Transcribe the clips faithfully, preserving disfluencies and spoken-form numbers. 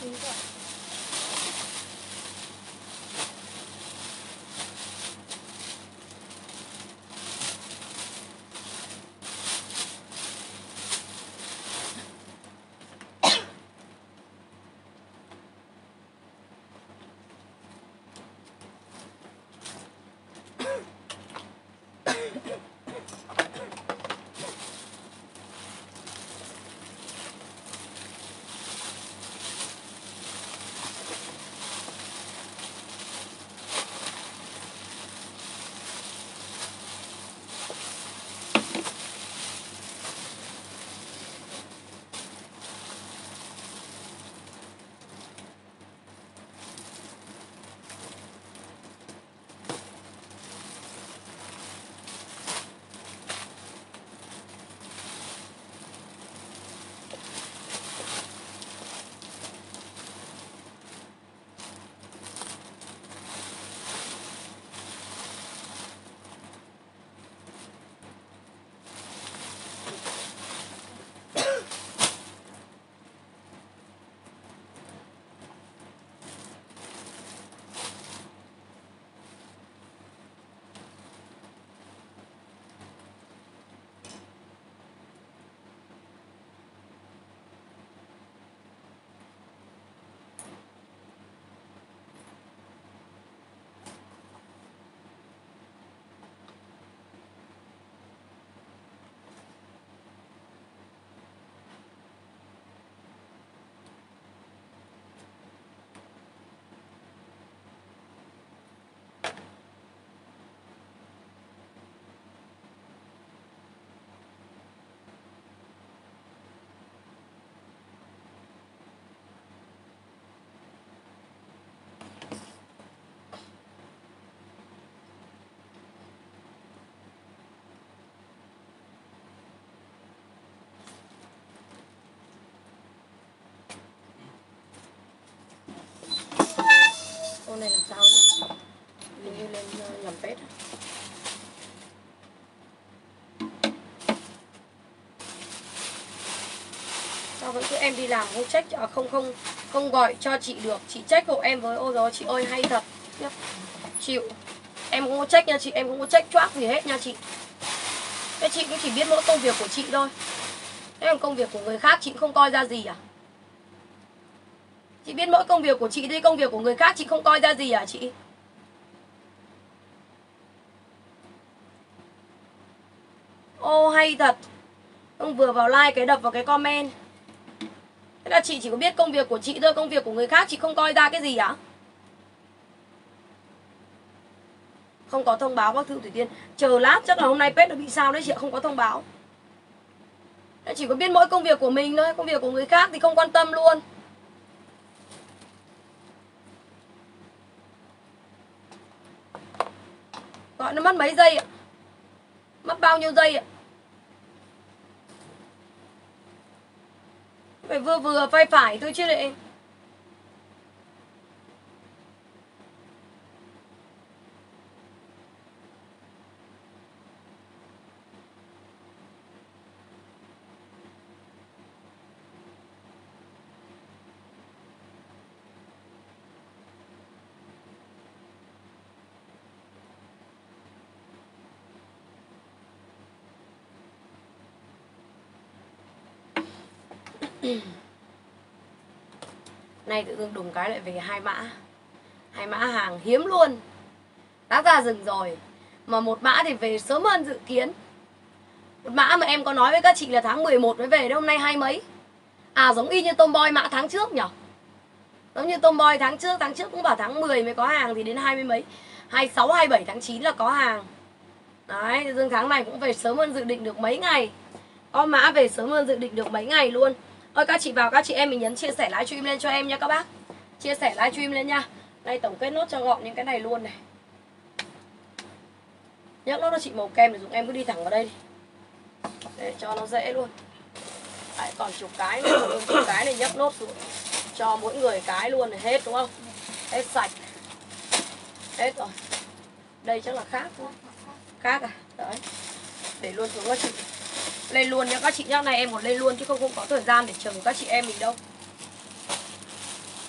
Con này làm sao vậy? Hình như lên làm pet. Sao vẫn cứ em đi làm không check, à, không không không gọi cho chị được, chị check hộ em với. Ôi giời, chị ơi hay thật. Chịu. Em không có check nha chị, em không có check choác gì hết nha chị. Thế chị cũng chỉ biết mỗi công việc của chị thôi. Thế còn công việc của người khác chị cũng không coi ra gì à? Chị biết mỗi công việc của chị đi, công việc của người khác chị không coi ra gì à chị? Ô hay thật. Ông vừa vào like cái đập vào cái comment. Thế là chị chỉ có biết công việc của chị thôi, công việc của người khác chị không coi ra cái gì à? Không có thông báo bác Thư Thủy Tiên. Chờ lát chắc là hôm nay pet nó bị sao đấy chị ạ, không có thông báo. Thế chỉ có biết mỗi công việc của mình thôi, công việc của người khác thì không quan tâm luôn. Gọi nó mất mấy giây ạ? Mất bao nhiêu giây ạ? Phải vừa vừa phải phải thôi chứ lại. Này tự dưng đùng cái lại về hai mã. Hai mã hàng hiếm luôn. Đã ra rừng rồi mà một mã thì về sớm hơn dự kiến. Một mã mà em có nói với các chị là tháng mười một mới về đấy, hôm nay hai mấy. À giống y như Tomboy mã tháng trước nhở. Giống như Tomboy tháng trước, tháng trước cũng bảo tháng mười mới có hàng thì đến hai mươi mấy, hai mươi sáu, hai mươi bảy tháng chín là có hàng. Đấy, tự dưng tháng này cũng về sớm hơn dự định được mấy ngày. Có mã về sớm hơn dự định được mấy ngày luôn. Ôi các chị vào, các chị em mình nhấn chia sẻ livestream lên cho em nha các bác. Chia sẻ livestream lên nha. Đây tổng kết nốt cho gọn những cái này luôn này. Nhấc nốt cho chị màu kem để dùng, em cứ đi thẳng vào đây đi. Để cho nó dễ luôn. Đấy, còn chục cái nữa, còn chục cái này nhấc nốt xuống. Cho mỗi người cái luôn này, hết đúng không? Hết sạch. Hết rồi. Đây chắc là khác thôi. Khác à? Đấy. Để luôn xuống các chị. Lên luôn nha các chị nhá, này em còn lên luôn chứ không không có thời gian để chờ các chị em mình đâu.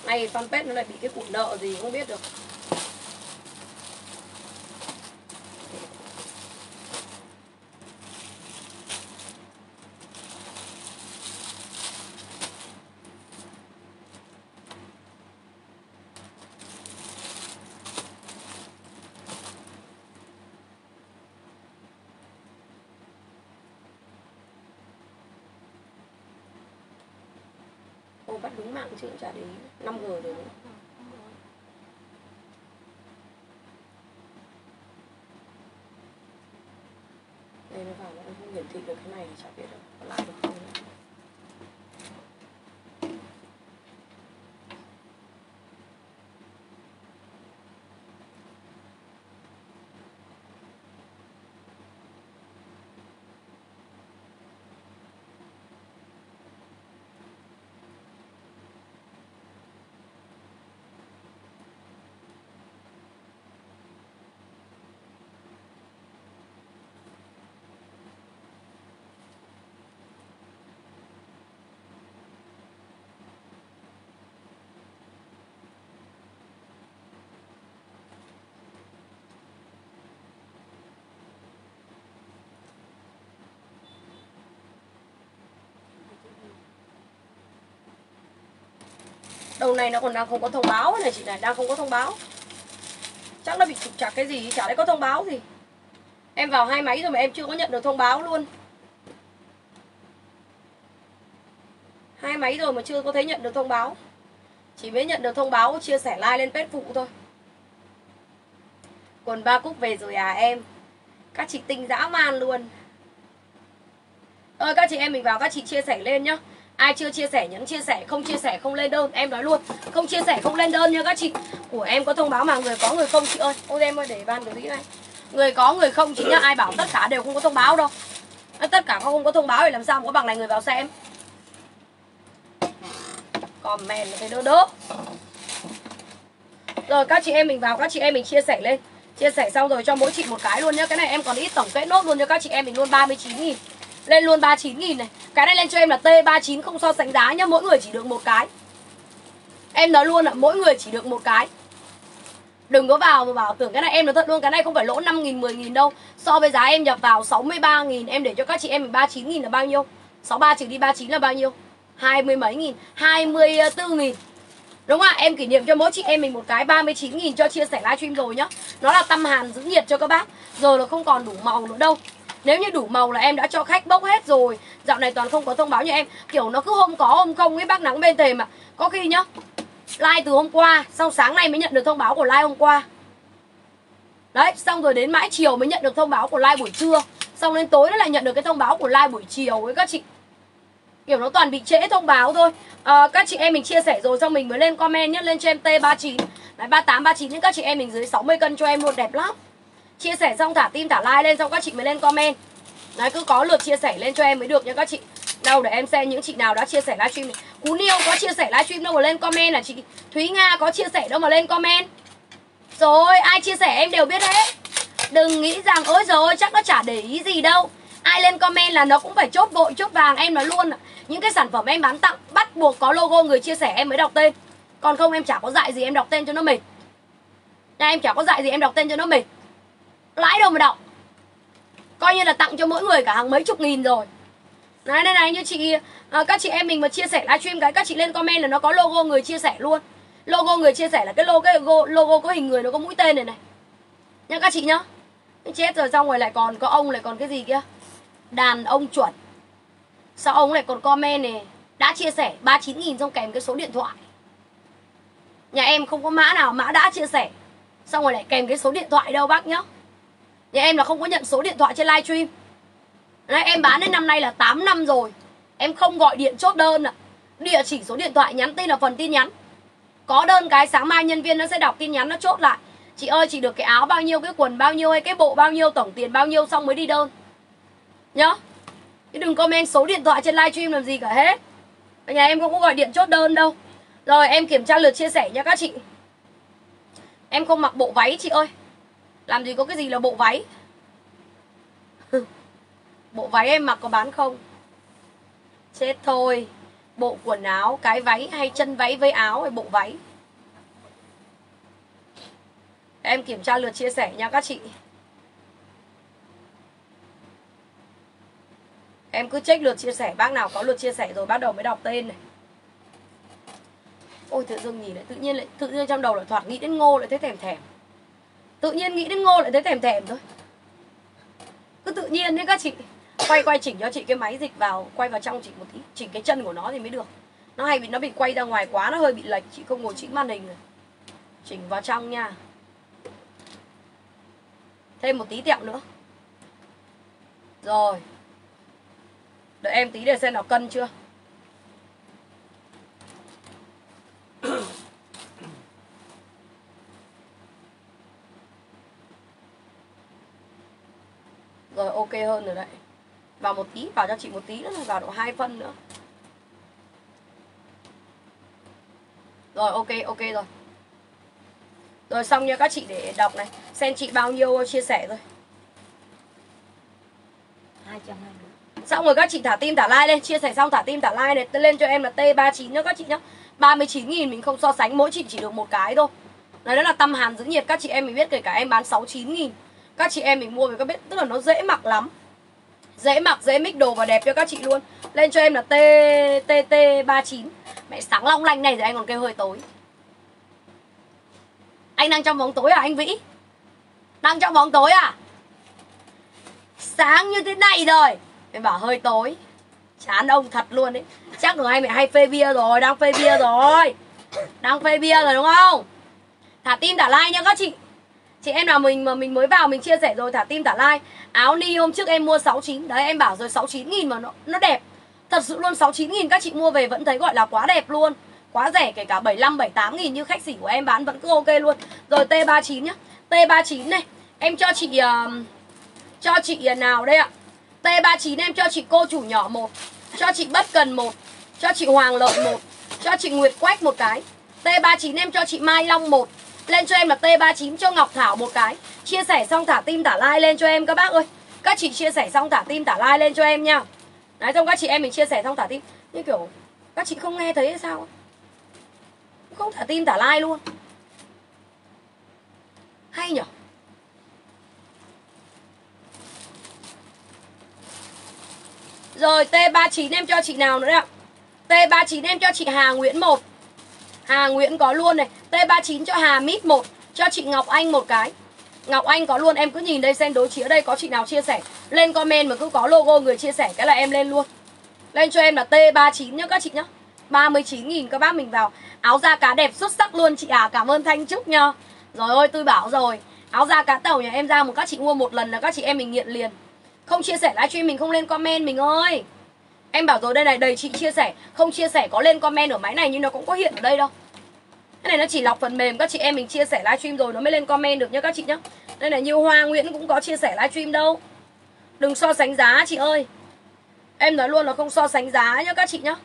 Hay fanpage nó lại bị cái cụm nợ gì không biết được. Ô, bắt đúng mạng chứ chả để ý. năm G rồi nữa. Đây nó vào nó không hiển thị được cái này chả biết đâu. Có lại được không nữa. Đầu này nó còn đang không có thông báo này chị này, đang không có thông báo. Chắc nó bị trục trặc cái gì, chả lẽ có thông báo gì. Em vào hai máy rồi mà em chưa có nhận được thông báo luôn. Hai máy rồi mà chưa có thấy nhận được thông báo. Chỉ mới nhận được thông báo chia sẻ like lên page phụ thôi. Quần ba cúc về rồi à em? Các chị tinh dã man luôn. Ơi các chị em mình vào các chị chia sẻ lên nhá. Ai chưa chia sẻ nhấn chia sẻ, không chia sẻ không lên đơn. Em nói luôn, không chia sẻ không lên đơn nha các chị. Của em có thông báo mà người có người không chị ơi. Ôi em ơi để ban cái này. Người có người không chị nhá, ai bảo tất cả đều không có thông báo đâu. Tất cả không có thông báo thì làm sao mà có bằng này người vào xem. Comment là phải đỡ đỡ. Rồi các chị em mình vào, các chị em mình chia sẻ lên. Chia sẻ xong rồi cho mỗi chị một cái luôn nhá. Cái này em còn ít tổng kết nốt luôn cho các chị em mình luôn, ba mươi chín nghìn. Lên luôn ba mươi chín nghìn này. Cái này lên cho em là T ba mươi chín không so sánh giá nhá. Mỗi người chỉ được một cái. Em nói luôn là mỗi người chỉ được một cái. Đừng có vào mà bảo tưởng cái này em nói thật luôn. Cái này không phải lỗ năm nghìn, mười nghìn đâu. So với giá em nhập vào sáu mươi ba nghìn. Em để cho các chị em mình ba mươi chín nghìn là bao nhiêu? sáu mươi ba trừ đi ba mươi chín là bao nhiêu? Hai mươi mấy nghìn, hai mươi tư nghìn. Đúng không ạ? Em kỷ niệm cho mỗi chị em mình một cái ba mươi chín nghìn cho chia sẻ livestream rồi nhá. Nó là tăm hàn giữ nhiệt cho các bác. Giờ là không còn đủ màu nữa đâu. Nếu như đủ màu là em đã cho khách bốc hết rồi. Dạo này toàn không có thông báo như em. Kiểu nó cứ hôm có hôm không ấy bác nắng bên thềm mà. Có khi nhá, like từ hôm qua, xong sáng nay mới nhận được thông báo của like hôm qua. Đấy, xong rồi đến mãi chiều mới nhận được thông báo của like buổi trưa. Xong đến tối nó lại nhận được cái thông báo của like buổi chiều ấy các chị. Kiểu nó toàn bị trễ thông báo thôi. à, Các chị em mình chia sẻ rồi xong mình mới lên comment nhé. Lên cho em T ba mươi chín. Đấy, ba mươi tám, ba mươi chín. Nhưng các chị em mình dưới sáu mươi cân cho em luôn, đẹp lắm. Chia sẻ xong thả tim thả like lên xong các chị mới lên comment. Đấy, cứ có lượt chia sẻ lên cho em mới được nha các chị. Đâu để em xem những chị nào đã chia sẻ livestream này. Cú Niêu có chia sẻ livestream đâu mà lên comment là chị. Thúy Nga có chia sẻ đâu mà lên comment. Rồi ai chia sẻ em đều biết hết. Đừng nghĩ rằng ôi rồi chắc nó chả để ý gì đâu. Ai lên comment là nó cũng phải chốt vội chốt vàng. Em nói luôn, những cái sản phẩm em bán tặng bắt buộc có logo người chia sẻ em mới đọc tên. Còn không em chả có dạy gì em đọc tên cho nó mệt. Nha, em chả có dạy gì em đọc tên cho nó mệt. Lãi đâu mà đọc. Coi như là tặng cho mỗi người cả hàng mấy chục nghìn rồi. Đấy, đây này như chị à, các chị em mình mà chia sẻ livestream cái các chị lên comment là nó có logo người chia sẻ luôn. Logo người chia sẻ là cái logo, cái logo, logo có hình người, nó có mũi tên này này. Nha các chị nhá. Chết rồi, xong rồi lại còn có ông lại còn cái gì kia. Đàn ông chuẩn. Sao ông lại còn comment này đã chia sẻ ba mươi chín nghìn xong kèm cái số điện thoại. Nhà em không có mã nào mã đã chia sẻ xong rồi lại kèm cái số điện thoại đâu bác nhá. Nhà em là không có nhận số điện thoại trên livestream. Đấy, em bán đến năm nay là tám năm rồi. Em không gọi điện chốt đơn ạ. Địa chỉ số điện thoại nhắn tin là phần tin nhắn. Có đơn cái sáng mai nhân viên nó sẽ đọc tin nhắn nó chốt lại. Chị ơi chị được cái áo bao nhiêu, cái quần bao nhiêu hay cái bộ bao nhiêu, tổng tiền bao nhiêu xong mới đi đơn. Nhá. Chứ đừng comment số điện thoại trên livestream làm gì cả hết. Ở nhà em không có gọi điện chốt đơn đâu. Rồi em kiểm tra lượt chia sẻ nha các chị. Em không mặc bộ váy chị ơi. Làm gì có cái gì là bộ váy. Bộ váy em mặc có bán không? Chết thôi. Bộ quần áo, cái váy hay chân váy với áo hay bộ váy? Em kiểm tra lượt chia sẻ nha các chị. Em cứ check lượt chia sẻ, bác nào có lượt chia sẻ rồi bắt đầu mới đọc tên này. Ôi tự dưng nhìn lại, tự nhiên lại tự nhiên trong đầu lại thoạt nghĩ đến Ngô lại thấy thèm thèm. Tự nhiên nghĩ đến Ngô lại thấy thèm thèm thôi. Cứ tự nhiên đấy các chị. Quay quay chỉnh cho chị cái máy dịch vào, quay vào trong chị một tí, chỉnh cái chân của nó thì mới được. Nó hay bị nó bị quay ra ngoài quá, nó hơi bị lệch, chị không ngồi chỉnh màn hình rồi. Chỉnh vào trong nha. Thêm một tí tẹo nữa. Rồi. Đợi em tí để xem nào cân chưa. Rồi ok hơn rồi đấy. Vào một tí, vào cho chị một tí nữa, vào độ hai phân nữa. Rồi ok, ok rồi. Rồi xong nha các chị, để đọc này. Xem chị bao nhiêu chia sẻ thôi. hai trăm hai mươi. Xong rồi các chị thả tim thả like lên. Chia sẻ xong thả tim thả like này. Lên cho em là T ba mươi chín nhá các chị nhá. ba mươi chín nghìn mình không so sánh, mỗi chị chỉ được một cái thôi. Đấy, đó là tăm hàn giữ nhiệt. Các chị em mình biết, kể cả em bán sáu mươi chín nghìn, các chị em mình mua về các biết. Tức là nó dễ mặc lắm. Dễ mặc, dễ mix đồ và đẹp cho các chị luôn. Lên cho em là T T T ba mươi chín. Mẹ sáng long lanh này rồi anh còn kêu hơi tối. Anh đang trong bóng tối à anh Vĩ? Đang trong bóng tối à? Sáng như thế này rồi em bảo hơi tối. Chán ông thật luôn đấy. Chắc được anh mẹ hay phê bia rồi. Đang phê bia rồi. Đang phê bia rồi đúng không? Thả tim thả like nha các chị. Chị em nào mình mà mình mới vào mình chia sẻ rồi thả tim thả like. Áo ni hôm trước em mua sáu mươi chín. Đấy em bảo rồi, sáu mươi chín nghìn mà nó, nó đẹp. Thật sự luôn, sáu mươi chín nghìn các chị mua về vẫn thấy gọi là quá đẹp luôn. Quá rẻ, kể cả bảy mươi lăm, bảy mươi tám nghìn như khách sỉ của em bán vẫn cứ ok luôn. Rồi T ba mươi chín nhá. T ba mươi chín này. Em cho chị uh, cho chị nào đây ạ? T ba mươi chín em cho chị cô chủ nhỏ một, cho chị Bất Cần một, cho chị Hoàng Lợi một, cho chị Nguyệt Quách một cái. T ba mươi chín em cho chị Mai Long một. Lên cho em là T ba mươi chín cho Ngọc Thảo một cái. Chia sẻ xong thả tim thả like lên cho em các bác ơi. Các chị chia sẻ xong thả tim thả like lên cho em nha. Đấy, xong các chị em mình chia sẻ xong thả tim. Như kiểu các chị không nghe thấy hay sao? Không thả tim thả like luôn. Hay nhở? Rồi T ba mươi chín em cho chị nào nữa ạ? T ba mươi chín em cho chị Hà Nguyễn một. Hà Nguyễn có luôn này. T ba mươi chín cho Hà Mít một. Cho chị Ngọc Anh một cái. Ngọc Anh có luôn. Em cứ nhìn đây xem đối chiếu đây có chị nào chia sẻ. Lên comment mà cứ có logo người chia sẻ cái là em lên luôn. Lên cho em là T ba mươi chín nhá các chị nhá. ba mươi chín nghìn các bác mình vào. Áo da cá đẹp xuất sắc luôn chị à. Cảm ơn Thanh Trúc nha. Rồi ơi tôi bảo rồi. Áo da cá tàu nhà em ra một các chị mua một lần là các chị em mình nghiện liền. Không chia sẻ livestream mình không lên comment mình ơi. Em bảo rồi đây này, đầy chị chia sẻ. Không chia sẻ có lên comment ở máy này nhưng nó cũng có hiện ở đây đâu. Cái này nó chỉ lọc phần mềm. Các chị em mình chia sẻ livestream rồi nó mới lên comment được nhá các chị nhá. Đây này, như Hoa Nguyễn cũng có chia sẻ livestream đâu. Đừng so sánh giá chị ơi. Em nói luôn là không so sánh giá nhá các chị nhá.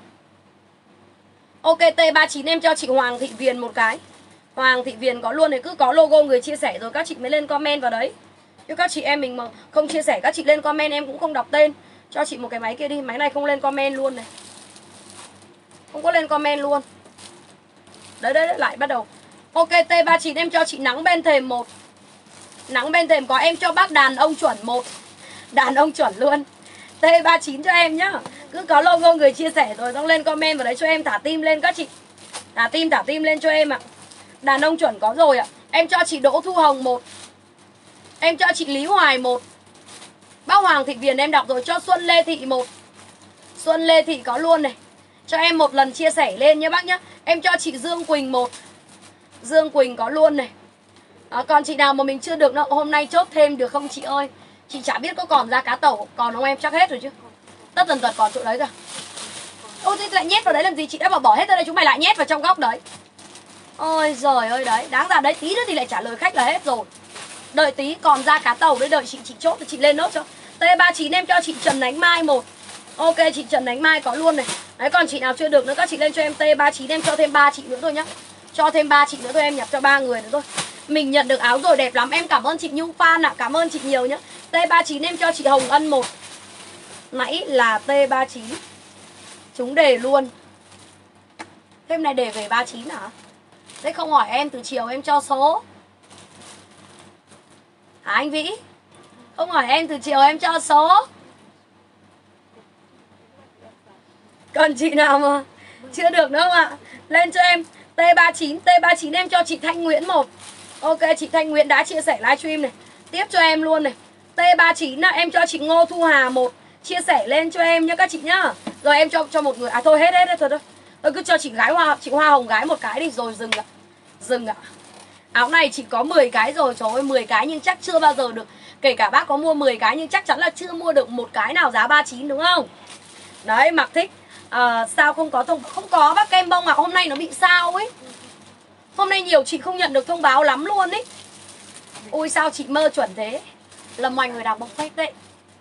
Ok, T ba mươi chín em cho chị Hoàng Thị Viền một cái. Hoàng Thị Viền có luôn này, cứ có logo người chia sẻ rồi các chị mới lên comment vào đấy. Chứ các chị em mình mà không chia sẻ, các chị lên comment em cũng không đọc tên. Cho chị một cái máy kia đi, máy này không lên comment luôn này. Không có lên comment luôn. Đấy đấy, đấy lại bắt đầu. Ok, T ba mươi chín em cho chị Nắng Bên Thềm một. Nắng Bên Thềm có, em cho bác Đàn Ông Chuẩn một. Đàn ông chuẩn luôn. T ba mươi chín cho em nhá. Cứ có logo người chia sẻ rồi xong lên comment vào đấy cho em thả tim lên các chị. Thả tim thả tim lên cho em ạ. Đàn ông chuẩn có rồi ạ. Em cho chị Đỗ Thu Hồng một. Em cho chị Lý Hoài một. Bác Hoàng Thị Viền em đọc rồi. Cho Xuân Lê Thị một. Xuân Lê Thị có luôn này. Cho em một lần chia sẻ lên nhé bác nhé. Em cho chị Dương Quỳnh một. Dương Quỳnh có luôn này. À, còn chị nào mà mình chưa được nữa, hôm nay chốt thêm được không chị ơi? Chị chả biết có còn ra cá tẩu. Còn không em chắc hết rồi chứ. Tất tần tật còn chỗ đấy rồi. Ôi thế lại nhét vào đấy làm gì? Chị đã bảo bỏ hết ra đây, chúng mày lại nhét vào trong góc đấy. Ôi giời ơi đấy. Đáng ra đấy tí nữa thì lại trả lời khách là hết rồi. Đợi tí còn ra cá tàu đấy, đợi chị chị chốt thì chị lên nốt cho. T ba mươi chín em cho chị Trần Ánh Mai một. Ok, chị Trần Ánh Mai có luôn này. Đấy, còn chị nào chưa được nữa các chị lên cho em T ba mươi chín em cho thêm ba chị nữa thôi nhá. Cho thêm ba chị nữa thôi, em nhập cho ba người nữa thôi. Mình nhận được áo rồi đẹp lắm. Em cảm ơn chị Nhung Phan ạ, à. Cảm ơn chị nhiều nhá. T ba mươi chín em cho chị Hồng Ân một. Nãy là T ba mươi chín. Chúng đề luôn. Thêm này để về ba mươi chín hả? Thế không hỏi em từ chiều em cho số. Hả anh Vĩ? Không hỏi em từ chiều em cho số. Còn chị nào mà chưa được nữa không ạ? Lên cho em T ba mươi chín. T ba mươi chín em cho chị Thanh Nguyễn một. Ok, chị Thanh Nguyễn đã chia sẻ livestream này. Tiếp cho em luôn này. T ba mươi chín là em cho chị Ngô Thu Hà một. Chia sẻ lên cho em nhá các chị nhá. Rồi em cho cho một người. À thôi hết hết, hết thôi thôi. Tôi cứ cho chị gái hoa, chị Hoa Hồng gái một cái đi rồi dừng ạ. Dừng ạ. Áo này chị có mười cái rồi. Trời ơi mười cái nhưng chắc chưa bao giờ được. Kể cả bác có mua mười cái nhưng chắc chắn là chưa mua được một cái nào giá ba mươi chín đúng không? Đấy, mặc thích. À, sao không có thông không có bác kem bông à? Hôm nay nó bị sao ấy. Hôm nay nhiều chị không nhận được thông báo lắm luôn ấy. Ôi sao chị mơ chuẩn thế. Lâm Oanh người đọc bông phách đấy.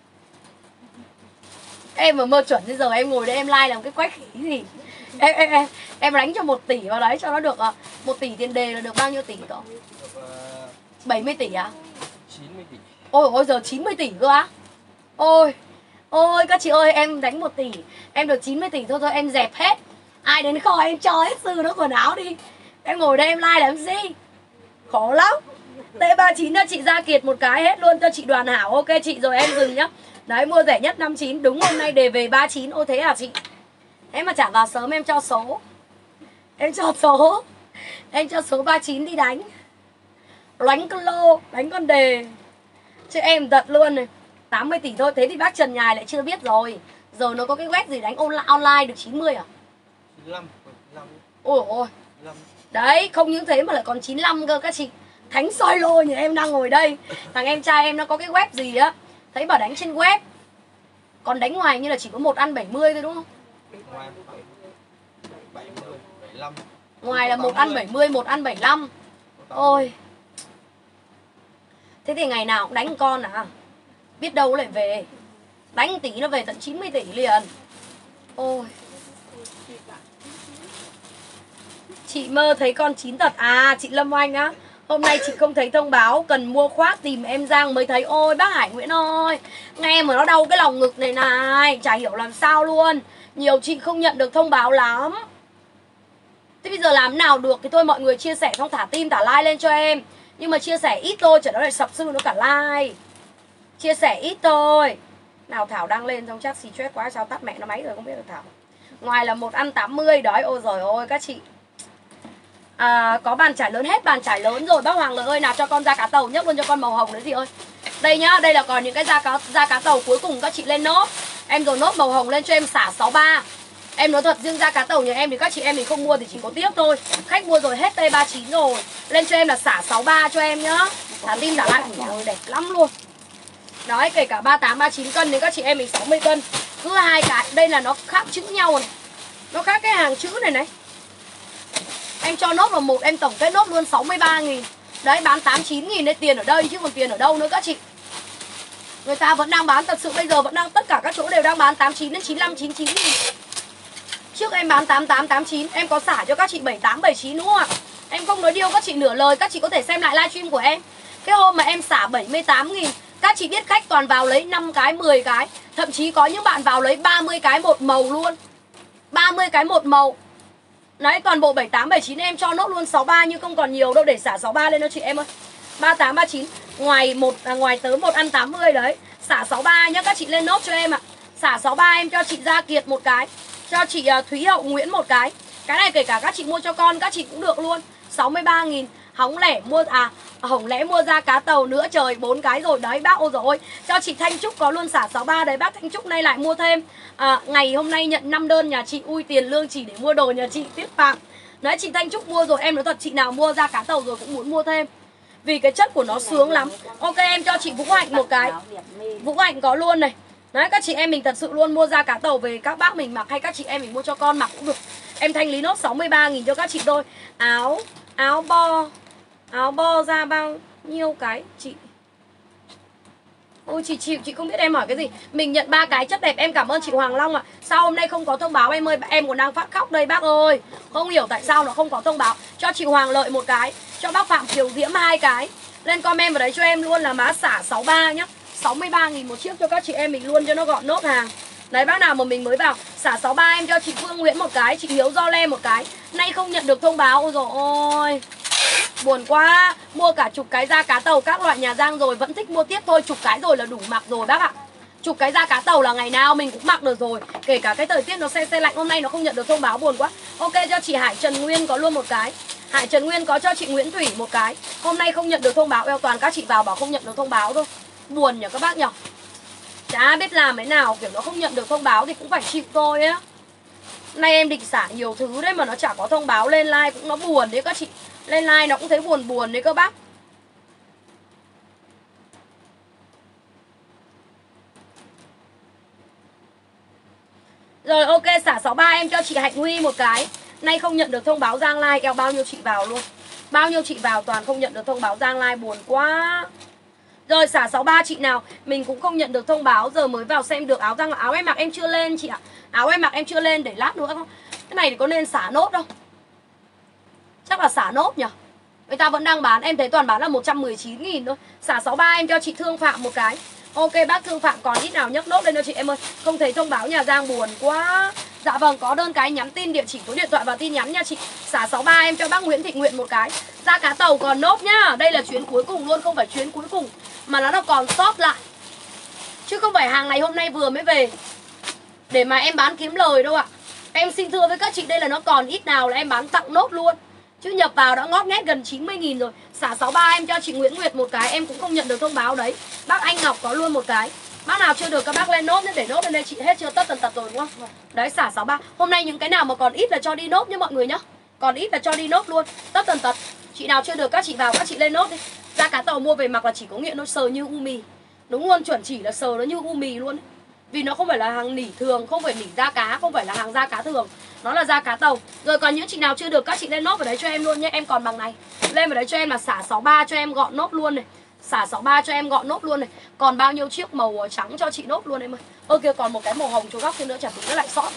Em mà mơ chuẩn bây giờ em ngồi đây em like làm cái quách khỉ gì. Em, em, em, em đánh cho một tỷ vào đấy cho nó được à. Một tỷ tiền đề là được bao nhiêu tỷ cậu? bảy mươi tỷ à? chín mươi tỷ. Ôi ôi giờ chín mươi tỷ cơ á. Ôi ôi các chị ơi em đánh một tỷ. Em được chín mươi tỷ thôi thôi em dẹp hết. Ai đến kho em cho hết sư nó quần áo đi. Em ngồi đây em like làm gì. Khó lắm. T ba mươi chín cho chị Gia Kiệt một cái hết luôn cho chị Đoàn Hảo. Ok chị rồi em dừng nhá. Đấy mua rẻ nhất năm mươi chín. Đúng hôm nay đề về ba mươi chín. Ô thế à chị. Em mà trả vào sớm em cho số. Em cho số. Em cho số ba mươi chín đi đánh. Đánh con lô. Đánh con đề. Chứ em thật luôn này. tám mươi tỷ thôi. Thế thì bác Trần Nhài lại chưa biết rồi. Giờ nó có cái web gì đánh online được chín mươi à? chín mươi lăm. Ôi ôi. Đấy không những thế mà lại còn chín mươi lăm cơ các chị. Thánh soi lô như em đang ngồi đây. Thằng em trai em nó có cái web gì á. Thấy bảo đánh trên web. Còn đánh ngoài như là chỉ có một ăn bảy mươi thôi đúng không? Ngoài bảy mươi, bảy mươi lăm. Ngoài là một ăn bảy mươi, một ăn bảy mươi lăm. Ôi. Thế thì ngày nào cũng đánh con à? Biết đâu lại về. Đánh tỷ nó về tận chín mươi tỷ liền. Ôi. Chị mơ thấy con chín thật. À chị Lâm Oanh á. Hôm nay chị không thấy thông báo. Cần mua khoác tìm em Giang mới thấy. Ôi bác Hải Nguyễn ơi. Nghe mà nó đau cái lòng ngực này này. Chả hiểu làm sao luôn. Nhiều chị không nhận được thông báo lắm. Thế bây giờ làm nào được. Thì thôi mọi người chia sẻ xong thả tim thả like lên cho em. Nhưng mà chia sẻ ít thôi. Chả nó lại sập sư nó cả like. Chia sẻ ít thôi. Nào Thảo đăng lên xong chắc xì stress quá. Sao tắt mẹ nó máy rồi không biết được Thảo. Ngoài là một ăn tám mươi. Đấy ôi giời ơi các chị. À, có bàn chải lớn hết bàn chải lớn rồi. Bác Hoàng Lợi ơi nào cho con da cá tàu nhấc luôn cho con màu hồng đấy chị ơi. Đây nhá, đây là còn những cái da cá, da cá tàu cuối cùng các chị lên nốt. Em rồi nốt màu hồng lên cho em xả sáu ba. Em nói thật riêng da cá tàu nhà em thì các chị em thì không mua thì chỉ có tiếc thôi. Khách mua rồi hết T ba mươi chín rồi. Lên cho em là xả sáu ba cho em nhá. Thả tim thả lại. Ôi đẹp lắm luôn. Đấy kể cả ba mươi tám, ba mươi chín cân thì các chị em mình sáu mươi cân. Cứ hai cái, đây là nó khác chữ nhau này. Nó khác cái hàng chữ này này. Em cho nốt vào một em tổng kết nốt luôn sáu mươi ba nghìn. Đấy bán tám mươi chín nghìn đấy, tiền ở đây chứ còn tiền ở đâu nữa các chị. Người ta vẫn đang bán, thật sự bây giờ vẫn đang tất cả các chỗ đều đang bán tám mươi chín đến chín mươi lăm, chín mươi chín nghìn. Trước em bán tám mươi tám, tám mươi chín, em có xả cho các chị bảy mươi tám, bảy mươi chín đúng không ạ? Em không nói điêu các chị nửa lời, các chị có thể xem lại livestream của em. Cái hôm mà em xả bảy mươi tám nghìn, các chị biết khách toàn vào lấy năm cái, mười cái. Thậm chí có những bạn vào lấy ba mươi cái một màu luôn. ba mươi cái một màu. Đấy toàn bộ bảy mươi tám, bảy mươi chín em cho nốt luôn sáu mươi ba nhưng không còn nhiều đâu để xả sáu mươi ba lên cho chị em ơi. ba mươi tám, ba mươi chín ngoài một à, ngoài tớ một ăn tám mươi đấy. Xả sáu mươi ba nhá các chị lên nốt cho em ạ. Xả sáu mươi ba em cho chị Gia Kiệt một cái, cho chị uh, Thúy Hậu Nguyễn một cái. Cái này kể cả các chị mua cho con các chị cũng được luôn. sáu mươi ba nghìn. Hóng lẻ mua à hổng lẽ mua ra cá tàu nữa trời, bốn cái rồi đấy bác. Ôi dồi ôi, cho chị Thanh Trúc có luôn xả sáu mươi ba đấy bác Thanh Trúc nay lại mua thêm. À, ngày hôm nay nhận năm đơn nhà chị, ui tiền lương chỉ để mua đồ nhà chị tiếp phạm. Đấy chị Thanh Trúc mua rồi, em nói thật chị nào mua ra cá tàu rồi cũng muốn mua thêm. Vì cái chất của nó sướng lắm. Ok em cho chị Vũ Hạnh một cái. Vũ Hạnh có luôn này. Đấy các chị em mình thật sự luôn mua ra cá tàu về các bác mình mặc hay các chị em mình mua cho con mặc cũng được. Em thanh lý nốt sáu mươi ba nghìn cho các chị thôi. Áo áo bo áo bo ra bao nhiêu cái chị? Ôi chị chịu, chị không biết em hỏi cái gì. Mình nhận ba cái chất đẹp, em cảm ơn chị Hoàng Long ạ. à. Sao hôm nay không có thông báo em ơi? Em còn đang phát khóc đây bác ơi. Không hiểu tại sao nó không có thông báo. Cho chị Hoàng Lợi một cái, cho bác Phạm Kiều Diễm hai cái. Lên comment vào đấy cho em luôn là má xả sáu mươi ba nhá. sáu mươi ba nghìn một chiếc cho các chị em mình luôn cho nó gọn nốt hàng. Đấy, bác nào mà mình mới vào. Xả sáu ba em cho chị Phương Nguyễn một cái, chị Hiếu Do Lê một cái. Nay không nhận được thông báo. Ôi dồi ôi, buồn quá. Mua cả chục cái da cá tàu các loại nhà Giang rồi, vẫn thích mua tiếp thôi. Chục cái rồi là đủ mặc rồi bác ạ. Chục cái da cá tàu là ngày nào mình cũng mặc được rồi. Kể cả cái thời tiết nó se se lạnh, hôm nay nó không nhận được thông báo, buồn quá. Ok, cho chị Hải Trần Nguyên có luôn một cái. Hải Trần Nguyên có cho chị Nguyễn Thủy một cái. Hôm nay không nhận được thông báo. Eo, toàn các chị vào bảo không nhận được thông báo thôi. Buồn nhỉ các bác nhỉ. Chả biết làm thế nào, kiểu nó không nhận được thông báo thì cũng phải chịu thôi á. Nay em định xả nhiều thứ đấy mà nó chả có thông báo, lên like cũng nó buồn đấy các chị. Lên like nó cũng thấy buồn buồn đấy các bác. Rồi ok, xả sáu ba em cho chị Hạnh Huy một cái. Nay không nhận được thông báo Giang like. Eo, bao nhiêu chị vào luôn. Bao nhiêu chị vào toàn không nhận được thông báo Giang like, buồn quá. Rồi xả sáu ba chị nào mình cũng không nhận được thông báo, giờ mới vào xem được áo Giang. Áo em mặc em chưa lên chị ạ. Áo em mặc em chưa lên, để lát nữa không. Cái này thì có nên xả nốt đâu. Chắc là xả nốt nhỉ. Người ta vẫn đang bán, em thấy toàn bán là một trăm mười chín nghìn thôi. Xả sáu ba em cho chị Thương Phạm một cái. Ok bác Thương Phạm còn ít nào nhấc nốt lên cho chị em ơi. Không thấy thông báo nhà Giang, buồn quá. Dạ vâng, có đơn cái nhắn tin địa chỉ số điện thoại vào tin nhắn nha chị. Xả sáu ba em cho bác Nguyễn Thị Nguyện một cái. Da cá tàu còn nốt nhá. Đây là chuyến cuối cùng luôn, không phải chuyến cuối cùng, mà nó còn sót lại. Chứ không phải hàng này hôm nay vừa mới về để mà em bán kiếm lời đâu ạ. Em xin thưa với các chị, đây là nó còn ít nào là em bán tặng nốt luôn. Chứ nhập vào đã ngót nghét gần chín mươi nghìn rồi. Xả sáu ba em cho chị Nguyễn Nguyệt một cái. Em cũng không nhận được thông báo đấy. Bác Anh Ngọc có luôn một cái. Bác nào chưa được các bác lên nốt nhé. Để nốt lên đây chị, hết chưa, tất tần tật rồi đúng không? Đấy, xả sáu ba. Hôm nay những cái nào mà còn ít là cho đi nốt nhé mọi người nhá. Còn ít là cho đi nốt luôn, tất tần tật. Chị nào chưa được các chị vào, các chị lên nốt đi. Da cá tàu mua về mặc là chỉ có nghiện, nó sờ như u mì. Đúng luôn, chuẩn chỉ là sờ nó như u mì luôn. Vì nó không phải là hàng nỉ thường, không phải nỉ da cá, không phải là hàng da cá thường. Nó là da cá tàu. Rồi còn những chị nào chưa được các chị lên nốt vào đấy cho em luôn nhé. Em còn bằng này. Lên vào đấy cho em là xả sáu ba cho em gọn nốt luôn này. Xả sáu ba cho em gọn nốt luôn này. Còn bao nhiêu chiếc màu trắng cho chị nốt luôn em ơi. Ơ kìa, còn một cái màu hồng chỗ góc kia nữa, chả tính nó lại sót kìa.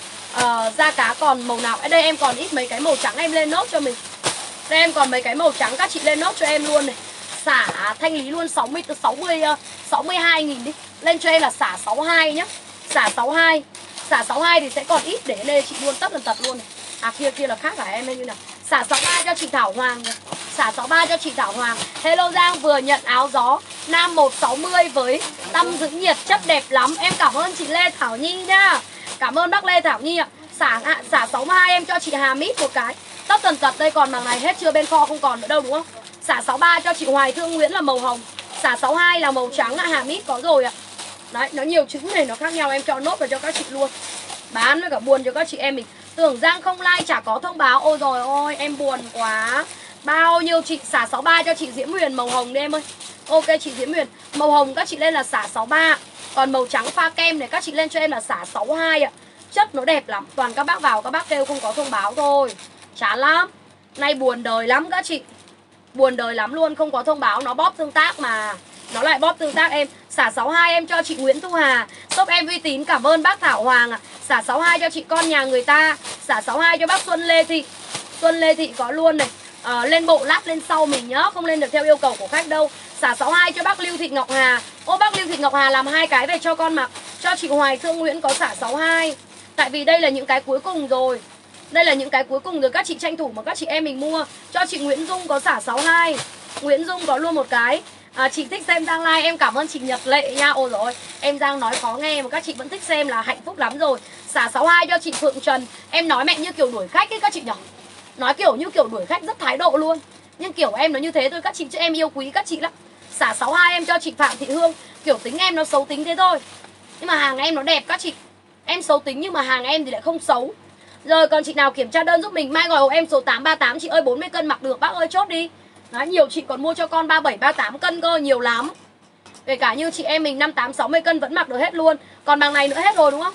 À, da cá còn màu nào? Ở đây em còn ít mấy cái màu trắng, em lên nốt cho mình. Đây em còn mấy cái màu trắng, các chị lên nốt cho em luôn này. Xả thanh lý luôn sáu mươi, sáu mươi, sáu mươi hai nghìn đi. Lên cho em là xả sáu hai nhá. Xả sáu hai. Xả sáu hai thì sẽ còn ít, để lên chị luôn tất lần tật luôn này. À kia kia là khác hả em hay như nào? Xả sáu ba cho chị Thảo Hoàng này. Xả sáu ba cho chị Thảo Hoàng. Hello Giang vừa nhận áo gió nam một sáu mươi với tăm giữ nhiệt, chất đẹp lắm. Em cảm ơn chị Lê Thảo Nhi nhá. Cảm ơn bác Lê Thảo Nhi ạ. Xả xả sáu hai em cho chị Hà Mít một cái. Tất tần tật đây còn bằng này, hết chưa, bên kho không còn nữa đâu đúng không? Xả sáu ba cho chị Hoài Thương Nguyễn là màu hồng. Xả sáu hai là màu trắng ạ, Hà Mít có rồi ạ. Đấy, nó nhiều chữ này nó khác nhau, em cho nốt vào cho các chị luôn. Bán với cả buồn cho các chị em mình. Tưởng Giang không like chả có thông báo. Ôi rồi ôi, em buồn quá. Bao nhiêu chị. Xả sáu ba cho chị Diễm Huyền màu hồng đi em ơi. Ok chị Diễm Huyền, màu hồng các chị lên là xả sáu ba. Còn màu trắng pha kem này các chị lên cho em là xả sáu hai ạ. Chất nó đẹp lắm. Toàn các bác vào các bác kêu không có thông báo thôi. Chán lắm. Nay buồn đời lắm các chị. Buồn đời lắm luôn, không có thông báo. Nó bóp tương tác mà. Nó lại bóp tương tác em. Xả sáu hai em cho chị Nguyễn Thu Hà. Shop em uy tín, cảm ơn bác Thảo Hoàng ạ. Xả sáu hai cho chị con nhà người ta. Xả sáu hai cho bác Xuân Lê Thị. Xuân Lê Thị có luôn này. à, Lên bộ lát lên sau mình nhá. Không lên được theo yêu cầu của khách đâu. Xả sáu hai cho bác Lưu Thị Ngọc Hà. Ô bác Lưu Thị Ngọc Hà làm hai cái về cho con mặc. Cho chị Hoài Thương Nguyễn có xả sáu hai. Tại vì đây là những cái cuối cùng rồi. Đây là những cái cuối cùng rồi, các chị tranh thủ mà các chị em mình mua. Cho chị Nguyễn Dung có xả sáu hai. Nguyễn Dung có luôn một cái. à, Chị thích xem Giang Live, em cảm ơn chị Nhật Lệ nha. Ôi dồi ôi, em Giang nói khó nghe mà các chị vẫn thích xem là hạnh phúc lắm rồi. Xả sáu hai cho chị Phượng Trần. Em nói mẹ như kiểu đuổi khách ấy các chị nhỉ. Nói kiểu như kiểu đuổi khách rất thái độ luôn. Nhưng kiểu em nó như thế thôi các chị, chứ em yêu quý các chị lắm. Xả sáu hai em cho chị Phạm Thị Hương. Kiểu tính em nó xấu tính thế thôi, nhưng mà hàng em nó đẹp các chị. Em xấu tính nhưng mà hàng em thì lại không xấu. Rồi còn chị nào kiểm tra đơn giúp mình, mai gọi hộ em số tám ba tám chị ơi, bốn mươi cân mặc được bác ơi, chốt đi. Đấy, nhiều chị còn mua cho con ba bảy, ba tám cân cơ, nhiều lắm. Kể cả như chị em mình năm tám, sáu mươi cân vẫn mặc được hết luôn. Còn bằng này nữa hết rồi đúng không?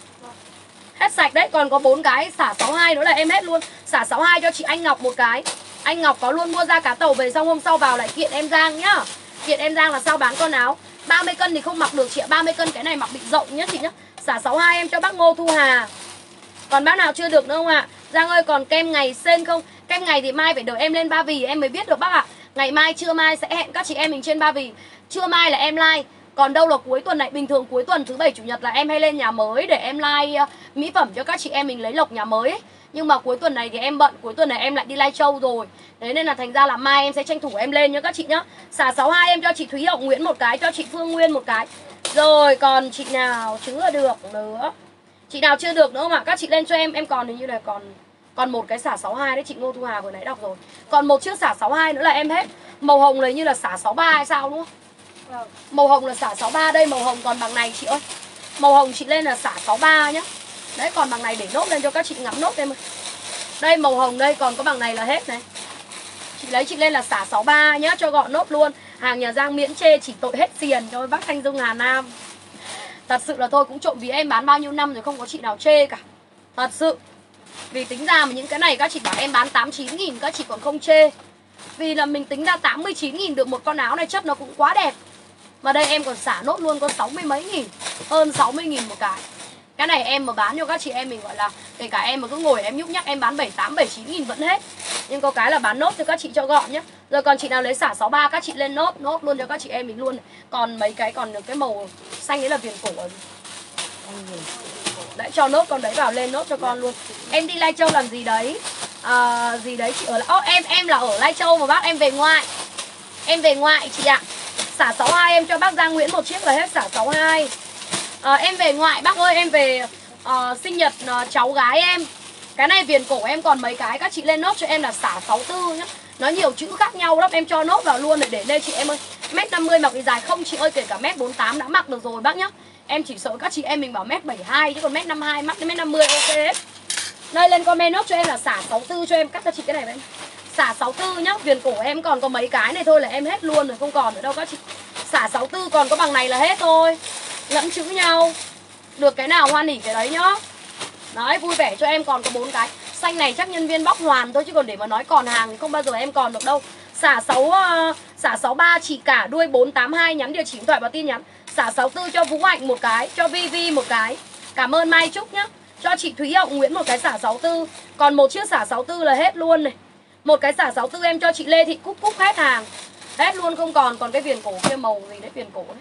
Hết sạch đấy, còn có bốn cái xả sáu hai nữa là em hết luôn. Xả sáu hai cho chị Anh Ngọc một cái. Anh Ngọc có luôn, mua ra cá tàu về xong hôm sau vào lại kiện em Giang nhá. Kiện em Giang là sao bán con áo. ba mươi cân thì không mặc được chị ạ, ba mươi cân cái này mặc bị rộng nhá chị nhá. Xả sáu hai em cho bác Ngô Thu Hà. Còn bác nào chưa được nữa không ạ? À? Giang ơi còn kem ngày sên không? Kem ngày thì mai phải đợi em lên Ba Vì em mới biết được bác ạ. À. Ngày mai trưa mai sẽ hẹn các chị em mình trên Ba Vì. Trưa mai là em live. Còn đâu là cuối tuần này, bình thường cuối tuần thứ bảy chủ nhật là em hay lên nhà mới để em like uh, mỹ phẩm cho các chị em mình lấy lộc nhà mới ấy. Nhưng mà cuối tuần này thì em bận, cuối tuần này em lại đi live show rồi. Thế nên là thành ra là mai em sẽ tranh thủ em lên nhá các chị nhá. Xả sáu hai em cho chị Thúy Hậu Nguyễn một cái, cho chị Phương Nguyên một cái. Rồi còn chị nào chưa được nữa, chị nào chưa được nữa mà các chị lên cho em. Em còn hình như là còn còn một cái xả sáu hai đấy, chị Ngô Thu Hà vừa nãy đọc rồi. Còn một chiếc xả sáu hai nữa là em hết. Màu hồng này như là xả sáu ba hay sao đúng không? Vâng. Màu hồng là xả sáu ba, đây màu hồng còn bằng này chị ơi. Màu hồng chị lên là xả sáu ba nhá. Đấy còn bằng này để nốt lên cho các chị ngắm nốt em ơi. Đây màu hồng đây còn có bằng này là hết này. Chị lấy chị lên là xả sáu ba nhá, cho gọn nốt luôn. Hàng nhà Giang miễn chê, chỉ tội hết tiền cho bác Thanh Dung Hà Nam. Thật sự là thôi cũng trộm vì em bán bao nhiêu năm rồi không có chị nào chê cả. Thật sự. Vì tính ra mà những cái này các chị bảo em bán tám chín nghìn các chị còn không chê. Vì là mình tính ra tám mươi chín nghìn được một con áo này, chất nó cũng quá đẹp. Mà đây em còn xả nốt luôn có sáu mươi mấy nghìn, hơn sáu mươi nghìn một cái. Cái này em mà bán cho các chị em mình gọi là, kể cả em mà cứ ngồi em nhúc nhắc em bán bảy tám, bảy chín nghìn vẫn hết. Nhưng có cái là bán nốt cho các chị cho gọn nhé. Rồi còn chị nào lấy xả sáu ba các chị lên nốt, nốt luôn cho các chị em mình luôn. Còn mấy cái còn cái màu xanh đấy là viền cổ rồi. Đấy cho nốt con đấy vào lên nốt cho con luôn. Em đi Lai Châu làm gì đấy? À, gì đấy chị ở là... Ô, em em là ở Lai Châu mà bác, em về ngoại. Em về ngoại chị ạ. Xả sáu hai em cho bác Giang Nguyễn một chiếc là hết xả sáu hai. À, em về ngoại bác ơi, em về uh, sinh nhật uh, cháu gái em. Cái này viền cổ em còn mấy cái, các chị lên nốt cho em là xả sáu tư nhá. Nó nhiều chữ khác nhau lắm, em cho nốt vào luôn để để lên chị em ơi. Mét năm mươi mặc đi dài không chị ơi, kể cả mét bốn tám đã mặc được rồi bác nhá. Em chỉ sợ các chị em mình bảo mét bảy hai chứ còn mét năm mươi hai mắc đến mét năm mươi ok hết. Đây lên comment nốt cho em là xả sáu tư cho em, cắt cho chị cái này vậy. Xả sáu tư nhá, viền cổ em còn có mấy cái này thôi là em hết luôn rồi, không còn nữa đâu các chị. Xả sáu tư còn có bằng này là hết thôi. Lẫn chữ nhau. Được cái nào hoan hỉ cái đấy nhá. Đấy, vui vẻ cho em còn có bốn cái. Xanh này chắc nhân viên bóc hoàn thôi chứ còn để mà nói còn hàng thì không bao giờ em còn được đâu. Xả sáu uh, xả sáu ba chị cả đuôi bốn tám hai, nhắn địa chỉ điện thoại vào tin nhắn. Xả sáu tư cho Vũ Hạnh một cái, cho Vi Vi một cái. Cảm ơn Mai Trúc nhá. Cho chị Thúy Hậu Nguyễn một cái xả sáu tư. Còn một chiếc xả sáu tư là hết luôn này. Một cái xả sáu tư em cho chị Lê Thị Cúc Cúc hết hàng. Hết luôn không còn. Còn cái viền cổ kia màu gì đấy, viền cổ đấy.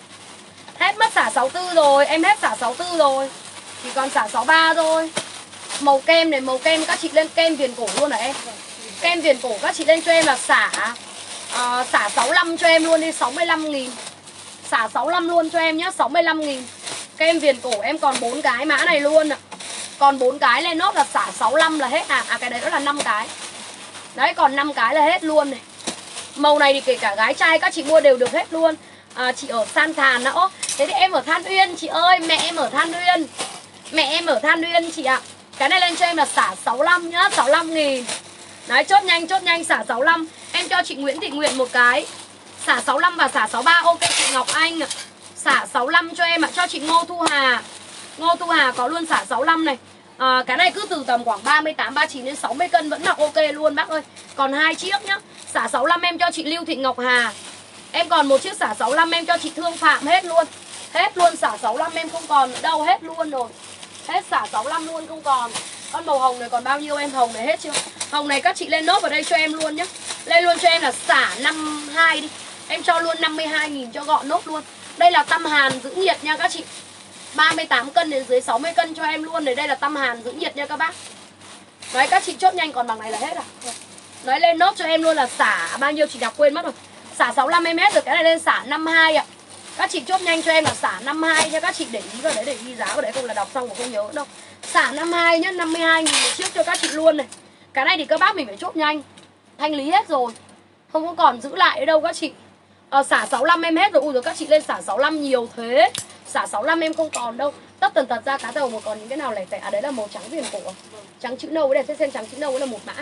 Hết mất xả sáu tư rồi, em hết xả sáu tư rồi. Chỉ còn xả sáu ba thôi. Màu kem này, màu kem các chị lên kem viền cổ luôn hả em? Kem viền cổ các chị lên cho em là xả uh, xả sáu mươi lăm cho em luôn đi, sáu mươi lăm nghìn. Xả sáu mươi lăm luôn cho em nhá, sáu mươi lăm nghìn. Kem viền cổ em còn bốn cái mã này luôn ạ. Còn bốn cái lên nốt là xả sáu mươi lăm là hết à. À cái đấy đó là năm cái. Đấy còn năm cái là hết luôn này. Màu này thì kể cả gái trai các chị mua đều được hết luôn. À, chị ở San Thàn nữa. Thế thì em ở Than Uyên chị ơi, mẹ em ở Than Uyên. Mẹ em ở Than Uyên chị ạ. Cái này lên cho em là xả sáu mươi lăm nhá, sáu mươi lăm nghìn. Đấy chốt nhanh, chốt nhanh xả sáu mươi lăm. Em cho chị Nguyễn Thị Nguyện một cái. Xả sáu mươi lăm và xả sáu mươi ba. Ok chị Ngọc Anh. Xả sáu mươi lăm cho em ạ. Cho chị Ngô Thu Hà. Ngô Thu Hà có luôn xả sáu mươi lăm này. À, cái này cứ từ tầm khoảng ba mươi tám, ba mươi chín đến sáu mươi cân vẫn mặc ok luôn bác ơi. Còn hai chiếc nhá. Xả sáu mươi lăm em cho chị Lưu Thị Ngọc Hà. Em còn một chiếc xả sáu mươi lăm em cho chị Thương Phạm hết luôn. Hết luôn xả sáu mươi lăm em không còn nữa đâu, hết luôn rồi. Hết xả sáu mươi lăm luôn không còn. Con màu hồng này còn bao nhiêu em? Hồng này hết chưa? Hồng này các chị lên nốt vào đây cho em luôn nhá. Lên luôn cho em là xả năm mươi hai đi. Em cho luôn năm mươi hai nghìn cho gọn nốt luôn. Đây là tăm hàn giữ nhiệt nha các chị. ba mươi tám cân đến dưới sáu mươi cân cho em luôn. Này đây là tăm hàn giữ nhiệt nha các bác. Đấy các chị chốt nhanh còn bằng này là hết à. Đấy lên nốt cho em luôn là xả bao nhiêu chị đọc quên mất rồi. Xả sáu mươi lăm em hết rồi, cái này lên xả năm mươi hai ạ. Các chị chốt nhanh cho em là xả năm mươi hai nha, các chị để ý vào đấy để ghi giá vào đấy không là đọc xong mà không nhớ đâu. Xả năm mươi hai nhá, năm mươi hai nghìn một chiếc cho các chị luôn này. Cái này thì các bác mình phải chốt nhanh. Thanh lý hết rồi. Không có còn giữ lại ở đâu các chị. À, xả sáu mươi lăm em hết rồi. Ui rồi các chị lên xả sáu mươi lăm nhiều thế. Xả sáu mươi lăm em không còn đâu. Tất tần tật ra cá tàu mà còn những cái nào lẻ tẻ. À đấy là màu trắng viền cổ. Trắng chữ nâu, cái này xem trắng chữ nâu là một mã.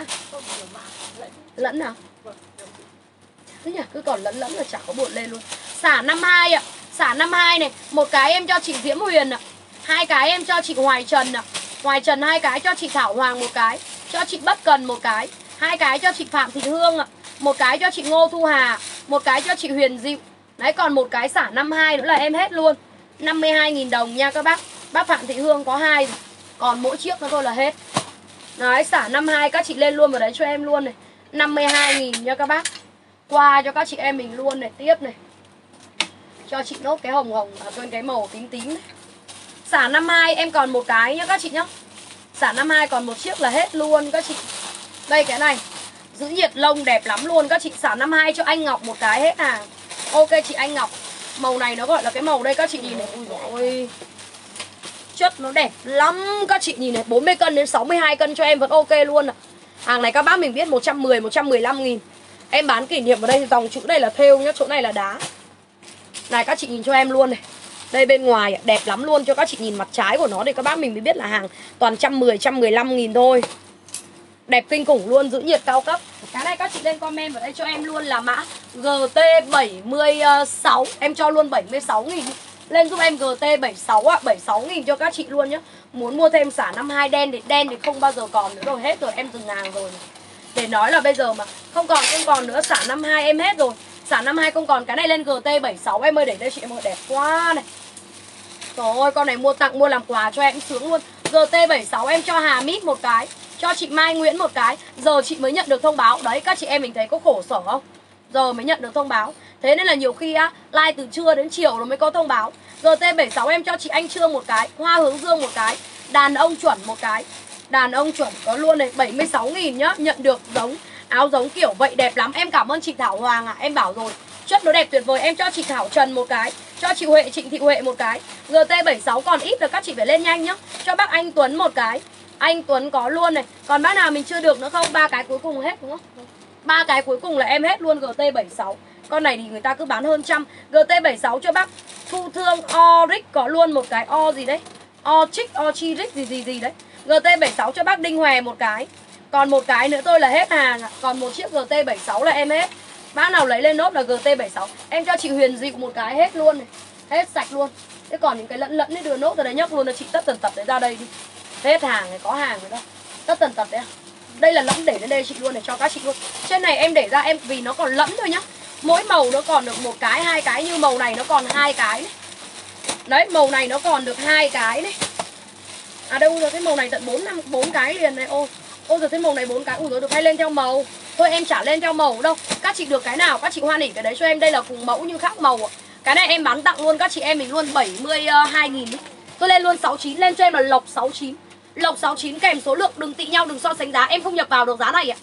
Lẫn nào? Thế nhỉ, cứ còn lẫn lẫn là chả có buồn lên luôn. Xả năm mươi hai ạ. Xả năm mươi hai này. Một cái em cho chị Diễm Huyền ạ. Hai cái em cho chị Hoài Trần ạ. Hoài Trần hai cái cho chị Thảo Hoàng một cái. Cho chị Bất Cần một cái. Hai cái cho chị Phạm Thị Hương ạ. Một cái cho chị Ngô Thu Hà. Một cái cho chị Huyền Dịu. Đấy còn một cái xả năm mươi hai nữa là em hết luôn. năm mươi hai nghìn đồng nha các bác. Bác Phạm Thị Hương có hai. Còn mỗi chiếc nữa thôi là hết. Đấy xả năm mươi hai các chị lên luôn vào đấy cho em luôn này. năm mươi hai nghìn nha các bác. Qua cho các chị em mình luôn này, tiếp này. cho chị nốt cái hồng hồng à, quên cái màu tím tím này. Xả năm hai em còn một cái nhá các chị nhá. Xả năm hai còn một chiếc là hết luôn các chị. Đây cái này giữ nhiệt lông đẹp lắm luôn các chị. Xả năm hai cho anh Ngọc một cái hết hàng. Ok chị Anh Ngọc. Màu này nó gọi là cái màu đây các chị nhìn này. Ui dồi, chất nó đẹp lắm các chị nhìn này. Bốn mươi cân đến sáu mươi hai cân cho em vẫn ok luôn à. Hàng này các bác mình biết một trăm mười, một trăm mười lăm nghìn. Em bán kỷ niệm ở đây, dòng chữ đây là thêu nhá, chỗ này là đá. Này các chị nhìn cho em luôn này. Đây bên ngoài đẹp lắm luôn, cho các chị nhìn mặt trái của nó để các bác mình mới biết là hàng toàn một trăm mười, một trăm mười lăm nghìn thôi. Đẹp kinh khủng luôn, giữ nhiệt cao cấp. Cái này các chị lên comment vào đây cho em luôn là mã G T bảy mươi sáu. Em cho luôn bảy mươi sáu nghìn. Lên giúp em G T bảy mươi sáu ạ, bảy mươi sáu nghìn cho các chị luôn nhá. Muốn mua thêm xả năm hai đen thì đen thì không bao giờ còn nữa rồi, hết rồi, em dừng hàng rồi. Để nói là bây giờ mà không còn không còn nữa, xả năm hai em hết rồi. Xả năm hai không còn, cái này lên G T bảy mươi sáu em ơi, để đây chị em ơi, đẹp quá này. Trời ơi, con này mua tặng, mua làm quà cho em sướng luôn. G T bảy mươi sáu em cho Hà Mít một cái, cho chị Mai Nguyễn một cái. Giờ chị mới nhận được thông báo. Đấy các chị em mình thấy có khổ sở không? Giờ mới nhận được thông báo. Thế nên là nhiều khi á, like từ trưa đến chiều nó mới có thông báo. G T bảy mươi sáu em cho chị Anh Trương một cái, Hoa Hướng Dương một cái, đàn ông chuẩn một cái. Đàn ông chuẩn có luôn này, bảy mươi sáu nghìn nhá. Nhận được giống, áo giống kiểu vậy đẹp lắm. Em cảm ơn chị Thảo Hoàng ạ, à. Em bảo rồi, chất nó đẹp tuyệt vời. Em cho chị Thảo Trần một cái, cho chị Huệ, Trịnh Thị Huệ một cái. G T bảy mươi sáu còn ít rồi, các chị phải lên nhanh nhá. Cho bác Anh Tuấn một cái. Anh Tuấn có luôn này. Còn bác nào mình chưa được nữa không? Ba cái cuối cùng hết đúng không? Ba cái cuối cùng là em hết luôn G T bảy mươi sáu. Con này thì người ta cứ bán hơn trăm. G T bảy mươi sáu cho bác Thu Thương Oric có luôn một cái. O gì đấy? Ochic, Ochiric gì gì gì đấy. G T bảy mươi sáu cho bác Đinh Hòe một cái. Còn một cái nữa tôi là hết hàng ạ. Còn một chiếc G T bảy mươi sáu là em hết. Bác nào lấy lên nốt là G T bảy mươi sáu. Em cho chị Huyền Dịu một cái hết luôn này. Hết sạch luôn. Thế còn những cái lẫn lẫn ấy đưa nốt ra đấy nhấc luôn cho chị tất tần tật đấy ra đây đi. Hết hàng này, có hàng rồi đâu. Tất tần tật đấy à. Đây là lẫn để lên đây chị luôn này, cho các chị luôn. Trên này em để ra em vì nó còn lẫn thôi nhá. Mỗi màu nó còn được một cái, hai cái, như màu này nó còn hai cái này. Đấy, màu này nó còn được hai cái này. À đâu rồi, cái màu này tận bốn năm bốn cái liền này. Ô, ô rồi cái màu này bốn cái. Ui rồi được hay lên theo màu. Thôi em chả lên theo màu đâu. Các chị được cái nào các chị hoan hỉ cái đấy cho em. Đây là cùng mẫu nhưng khác màu. Cái này em bán tặng luôn các chị em mình luôn bảy mươi hai nghìn đi. Tôi lên luôn sáu mươi chín, lên cho em là lộc sáu mươi chín. Lộc sáu mươi chín kèm số lượng, đừng tị nhau, đừng so sánh giá. Em không nhập vào được giá này ạ.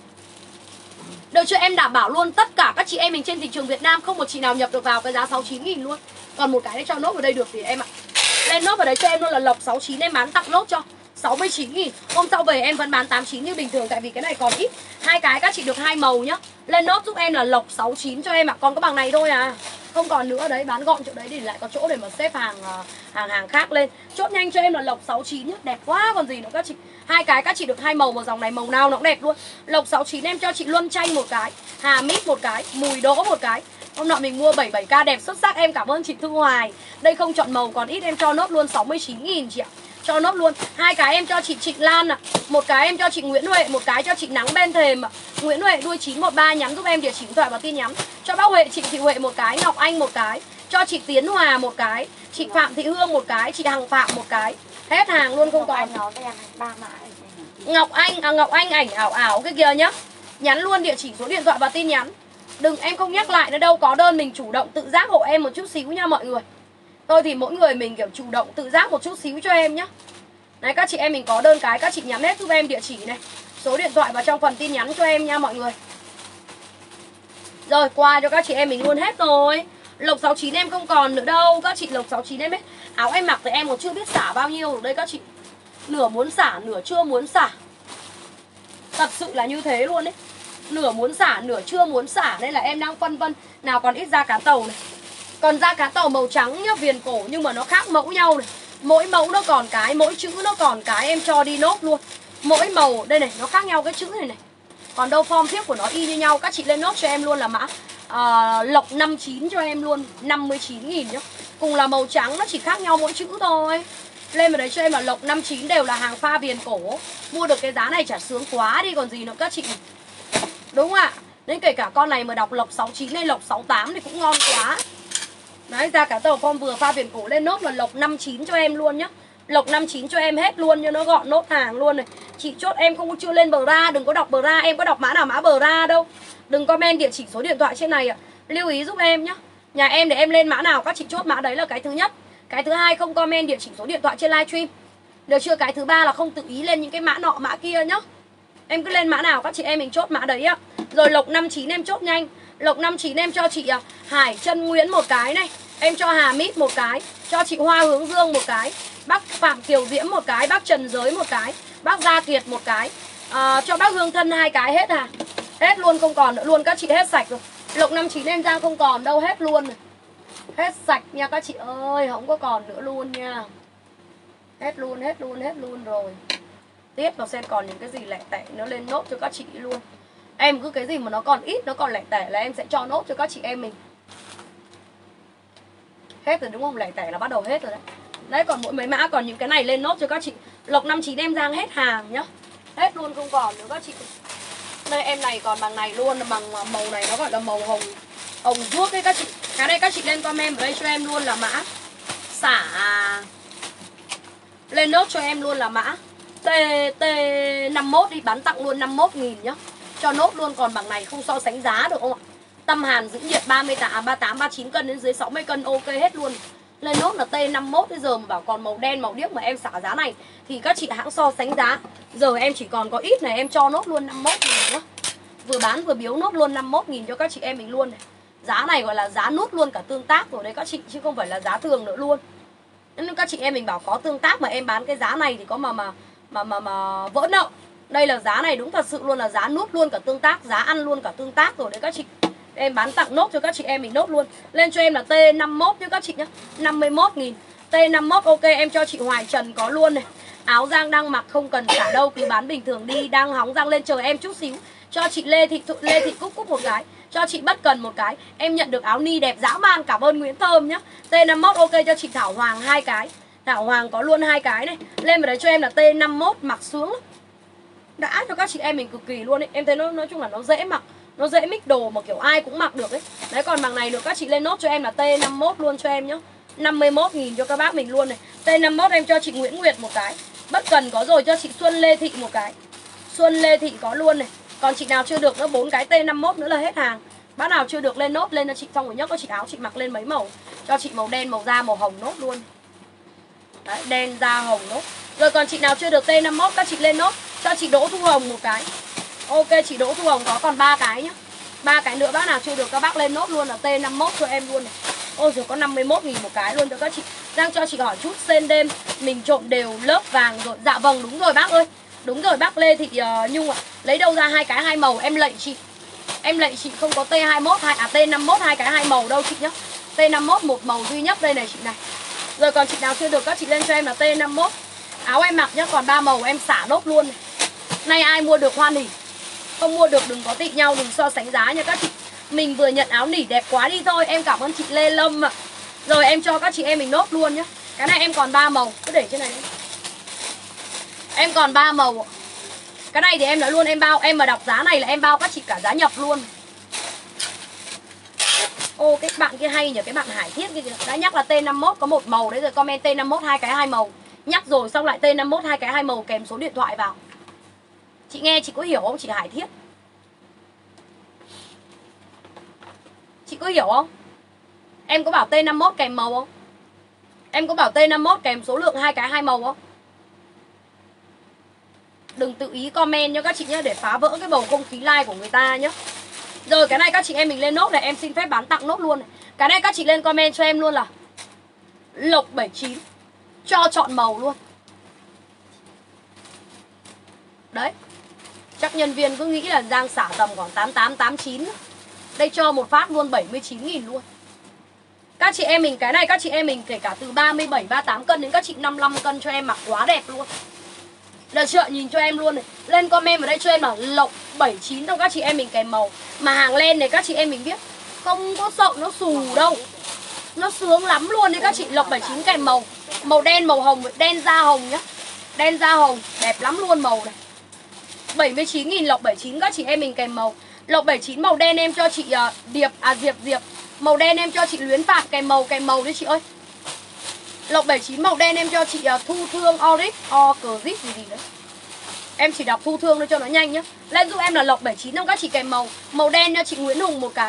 Được chưa, em đảm bảo luôn tất cả các chị em mình trên thị trường Việt Nam không một chị nào nhập được vào cái giá sáu mươi chín nghìn luôn. Còn một cái để cho nốt vào đây được thì em ạ. Lên nốt vào đấy cho em luôn là lộc sáu mươi chín, em bán tặng nốt cho sáu mươi chín nghìn. Hôm sau về em vẫn bán tám mươi chín như bình thường, tại vì cái này còn ít. Hai cái các chị được hai màu nhá. Lên nốt giúp em là lộc sáu mươi chín cho em ạ. Còn có bằng này thôi à. Không còn nữa đấy, bán gọn chỗ đấy để lại có chỗ để mà xếp hàng hàng hàng khác lên. Chốt nhanh cho em là lộc sáu mươi chín nhá, đẹp quá còn gì nữa các chị. Hai cái các chị được hai màu vào dòng này, màu nào nó cũng đẹp luôn. Lộc sáu mươi chín em cho chị Luân Chanh một cái, Hà Mít một cái, Mùi Đỗ một cái. Hôm nọ mình mua bảy mươi bảy k đẹp xuất sắc, em cảm ơn chị Thư Hoài. Đây không chọn màu còn ít, em cho nốt luôn sáu mươi chín nghìn chị ạ. Cho nốt luôn. Hai cái em cho chị Trịnh Lan ạ. À. Một cái em cho chị Nguyễn Huệ, một cái cho chị Nắng Bên Thềm ạ. À. Nguyễn Huệ đuôi chín một ba, nhắn giúp em địa chỉ điện thoại và tin nhắn. Cho bác Huệ, chị Thị Huệ một cái, Ngọc Anh một cái, cho chị Tiến Hòa một cái, chị Phạm Thị Hương một cái, chị Hằng Phạm một cái. Hết hàng luôn không còn. Ngọc Anh, à Ngọc Anh ảnh ảo ảo cái kia nhá. Nhắn luôn địa chỉ số điện thoại và tin nhắn. Đừng, em không nhắc lại nữa đâu, có đơn mình chủ động tự giác hộ em một chút xíu nha mọi người. Tôi thì mỗi người mình kiểu chủ động tự giác một chút xíu cho em nhá. Đấy các chị em mình có đơn cái các chị nhắn hết giúp em địa chỉ này, số điện thoại vào trong phần tin nhắn cho em nha mọi người. Rồi qua cho các chị em mình luôn hết rồi. Lộc sáu mươi chín em không còn nữa đâu. Các chị lộc sáu mươi chín em ấy. Áo em mặc thì em còn chưa biết xả bao nhiêu rồi đây các chị. Nửa muốn xả, nửa chưa muốn xả. Thật sự là như thế luôn đấy. Nửa muốn xả, nửa chưa muốn xả. Nên là em đang phân vân. Nào còn ít da cá tàu này. Còn da cá tàu màu trắng nhá, viền cổ nhưng mà nó khác mẫu nhau này. Mỗi mẫu nó còn cái, mỗi chữ nó còn cái, em cho đi nốt luôn. Mỗi màu, đây này, nó khác nhau cái chữ này này. Còn đâu form thiếp của nó y như nhau. Các chị lên nốt cho em luôn là mã uh, lộc năm mươi chín cho em luôn, năm mươi chín nghìn nhá. Cùng là màu trắng, nó chỉ khác nhau mỗi chữ thôi. Lên vào đấy cho em là lộc năm mươi chín đều là hàng pha viền cổ. Mua được cái giá này chả sướng quá đi còn gì nữa các chị. Đúng không ạ? Nên kể cả con này mà đọc lộc sáu mươi chín hay lộc sáu mươi tám thì cũng ngon quá. Đấy, ra cả tàu form vừa pha viền cổ lên nốt là lộc năm mươi chín cho em luôn nhá. Lộc năm mươi chín cho em hết luôn cho nó gọn nốt hàng luôn này. Chị chốt em không chưa lên bờ ra, đừng có đọc bờ ra, em có đọc mã nào mã bờ ra đâu. Đừng comment địa chỉ số điện thoại trên này ạ. Lưu ý giúp em nhá. Nhà em để em lên mã nào các chị chốt mã đấy là cái thứ nhất. Cái thứ hai, không comment địa chỉ số điện thoại trên livestream. Được chưa? Cái thứ ba là không tự ý lên những cái mã nọ mã kia nhá. Em cứ lên mã nào các chị em mình chốt mã đấy ạ. Rồi Lộc năm chín em chốt nhanh. Lộc năm chín em cho chị Hải Trân Nguyễn một cái này. Em cho Hà Mít một cái. Cho chị Hoa Hướng Dương một cái. Bác Phạm Kiều Diễm một cái. Bác Trần Giới một cái. Bác Gia Kiệt một cái. à, Cho bác Hương Thân hai cái hết à. Hết luôn, không còn nữa luôn. Các chị hết sạch rồi. Lộc năm chín em ra không còn đâu, hết luôn rồi. Hết sạch nha các chị ơi. Không có còn nữa luôn nha. Hết luôn, hết luôn, hết luôn rồi. Tiếp vào xem còn những cái gì lẻ tẻ nó lên nốt cho các chị luôn. Em cứ cái gì mà nó còn ít, nó còn lẻ tẻ là em sẽ cho nốt cho các chị em mình. Hết rồi đúng không? Lẻ tẻ là bắt đầu hết rồi đấy. Đấy, còn mỗi mấy mã còn những cái này lên nốt cho các chị. Lộc năm chín em Giang hết hàng nhá. Hết luôn, không còn nữa các chị. Đây em này còn bằng này luôn, bằng màu này nó gọi là màu hồng hồng ruốc đấy các chị. Cái này các chị lên comment ở đây cho em luôn là mã xả. Lên nốt cho em luôn là mã T T năm mốt đi, bán tặng luôn năm mươi mốt nghìn nhá. Cho nốt luôn, còn bằng này không so sánh giá được không ạ? Tâm hàn giữ nhiệt ba mươi tám, ba mươi tám, ba mươi chín cân đến dưới sáu mươi cân ok hết luôn. Lên nốt là T năm mốt. Bây giờ mà bảo còn màu đen màu điếc mà em xả giá này thì các chị hãng so sánh giá. Giờ em chỉ còn có ít này, em cho nốt luôn năm mươi mốt nghìn nhá. Vừa bán vừa biếu nốt luôn năm mươi mốt nghìn cho các chị em mình luôn này. Giá này gọi là giá nút luôn cả tương tác rồi đấy các chị, chứ không phải là giá thường nữa luôn. Nên các chị em mình bảo có tương tác mà em bán cái giá này thì có mà mà mà mà, mà vỡ nợ. Đây là giá này đúng thật sự luôn là giá nút luôn cả tương tác, giá ăn luôn cả tương tác rồi đấy các chị. Em bán tặng nốt cho các chị em mình nốt luôn. Lên cho em là T năm mốt nhá các chị nhá, năm mươi mốt nghìn. T năm mốt ok, em cho chị Hoài Trần có luôn này. Áo Giang đang mặc không cần xả đâu, cứ bán bình thường đi. Đang hóng Giang lên chờ em chút xíu. Cho chị Lê Thị Lê Thị Cúc Cúc một cái. Cho chị Bất Cần một cái. Em nhận được áo ni đẹp dã man, cảm ơn Nguyễn Thơm nhá. T năm mốt ok cho chị Thảo Hoàng hai cái. Thảo Hoàng có luôn hai cái này. Lên vào đấy cho em là T năm mốt mặc sướng lắm. Đã cho các chị em mình cực kỳ luôn ấy. Em thấy nó nói chung là nó dễ mặc, nó dễ mix đồ mà kiểu ai cũng mặc được ấy. Đấy, còn bằng này được các chị lên nốt cho em là T năm mốt luôn cho em nhá. năm mươi mốt nghìn cho các bác mình luôn này. T năm mốt em cho chị Nguyễn Nguyệt một cái. Bất Cần có rồi, cho chị Xuân Lê Thị một cái. Xuân Lê Thị có luôn này. Còn chị nào chưa được nữa, bốn cái T năm mốt nữa là hết hàng. Bác nào chưa được lên nốt lên cho chị, xong rồi nhấc cho chị áo chị mặc lên mấy màu. Cho chị màu đen, màu da, màu hồng nốt luôn. Đấy, đen da hồng nốt. Rồi còn chị nào chưa được T năm mốt các chị lên nốt. Cho chị Đỗ Thu Hồng một cái. Ok, chị Đỗ Thu Hồng có còn ba cái nhá. ba cái nữa bác nào chưa được các bác lên nốt luôn là T năm mốt cho em luôn này. Ôi rồi có năm mươi mốt nghìn một cái luôn cho các chị. Đang cho chị hỏi chút sên đêm mình trộn đều lớp vàng rồi. Dạ vâng đúng rồi bác ơi. Đúng rồi bác Lê Thị uh, Nhung ạ. À. Lấy đâu ra hai cái hai màu em lạy chị. Em lạy chị không có T hai mốt hai à T năm mốt hai cái hai màu đâu chị nhá. T năm mốt một màu duy nhất đây này chị này. Rồi còn chị nào chưa được các chị lên cho em là T năm mốt. Áo em mặc nhá, còn ba màu em xả nốt luôn này. Nay ai mua được hoan hỉ. Không mua được đừng có tị nhau, đừng so sánh giá nha các chị. Mình vừa nhận áo nỉ đẹp quá đi thôi. Em cảm ơn chị Lê Lâm ạ. Rồi em cho các chị em mình nốt luôn nhá. Cái này em còn ba màu, cứ để trên này đi. Em còn ba màu. Cái này thì em nói luôn em bao, em mà đọc giá này là em bao các chị cả giá nhập luôn. Ô cái bạn kia hay nhỉ, cái bạn Hải Thiết kia kìa. Đã nhắc là T năm mốt có một màu đấy rồi, comment T năm mốt hai cái hai màu. Nhắc rồi xong lại T năm mốt hai cái hai màu kèm số điện thoại vào. Chị nghe chị có hiểu không chị Hải Thiết? Chị có hiểu không? Em có bảo T năm mốt kèm màu không? Em có bảo T năm mốt kèm số lượng hai cái hai màu không? Đừng tự ý comment nha các chị nhé, để phá vỡ cái bầu không khí like của người ta nhé. Rồi cái này các chị em mình lên nốt này, em xin phép bán tặng nốt luôn này. Cái này các chị lên comment cho em luôn là Lộc bảy chín. Cho chọn màu luôn. Đấy. Chắc nhân viên cứ nghĩ là Giang xả tầm khoảng tám tám, tám chín. Đây cho một phát luôn bảy mươi chín nghìn luôn. Các chị em mình cái này các chị em mình kể cả từ ba mươi bảy, ba mươi tám cân đến các chị năm mươi lăm cân cho em mặc quá đẹp luôn. Được chưa? Nhìn cho em luôn này. Lên comment vào đây cho em là Lộc bảy chín trong các chị em mình kèm màu. Mà hàng len này các chị em mình biết không có sợ nó xù đâu. Nó sướng lắm luôn đấy các chị. Lộc bảy chín kèm màu. Màu đen, màu hồng, đen da hồng nhá. Đen da hồng, đẹp lắm luôn màu này. bảy mươi chín nghìn Lộc bảy chín các chị em mình kèm màu. Lộc bảy chín màu đen em cho chị uh, Điệp, à Diệp Diệp. Màu đen em cho chị Luyến Phạm kèm màu, kèm màu đấy chị ơi. Lộc bảy chín màu đen em cho chị uh, Thu Thương Oric, O cờ zip gì gì đấy. Em chỉ đọc Thu Thương thôi cho nó nhanh nhá. Lên giúp em là Lộc bảy chín trong các chị kèm màu. Màu đen cho chị Nguyễn Hùng một cái.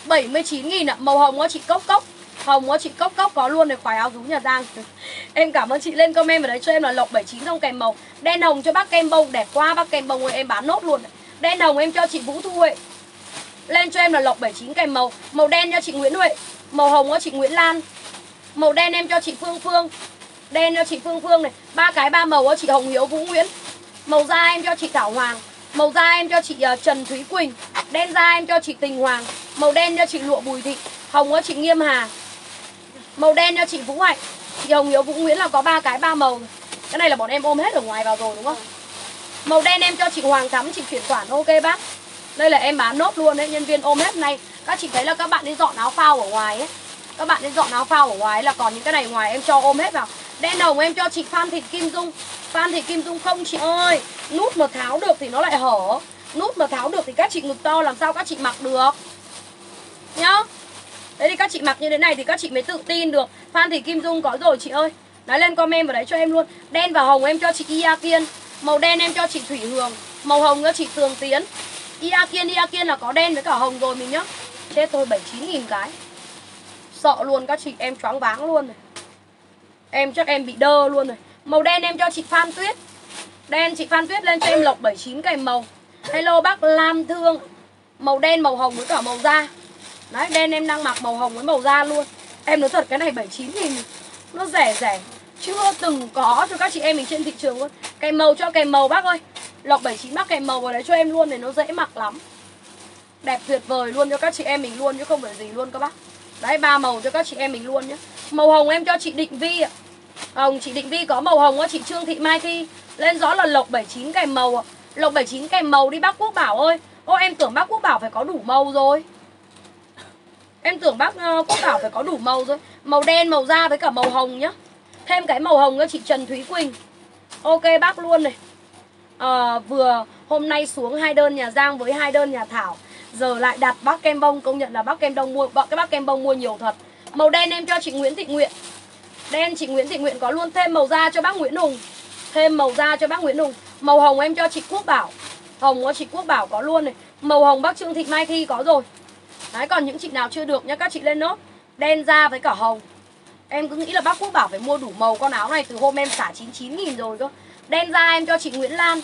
bảy mươi chín nghìn ạ. Màu hồng có chị Cốc Cốc. Hồng có chị Cốc Cốc có luôn này, khoái áo rú nhà Giang. Em cảm ơn chị, lên comment vào đấy cho em là lộc bảy chín không kèm màu. Đen hồng cho bác kem bông, đẹp quá bác kem bông ơi, em bán nốt luôn này. Đen hồng em cho chị Vũ Thu Huệ. Lên cho em là lộc bảy chín kèm màu. Màu đen cho chị Nguyễn Huệ. Màu hồng có chị Nguyễn Lan. Màu đen em cho chị Phương Phương. Đen cho chị Phương Phương này. Ba cái ba màu có chị Hồng Hiếu Vũ Nguyễn. Màu da em cho chị Thảo Hoàng. Màu da em cho chị uh, Trần Thúy Quỳnh. Đen da em cho chị Tình Hoàng. Màu đen cho chị Lụa Bùi Thị. Hồng có chị Nghiêm Hà. Màu đen cho chị Vũ Hạnh. Chị Hồng Hiếu Vũ Nguyễn là có ba cái ba màu. Cái này là bọn em ôm hết ở ngoài vào rồi đúng không? Màu đen em cho chị Hoàng Thắm, chị chuyển khoản ok bác. Đây là em bán nốt luôn đấy, nhân viên ôm hết này. Các chị thấy là các bạn đi dọn áo phao ở ngoài ấy. Các bạn đi dọn áo phao ở ngoài là còn những cái này ngoài em cho ôm hết vào. Đen hồng em cho chị Phan Thị Kim Dung. Phan Thị Kim Dung không chị ơi. Nút mà tháo được thì nó lại hở. Nút mà tháo được thì các chị ngực to làm sao các chị mặc được nhá. Đấy thì các chị mặc như thế này thì các chị mới tự tin được. Phan Thị Kim Dung có rồi chị ơi. Đấy, lên comment vào đấy cho em luôn. Đen và hồng em cho chị Ia Kiên. Màu đen em cho chị Thủy Hường. Màu hồng cho chị Tường Tiến. Ia Kiên, Ia Kiên là có đen với cả hồng rồi mình nhá. Chết tôi bảy mươi chín nghìn cái. Sợ luôn các chị, em choáng váng luôn này. Em chắc em bị đơ luôn rồi. Màu đen em cho chị Phan Tuyết. Đen chị Phan Tuyết lên cho em lộc bảy chín kèm màu. Hello bác Lam Thương. Màu đen, màu hồng với cả màu da. Đấy, đen em đang mặc màu hồng với màu da luôn. Em nói thật cái này bảy mươi chín nghìn. Nó rẻ rẻ. Chưa từng có cho các chị em mình trên thị trường luôn. Kèm màu cho kèm màu bác ơi. Lộc bảy mươi chín bác kèm màu vào đấy cho em luôn này, nó dễ mặc lắm. Đẹp tuyệt vời luôn cho các chị em mình luôn chứ không phải gì luôn các bác. Đấy, ba màu cho các chị em mình luôn nhé. Màu hồng em cho chị Định Vi ạ. Hồng chị Định Vi có màu hồng á, chị Trương Thị Mai Thi. Lên rõ là lộc bảy mươi chín kèm màu ạ. Lộc bảy mươi chín kèm màu đi bác Quốc Bảo ơi. Ô em tưởng bác Quốc Bảo phải có đủ màu rồi. Em tưởng bác uh, Quốc Bảo phải có đủ màu rồi. Màu đen, màu da với cả màu hồng nhá. Thêm cái màu hồng cho chị Trần Thúy Quỳnh. Ok bác luôn này. à, Vừa hôm nay xuống hai đơn nhà Giang với hai đơn nhà Thảo. Giờ lại đặt bác kem bông. Công nhận là bác kem đông mua, cái bác kem bông mua nhiều thật. Màu đen em cho chị Nguyễn Thị Nguyện. Đen chị Nguyễn Thị Nguyện có luôn. Thêm màu da cho bác Nguyễn Hùng. Thêm màu da cho bác Nguyễn Hùng. Màu hồng em cho chị Quốc Bảo. Hồng của chị Quốc Bảo có luôn này. Màu hồng bác Trương Thị Mai Thi có rồi. Đấy, còn những chị nào chưa được nhá, các chị lên nốt. Đen da với cả hồng. Em cứ nghĩ là bác Quốc Bảo phải mua đủ màu con áo này từ hôm em xả chín mươi chín nghìn rồi cơ. Đen da em cho chị Nguyễn Lan.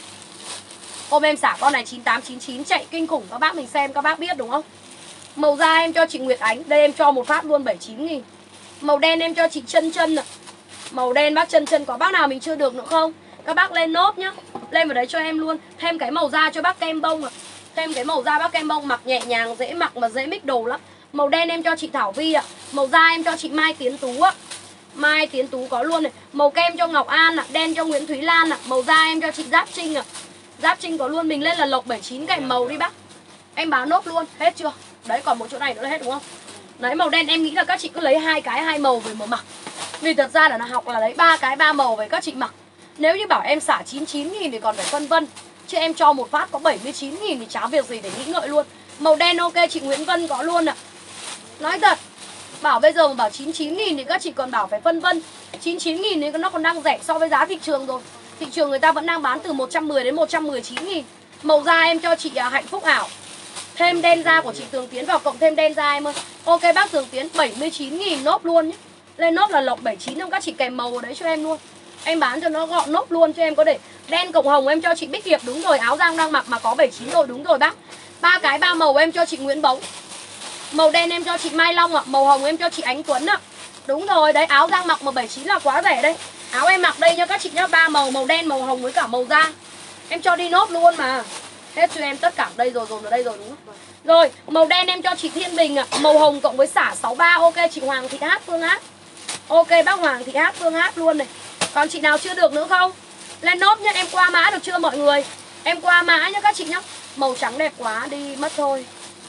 Hôm em xả con này chín mươi tám chín mươi chín chạy kinh khủng, các bác mình xem các bác biết đúng không? Màu da em cho chị Nguyệt Ánh. Đây em cho một phát luôn bảy mươi chín nghìn. Màu đen em cho chị Chân Chân ạ. Màu đen bác Chân Chân có bác nào mình chưa được nữa không? Các bác lên nốt nhá. Lên vào đấy cho em luôn. Thêm cái màu da cho bác kem bông ạ. Thêm cái màu da bác kem bông mặc nhẹ nhàng, dễ mặc mà dễ mix đồ lắm. Màu đen em cho chị Thảo Vi ạ. Màu da em cho chị Mai Tiến Tú ạ. Mai Tiến Tú có luôn này. Màu kem cho Ngọc An ạ. Đen cho Nguyễn Thúy Lan ạ. Màu da em cho chị Giáp Trinh ạ. Giáp Trinh có luôn. Mình lên là lộc bảy mươi chín kèm màu đi bác. Em bán nốt luôn. Hết chưa? Đấy, còn một chỗ này nữa là hết đúng không? Đấy, màu đen em nghĩ là các chị cứ lấy hai cái hai màu về mà mặc. Vì thật ra là nó học là lấy ba cái ba màu về các chị mặc. Nếu như bảo em xả chín mươi chín nghìn thì còn phải phân vân. Chứ em cho một phát có bảy mươi chín nghìn thì chả việc gì để nghĩ ngợi luôn. Màu đen ok chị Nguyễn Vân có luôn ạ. Nói thật, bảo bây giờ mà bảo chín mươi chín nghìn thì các chị còn bảo phải phân vân. Chín mươi chín nghìn thì nó còn đang rẻ so với giá thị trường rồi. Thị trường người ta vẫn đang bán từ một trăm mười đến một trăm mười chín nghìn. Màu da em cho chị Hạnh Phúc Ảo. Thêm đen da của chị Tường Tiến vào cộng thêm đen da em ơi. Ok bác Tường Tiến bảy mươi chín nghìn nốt luôn nhé. Lên nốt là lộc bảy mươi chín không các chị kèm màu ở đấy cho em luôn. Em bán cho nó gọn nốt luôn cho em có để. Đen cộng hồng em cho chị Bích Hiệp. Đúng rồi, áo Giang đang mặc mà có bảy mươi chín rồi. Đúng rồi bác. Ba cái ba màu em cho chị Nguyễn Bóng. Màu đen em cho chị Mai Long ạ. Màu hồng em cho chị Ánh Tuấn ạ. Đúng rồi, đấy áo Giang mặc mà bảy mươi chín là quá rẻ đây. Áo em mặc đây nha các chị nhá. Ba màu, màu đen, màu hồng với cả màu da. Em cho đi nốt luôn mà. Hết cho em tất cả đây rồi, rồi ở đây rồi đúng không? Rồi, màu đen em cho chị Thiên Bình ạ. Màu hồng cộng với xả sáu ba. Ok chị Hoàng Thị Hát Phương Hát. Ok bác Hoàng Thị Hát Phương Hát luôn này. Còn chị nào chưa được nữa không? Lên nốt nhá, em qua mã được chưa mọi người? Em qua mã nhá các chị nhá. Màu trắng đẹp quá đi mất thôi.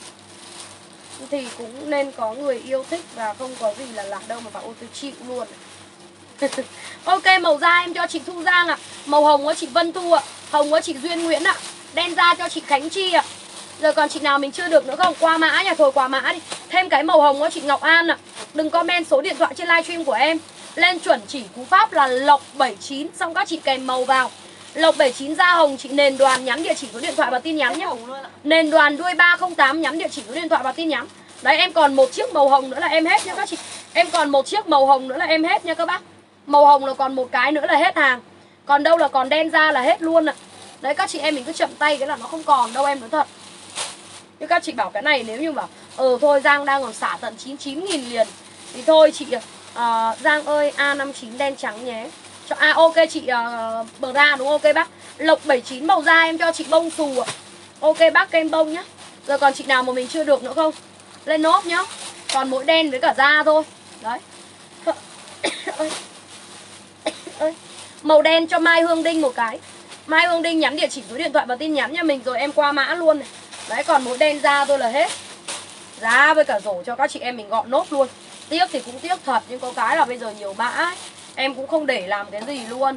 Thì cũng nên có người yêu thích và không có gì là lạ đâu mà bảo ôi tôi chịu luôn. Ok màu da em cho chị Thu Giang ạ. Màu hồng của chị Vân Thu ạ. Hồng của chị Duyên Nguyễn ạ. Đen da cho chị Khánh Chi ạ. Rồi còn chị nào mình chưa được nữa không? Qua mã nha, thôi qua mã đi. Thêm cái màu hồng của chị Ngọc An ạ. Đừng comment số điện thoại trên livestream của em. Lên chuẩn chỉ cú pháp là lộc bảy mươi chín. Xong các chị kèm màu vào. Lộc bảy mươi chín da hồng chị Nền Đoàn nhắn địa chỉ số điện thoại và tin nhắn nhé. Nền Đoàn đuôi ba không tám nhắn địa chỉ số điện thoại và tin nhắn. Đấy, em còn một chiếc màu hồng nữa là em hết nha các chị. Em còn một chiếc màu hồng nữa là em hết nha các bác. Màu hồng là còn một cái nữa là hết hàng. Còn đâu là còn đen da là hết luôn ạ. Đấy, các chị em mình cứ chậm tay cái là nó không còn đâu, em nói thật. Nhưng các chị bảo cái này nếu như bảo ờ thôi Giang đang còn xả tận chín mươi chín nghìn liền thì thôi chị uh, Giang ơi A năm chín đen trắng nhé. Cho à ok chị uh, bờ ra đúng không? Ok bác. Lộc bảy chín màu da em cho chị bông xù ạ. Ok bác, kem bông nhá. Rồi còn chị nào mà mình chưa được nữa không? Lên nốt nhá. Còn mỗi đen với cả da thôi. Đấy. Màu đen cho Mai Hương Đinh một cái. Mai Hương Đinh nhắn địa chỉ số điện thoại và tin nhắn nha mình rồi em qua mã luôn này. Đấy, còn mỗi đen da thôi là hết. Giá với cả rổ cho các chị em mình gọn nốt luôn. Tiếc thì cũng tiếc thật, nhưng có cái là bây giờ nhiều mã ấy, em cũng không để làm cái gì luôn.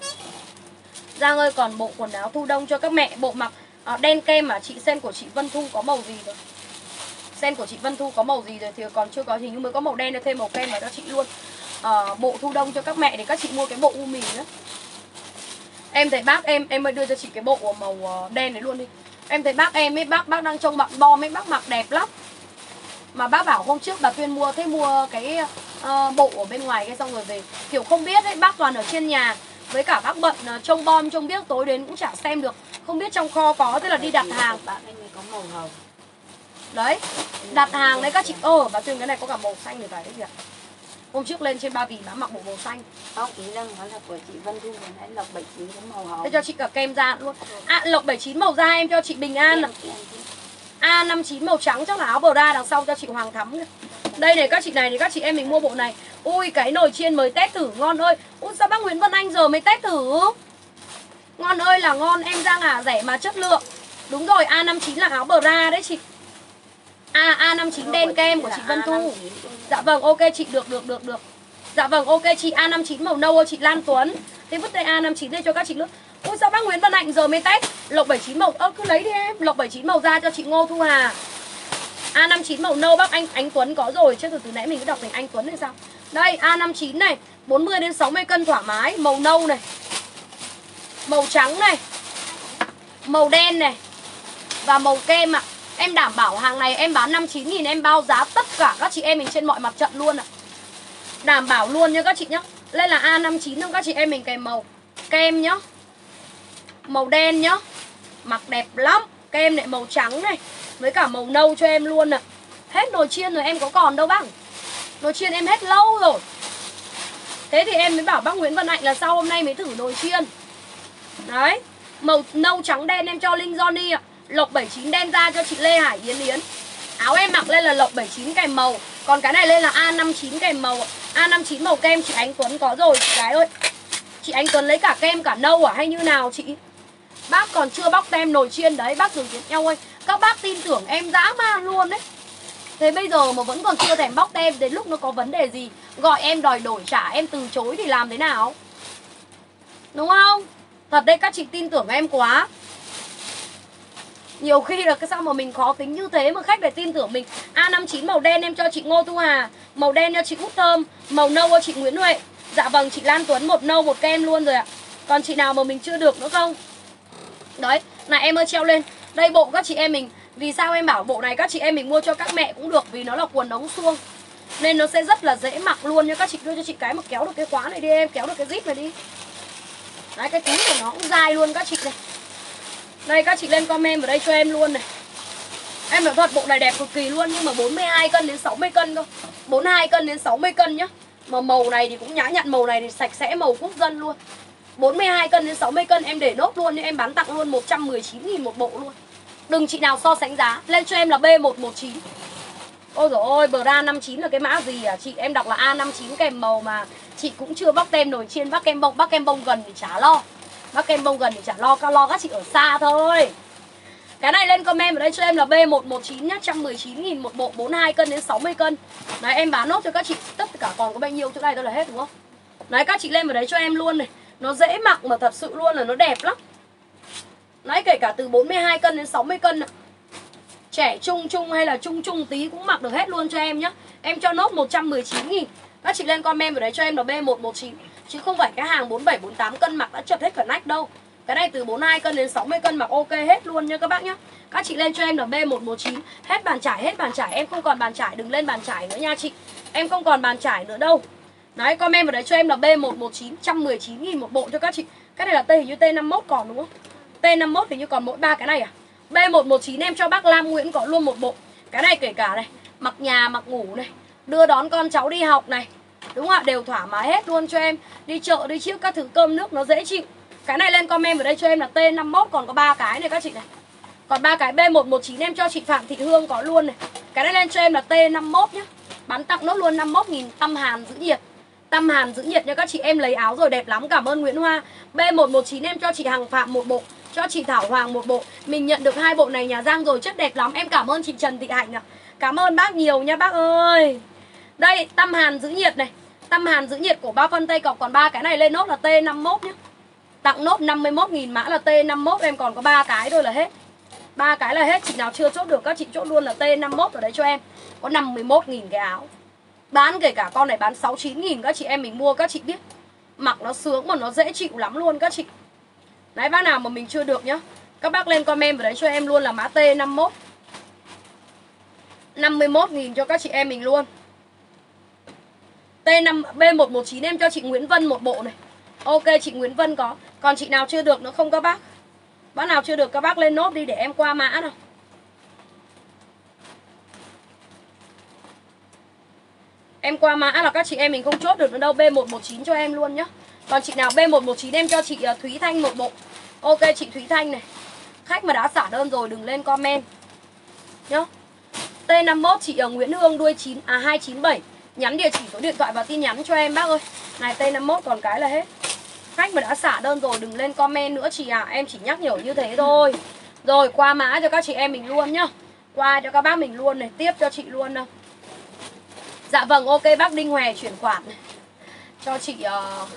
Giang ơi, còn bộ quần áo thu đông cho các mẹ, bộ mặc à, đen kem mà chị sen của chị Vân Thu có màu gì rồi? Sen của chị Vân Thu có màu gì rồi thì còn chưa có, hình như mới có màu đen, để thêm màu kem vào cho chị luôn. À, bộ thu đông cho các mẹ để các chị mua cái bộ u mì nữa. Em thấy bác em, em ơi đưa cho chị cái bộ màu đen này luôn đi. Em thấy bác em ấy, bác bác đang trông mặc bom ấy, bác mặc đẹp lắm. Mà bác bảo hôm trước bà Tuyên mua, thế mua cái uh, bộ ở bên ngoài cái xong rồi về. Kiểu không biết ấy, bác toàn ở trên nhà. Với cả bác bận uh, trông bom, trông biết tối đến cũng chả xem được. Không biết trong kho có, thế là đi đặt hàng. Bác anh ấy có màu hồng. Đấy, đặt hàng đấy các chị. Ơ, oh, bà Tuyên cái này có cả màu xanh rồi phải đấy kìa. Hôm trước lên trên Ba Vì bà mặc bộ màu xanh. Không, ý rằng nó là của chị Vân Thu, còn nãy Lộc bảy chín có màu hồng. Thế cho chị cả kem da luôn. À, Lộc bảy chín màu da em cho chị Bình An. A năm chín màu trắng chắc là áo bờ ra đằng sau cho chị Hoàng Thắm. Đây này các chị này thì các chị em mình mua bộ này. Ui cái nồi chiên mới test thử ngon ơi. Ui sao bác Nguyễn Vân Anh giờ mới test thử. Ngon ơi là ngon em Giang à, rẻ mà chất lượng. Đúng rồi, A năm chín là áo bờ ra đấy chị. À A năm chín đen kem của chị Vân Thu. Dạ vâng, ok chị, được được được được. Dạ vâng, ok chị. A năm chín màu nâu chị Lan Tuấn. Thế vứt đây A năm chín đây cho các chị nữa. Ôi sao bác Nguyễn Văn Hạnh giờ mới test. Lộc bảy chín màu, ơ cứ lấy đi em. Lộc bảy chín màu da cho chị Ngô Thu Hà. A năm chín màu nâu bác anh Ánh Tuấn có rồi. Chứ từ từ nãy mình cứ đọc thành Anh Tuấn hay sao. Đây A năm chín này, bốn mươi đến sáu mươi cân thoải mái. Màu nâu này, màu trắng này, màu đen này, và màu kem ạ. à. Em đảm bảo hàng này em bán năm mươi chín nghìn, em bao giá tất cả các chị em mình trên mọi mặt trận luôn ạ. à. Đảm bảo luôn nha các chị nhá. Lên là A năm mươi chín trong các chị em mình kèm màu kem nhá, màu đen nhá. Mặc đẹp lắm. Kem này màu trắng này, với cả màu nâu cho em luôn ạ. à. Hết nồi chiên rồi em có còn đâu bác. Nồi chiên em hết lâu rồi. Thế thì em mới bảo bác Nguyễn Văn Hạnh là sau hôm nay mới thử nồi chiên. Đấy, màu nâu trắng đen em cho Linh Johnny ạ. à. Lộc bảy chín đen da cho chị Lê Hải Yến Yến. Áo em mặc lên là Lộc bảy chín kèm màu. Còn cái này lên là A năm mươi chín kèm màu. A năm mươi chín màu kem chị Ánh Tuấn có rồi chị gái ơi. Chị Ánh Tuấn lấy cả kem cả nâu à hay như nào chị? Bác còn chưa bóc tem nồi chiên đấy. Bác đừng giết nhau ơi. Các bác tin tưởng em dã man luôn đấy. Thế bây giờ mà vẫn còn chưa thèm bóc tem, đến lúc nó có vấn đề gì gọi em đòi đổi trả, em từ chối thì làm thế nào? Đúng không? Thật đấy, các chị tin tưởng em quá. Nhiều khi là cái sao mà mình khó tính như thế mà khách lại tin tưởng mình. A năm mươi chín màu đen em cho chị Ngô Thu Hà, màu đen cho chị Út Thơm, màu nâu cho chị Nguyễn Huệ. Dạ vâng, chị Lan Tuấn một nâu một kem luôn rồi ạ. Còn chị nào mà mình chưa được nữa không? Đấy, này em ơi treo lên. Đây bộ các chị em mình. Vì sao em bảo bộ này các chị em mình mua cho các mẹ cũng được, vì nó là quần ống suông nên nó sẽ rất là dễ mặc luôn nha các chị. Đưa cho chị cái mà kéo được cái khóa này đi em, kéo được cái zip này đi. Đấy, cái túi của nó cũng dài luôn các chị này. Đây các chị lên comment vào đây cho em luôn này. Em nói thật bộ này đẹp cực kỳ luôn, nhưng mà bốn mươi hai cân đến sáu mươi cân thôi. bốn mươi hai cân đến sáu mươi cân nhá. Mà màu này thì cũng nhã nhặn, màu này thì sạch sẽ, màu quốc dân luôn. bốn mươi hai cân đến sáu mươi cân em để nốt luôn, nhưng em bán tặng luôn một trăm mười chín nghìn một bộ luôn. Đừng chị nào so sánh giá, lên cho em là B một một chín. Ôi dồi ôi, bra năm mươi chín là cái mã gì à chị? Em đọc là A năm mươi chín kèm màu mà chị cũng chưa bóc tem nồi chiên. Bác kem bông, bác kem bông gần thì chả lo. Bác kem bông gần thì chả lo, cao lo các chị ở xa thôi. Cái này lên comment vào đây cho em là B một một chín nhá, một trăm mười chín nghìn một bộ, bốn mươi hai cân đến sáu mươi cân. Đấy, em bán nốt cho các chị, tất cả còn có bao nhiêu chỗ này thôi là hết đúng không? Đấy, các chị lên vào đấy cho em luôn này. Nó dễ mặc mà thật sự luôn là nó đẹp lắm. Đấy, kể cả từ bốn mươi hai cân đến sáu mươi cân ạ. Trẻ trung trung hay là trung trung tí cũng mặc được hết luôn cho em nhá. Em cho nốt một trăm mười chín nghìn. Các chị lên comment vào đấy cho em là B một một chín. Chứ không phải cái hàng bốn mươi bảy, bốn mươi tám cân mặc đã chật hết cả nách đâu. Cái này từ bốn mươi hai cân đến sáu mươi cân mặc ok hết luôn nha các bác nhá. Các chị lên cho em là B một một chín. Hết bàn trải, hết bàn trải. Em không còn bàn trải, đừng lên bàn trải nữa nha chị. Em không còn bàn trải nữa đâu. Đấy, comment vào đấy cho em là B một một chín, một trăm mười chín nghìn một bộ cho các chị. Cái này là T, hình như T năm mốt còn đúng không? T năm mốt hình như còn mỗi ba cái này à? B một một chín em cho bác Lam Nguyễn có luôn một bộ. Cái này kể cả này, mặc nhà, mặc ngủ này, đưa đón con cháu đi học này, đúng không ạ? Đều thoải mái hết luôn cho em. Đi chợ, đi chiếc các thứ cơm nước nó dễ chịu. Cái này lên comment vào đây cho em là T năm mốt còn có ba cái này các chị này. Còn ba cái B một một chín em cho chị Phạm Thị Hương có luôn này. Cái này lên cho em là T năm mốt nhá. Bán tặng nốt luôn năm mươi mốt nghìn, tăm hàn giữ nhiệt. Tăm hàn giữ nhiệt nha các chị, em lấy áo rồi đẹp lắm. Cảm ơn Nguyễn Hoa. B một một chín em cho chị Hằng Phạm một bộ, cho chị Thảo Hoàng một bộ. Mình nhận được hai bộ này nhà Giang rồi, chất đẹp lắm. Em cảm ơn chị Trần Thị Hạnh ạ. Cảm ơn bác nhiều nha bác ơi. Đây, tăm hàn giữ nhiệt này. Tăm hàn giữ nhiệt của ba phân Tây Cọc. Còn ba cái này lên nốt là T năm mốt nhá. Tặng nốt năm mươi mốt nghìn, mã là T năm mốt. Em còn có ba cái thôi là hết. Ba cái là hết. Chị nào chưa chốt được các chị chốt luôn là T năm mốt ở đấy cho em. Có năm mươi mốt nghìn cái áo. Bán kể cả con này bán sáu chín nghìn các chị em mình mua các chị biết. Mặc nó sướng mà nó dễ chịu lắm luôn các chị. Đấy, bác nào mà mình chưa được nhá, các bác lên comment vào đấy cho em luôn là mã T năm mốt. năm mươi mốt nghìn cho các chị em mình luôn. T năm B một một chín em cho chị Nguyễn Vân một bộ này. Ok, chị Nguyễn Vân có. Còn chị nào chưa được nữa không các bác? Bác nào chưa được các bác lên nốt đi để em qua mã nào. Em qua mã là các chị em mình không chốt được nữa đâu. B một một chín cho em luôn nhá. Còn chị nào B một một chín em cho chị Thúy Thanh một bộ. Ok, chị Thúy Thanh này. Khách mà đã xả đơn rồi đừng lên comment nhá. T năm mốt chị ở Nguyễn Hương đuôi chín à hai chín bảy. Nhắn địa chỉ số điện thoại và tin nhắn cho em bác ơi. Này T năm mốt còn cái là hết. Khách mà đã xả đơn rồi đừng lên comment nữa chị à. Em chỉ nhắc nhở như thế thôi. Rồi qua mã cho các chị em mình luôn nhá. Qua cho các bác mình luôn này. Tiếp cho chị luôn đâu. Dạ vâng, ok bác Đinh Hòe chuyển khoản này. Cho chị uh,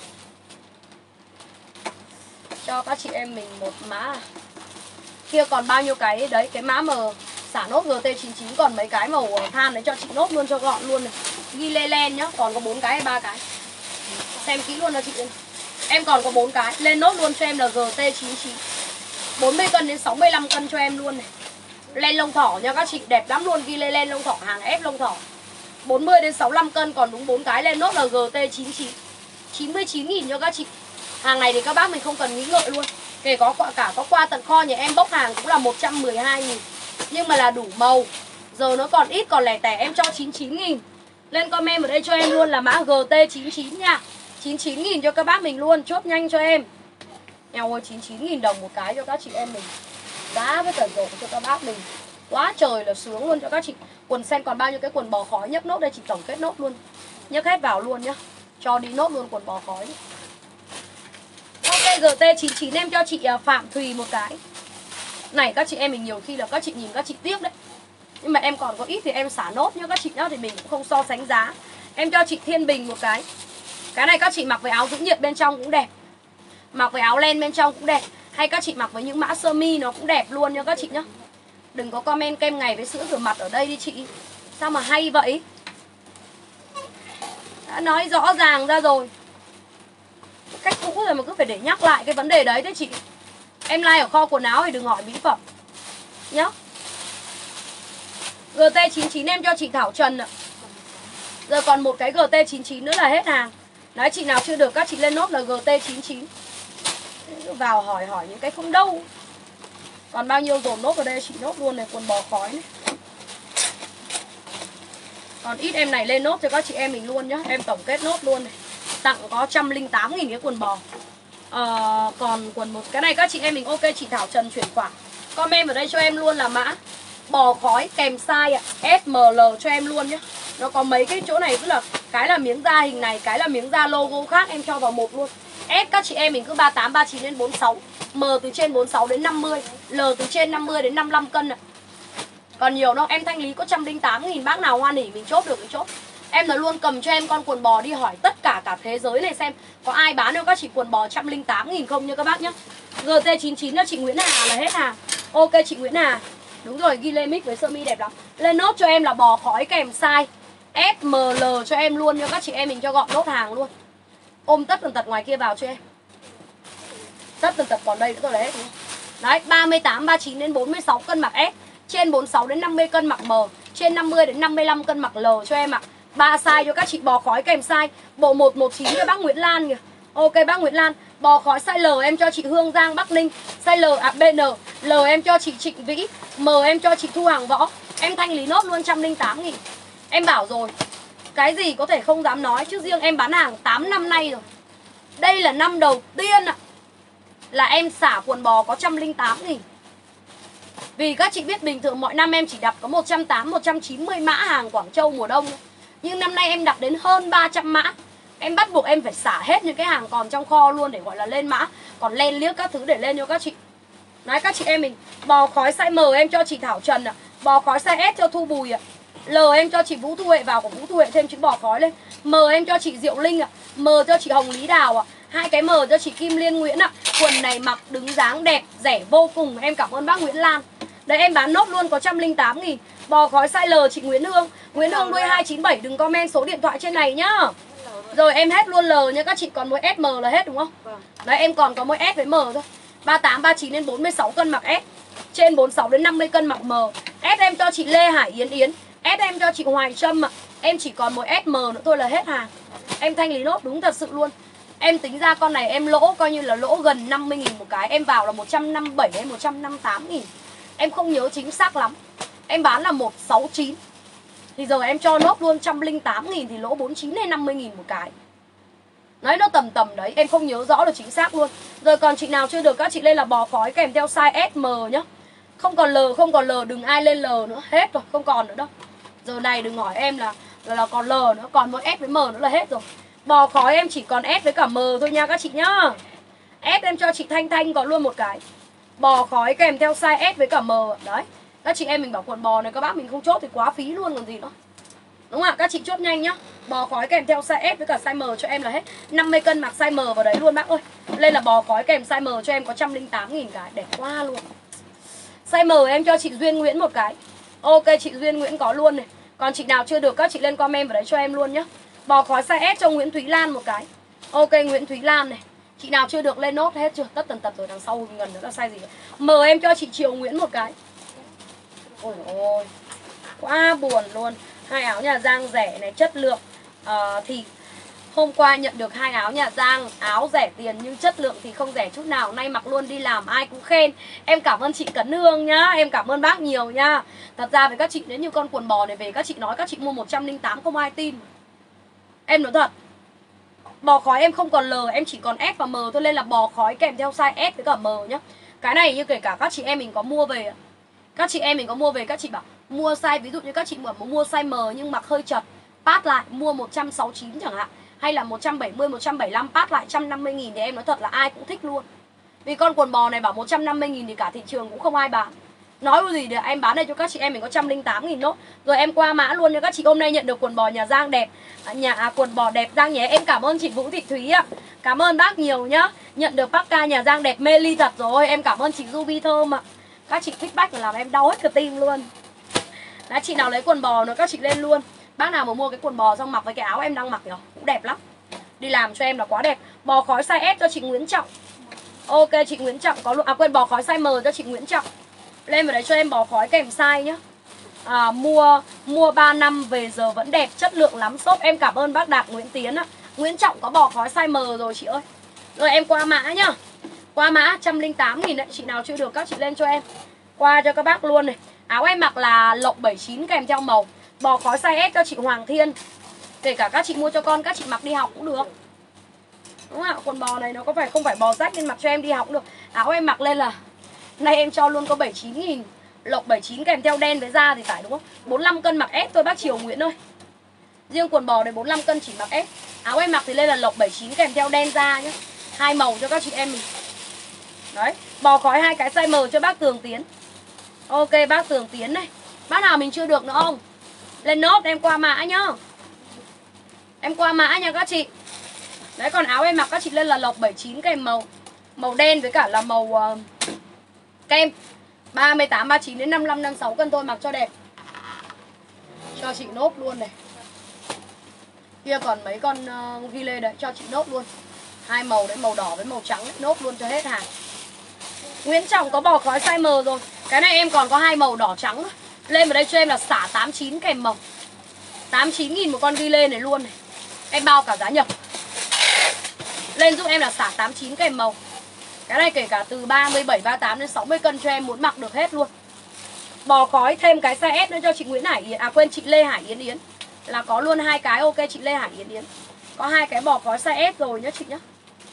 cho các chị em mình một mã. Kia còn bao nhiêu cái đấy, cái mã mà xả nốt G T chín chín, còn mấy cái màu than đấy cho chị nốt luôn cho gọn luôn này. Ghi lê len nhá, còn có bốn cái hay ba cái. Xem kỹ luôn cho chị em. Em còn có bốn cái, lên nốt luôn cho em là G T chín chín. bốn mươi cân đến sáu mươi lăm cân cho em luôn này. Len lông thỏ nha các chị, đẹp lắm luôn, ghi lê len lông thỏ, hàng ép lông thỏ. bốn mươi đến sáu mươi lăm cân còn đúng bốn cái, lên nốt là G T chín chín. chín mươi chín nghìn cho các chị. Hàng này thì các bác mình không cần nghĩ ngợi luôn. Kể có cả có qua tận kho nhà em bốc hàng cũng là một trăm mười hai nghìn. Nhưng mà là đủ màu. Giờ nó còn ít còn lẻ tẻ em cho chín mươi chín nghìn. Lên comment ở đây cho em luôn là mã G T chín mươi chín nha. chín mươi chín nghìn cho các bác mình luôn, chốt nhanh cho em. Eo ơi, chín mươi chín nghìn đồng một cái cho các chị em mình. Giá với tận rộ cho các bác mình. Quá trời là sướng luôn cho các chị. Quần sen còn bao nhiêu cái quần bò khói, nhấc nốt đây chị tổng kết nốt luôn. Nhấc hết vào luôn nhá. Cho đi nốt luôn quần bò khói. Ok, G T chín mươi chín em cho chị Phạm Thùy một cái. Này các chị em mình nhiều khi là các chị nhìn các chị tiếc đấy. Nhưng mà em còn có ít thì em xả nốt nhá các chị nhá. Thì mình cũng không so sánh giá. Em cho chị Thiên Bình một cái. Cái này các chị mặc với áo giữ nhiệt bên trong cũng đẹp. Mặc với áo len bên trong cũng đẹp. Hay các chị mặc với những mã sơ mi nó cũng đẹp luôn nha các chị nhá. Đừng có comment kem ngày với sữa rửa mặt ở đây đi chị. Sao mà hay vậy? Đã nói rõ ràng ra rồi. Cách cũ rồi mà cứ phải để nhắc lại cái vấn đề đấy đấy chị. Em like ở kho quần áo thì đừng hỏi mỹ phẩm nhá. G T chín mươi chín em cho chị Thảo Trần ạ. Giờ còn một cái G T chín mươi chín nữa là hết hàng. Đấy, chị nào chưa được các chị lên nốt là G T chín mươi chín. Vào hỏi hỏi những cái không đâu. Còn bao nhiêu dồn nốt ở đây chị nốt luôn này, quần bò khói này. Còn ít em này lên nốt cho các chị em mình luôn nhá. Em tổng kết nốt luôn này. Tặng có một trăm lẻ tám nghìn cái quần bò. Ờ, còn quần một cái này các chị em mình ok, chị Thảo Trần chuyển khoản. Comment ở đây cho em luôn là mã bò khói kèm size ạ, S M L cho em luôn nhá. Nó có mấy cái chỗ này tức là cái là miếng da hình này, cái là miếng da logo khác, em cho vào một luôn. S các chị em mình cứ ba mươi tám, ba mươi chín đến bốn mươi sáu, M từ trên bốn mươi sáu đến năm mươi, L từ trên năm mươi đến năm mươi lăm cân ạ. Còn nhiều đâu, em thanh lý có một trăm lẻ tám nghìn, bác nào hoan hỉ mình chốt được thì chốt. Em nói luôn, cầm cho em con quần bò đi hỏi tất cả cả thế giới này xem có ai bán cho các chị quần bò một trăm lẻ tám nghìn không nha các bác nhá. G T chín mươi chín cho chị Nguyễn Hà là hết hàng. Ok chị Nguyễn Hà. Đúng rồi, ghi lên mic với sơ mi đẹp lắm. Lên nốt cho em là bò khói kèm size S M L cho em luôn nha các chị em mình cho gọn nốt hàng luôn. Ôm tất tần tật ngoài kia vào cho em. Tất tần tật còn đây nữa tôi lấy hết đúng không? Đấy, ba mươi tám, ba mươi chín đến bốn mươi sáu cân mặc S, trên bốn mươi sáu đến năm mươi cân mặc M, trên năm mươi đến năm mươi lăm cân mặc L cho em ạ. Ba size cho các chị, bò khói kèm size. Bộ một một chín cho bác Nguyễn Lan kìa. Ok bác Nguyễn Lan, bò khói size L em cho chị Hương Giang Bắc Ninh, size L à bê en, L em cho chị Trịnh Vĩ, M em cho chị Thu Hàng Võ. Em thanh lý nốt luôn một trăm linh tám nghìn. Em bảo rồi, cái gì có thể không dám nói, chứ riêng em bán hàng tám năm nay rồi. Đây là năm đầu tiên ạ, là em xả quần bò có một trăm linh tám nghìn. Vì các chị biết bình thường mọi năm em chỉ đặt có một trăm tám mươi, một trăm chín mươi mã hàng Quảng Châu mùa đông. Nhưng năm nay em đặt đến hơn ba trăm mã. Em bắt buộc em phải xả hết những cái hàng còn trong kho luôn để gọi là lên mã. Còn len liếc các thứ để lên cho các chị. Nói các chị em mình, bò khói size M em cho chị Thảo Trần ạ, bò khói size S cho Thu Bùi ạ, L em cho chị Vũ Thu Huệ, vào của Vũ Thu Huệ thêm chữ bò khói lên, M em cho chị Diệu Linh ạ, M cho chị Hồng Lý Đào ạ, hai cái M cho chị Kim Liên Nguyễn ạ. Quần này mặc đứng dáng đẹp, rẻ vô cùng. Em cảm ơn bác Nguyễn Lan. Đấy em bán nốt luôn có một trăm linh tám nghìn. Bò khói size L chị Nguyễn Hương. Nguyễn Hương đuôi hai chín bảy, đừng comment số điện thoại trên này nhá. Rồi em hết luôn L nha các chị, còn mỗi S M là hết đúng không? Đấy em còn có mỗi S với M thôi. ba mươi tám, ba mươi chín đến bốn mươi sáu cân mặc S, trên bốn mươi sáu đến năm mươi cân mặc M. S em cho chị Lê Hải Yến Yến, S em cho chị Hoài Trâm ạ. Em chỉ còn mỗi S M nữa thôi là hết hàng. Em thanh lý nốt đúng thật sự luôn. Em tính ra con này em lỗ coi như là lỗ gần năm mươi nghìn một cái. Em vào là một trăm năm mươi bảy hay một trăm năm mươi tám nghìn. Em không nhớ chính xác lắm. Em bán là một trăm sáu mươi chín. Thì giờ em cho nốt luôn một trăm linh tám nghìn thì lỗ bốn mươi chín hay năm mươi nghìn một cái. Đấy nó tầm tầm đấy, em không nhớ rõ được chính xác luôn. Rồi còn chị nào chưa được các chị lên là bò khói kèm theo size S M nhá. Không còn L, không còn L, đừng ai lên L nữa, hết rồi, không còn nữa đâu. Giờ này đừng hỏi em là là, là còn L nữa, còn một S với M nữa là hết rồi. Bò khói em chỉ còn S với cả M thôi nha các chị nhá. S em cho chị Thanh Thanh còn luôn một cái. Bò khói kèm theo size S với cả M. Đấy, các chị em mình bảo quần bò này các bác mình không chốt thì quá phí luôn còn gì nữa. Đúng không ạ? Các chị chốt nhanh nhá. Bò khói kèm theo size S với cả size M cho em là hết. năm mươi cân mặc size M vào đấy luôn bác ơi. Lên là bò khói kèm size M cho em có một trăm linh tám nghìn cái, đẹp quá luôn. Size M em cho chị Duyên Nguyễn một cái. Ok chị Duyên Nguyễn có luôn này. Còn chị nào chưa được các chị lên comment vào đấy cho em luôn nhá. Bò khói size S cho Nguyễn Thúy Lan một cái. Ok Nguyễn Thúy Lan này. Chị nào chưa được lên nốt hết chưa? Tất tần tật rồi, đằng sau gần nữa là size gì nữa. M em cho chị Triều Nguyễn một cái. Ôi ôi, quá buồn luôn. Hai áo nhà Giang rẻ này, chất lượng à, thì hôm qua nhận được hai áo nhà Giang, áo rẻ tiền nhưng chất lượng thì không rẻ chút nào. Nay mặc luôn đi làm ai cũng khen. Em cảm ơn chị Cấn Hương nhá, em cảm ơn bác nhiều nhá. Thật ra với các chị, nếu như con quần bò này về các chị nói các chị mua một trăm linh tám không ai tin. Em nói thật, bò khói em không còn L, em chỉ còn S và M thôi. Nên là bò khói kèm theo size S với cả M nhá. Cái này như kể cả các chị em mình có mua về, các chị em mình có mua về các chị bảo mua size, ví dụ như các chị bảo mua size M nhưng mặc hơi chật, pass lại mua một trăm sáu mươi chín chẳng hạn, hay là một trăm bảy mươi, một trăm bảy mươi lăm pass lại một trăm năm mươi nghìn thì em nói thật là ai cũng thích luôn. Vì con quần bò này bảo một trăm năm mươi nghìn thì cả thị trường cũng không ai bán. Nói cái gì để em bán đây cho các chị em mình có một trăm linh tám nghìn nốt. Rồi em qua mã luôn cho các chị. Hôm nay nhận được quần bò nhà Giang đẹp, nhà à, quần bò đẹp Giang nhé. Em cảm ơn chị Vũ Thị Thúy ạ. Cảm ơn bác nhiều nhá. Nhận được bác ca nhà Giang đẹp mê ly thật rồi. Em cảm ơn chị Ruby Thơm ạ. Các chị feedback là làm em đau hết cả tim luôn. Đã chị nào lấy quần bò nữa các chị lên luôn. Bác nào mà mua cái quần bò xong mặc với cái áo em đang mặc nhỉ, cũng đẹp lắm. Đi làm cho em là quá đẹp. Bò khói size S cho chị Nguyễn Trọng. Ok chị Nguyễn Trọng có luôn. À quên, bò khói size M cho chị Nguyễn Trọng. Lên vào đấy cho em bò khói kèm size nhá. à, Mua mua ba năm về giờ vẫn đẹp, chất lượng lắm shop. Em cảm ơn bác Đạt Nguyễn Tiến ạ. Nguyễn Trọng có bò khói size M rồi chị ơi. Rồi em qua mã nhá. Qua mã một trăm linh tám nghìn đấy. Chị nào chưa được các chị lên cho em. Qua cho các bác luôn này. Áo em mặc là lộc bảy chín kèm theo màu. Bò khói size S cho chị Hoàng Thiên. Kể cả các chị mua cho con các chị mặc đi học cũng được. Đúng không ạ? Quần bò này nó có phải không phải bò rách nên mặc cho em đi học cũng được. Áo em mặc lên là nay em cho luôn có bảy mươi chín nghìn. Lộc bảy mươi chín kèm theo đen với da thì phải đúng không? bốn mươi lăm cân mặc S thôi bác Triều Nguyễn ơi. Riêng quần bò này bốn mươi lăm cân chỉ mặc S. Áo em mặc thì lên là lộc bảy mươi chín kèm theo đen da nhé. Hai màu cho các chị em mình. Đấy, bò khói hai cái size M cho bác Tường Tiến. Ok bác Tường Tiến này. Bác nào mình chưa được nữa không? Lên nốt em qua mã nhá. Em qua mã nha các chị. Đấy còn áo em mặc các chị lên là lộc bảy mươi chín kèm màu. Màu đen với cả là màu uh, kem. ba mươi tám, ba mươi chín đến năm mươi lăm, năm mươi sáu cân thôi mặc cho đẹp. Cho chị nốt luôn này. Kia còn mấy con uh, ghi lê đấy, cho chị nốt luôn. Hai màu đấy, màu đỏ với màu trắng đấy. Nốt luôn cho hết hàng. Nguyễn Trọng có bò khói size M rồi. Cái này em còn có hai màu đỏ trắng thôi. Lên vào đây cho em là xả tám mươi chín kèm màu. tám mươi chín nghìn một con ghi lên này luôn này. Em bao cả giá nhập. Lên giúp em là xả tám mươi chín kèm màu. Cái này kể cả từ ba mươi bảy, ba mươi tám đến sáu mươi cân cho em muốn mặc được hết luôn. Bò khói thêm cái size S nữa cho chị Nguyễn Hải Yến. À quên, chị Lê Hải Yến Yến. Là có luôn hai cái, ok chị Lê Hải Yến Yến. Có hai cái bò khói size S rồi nhá chị nhá.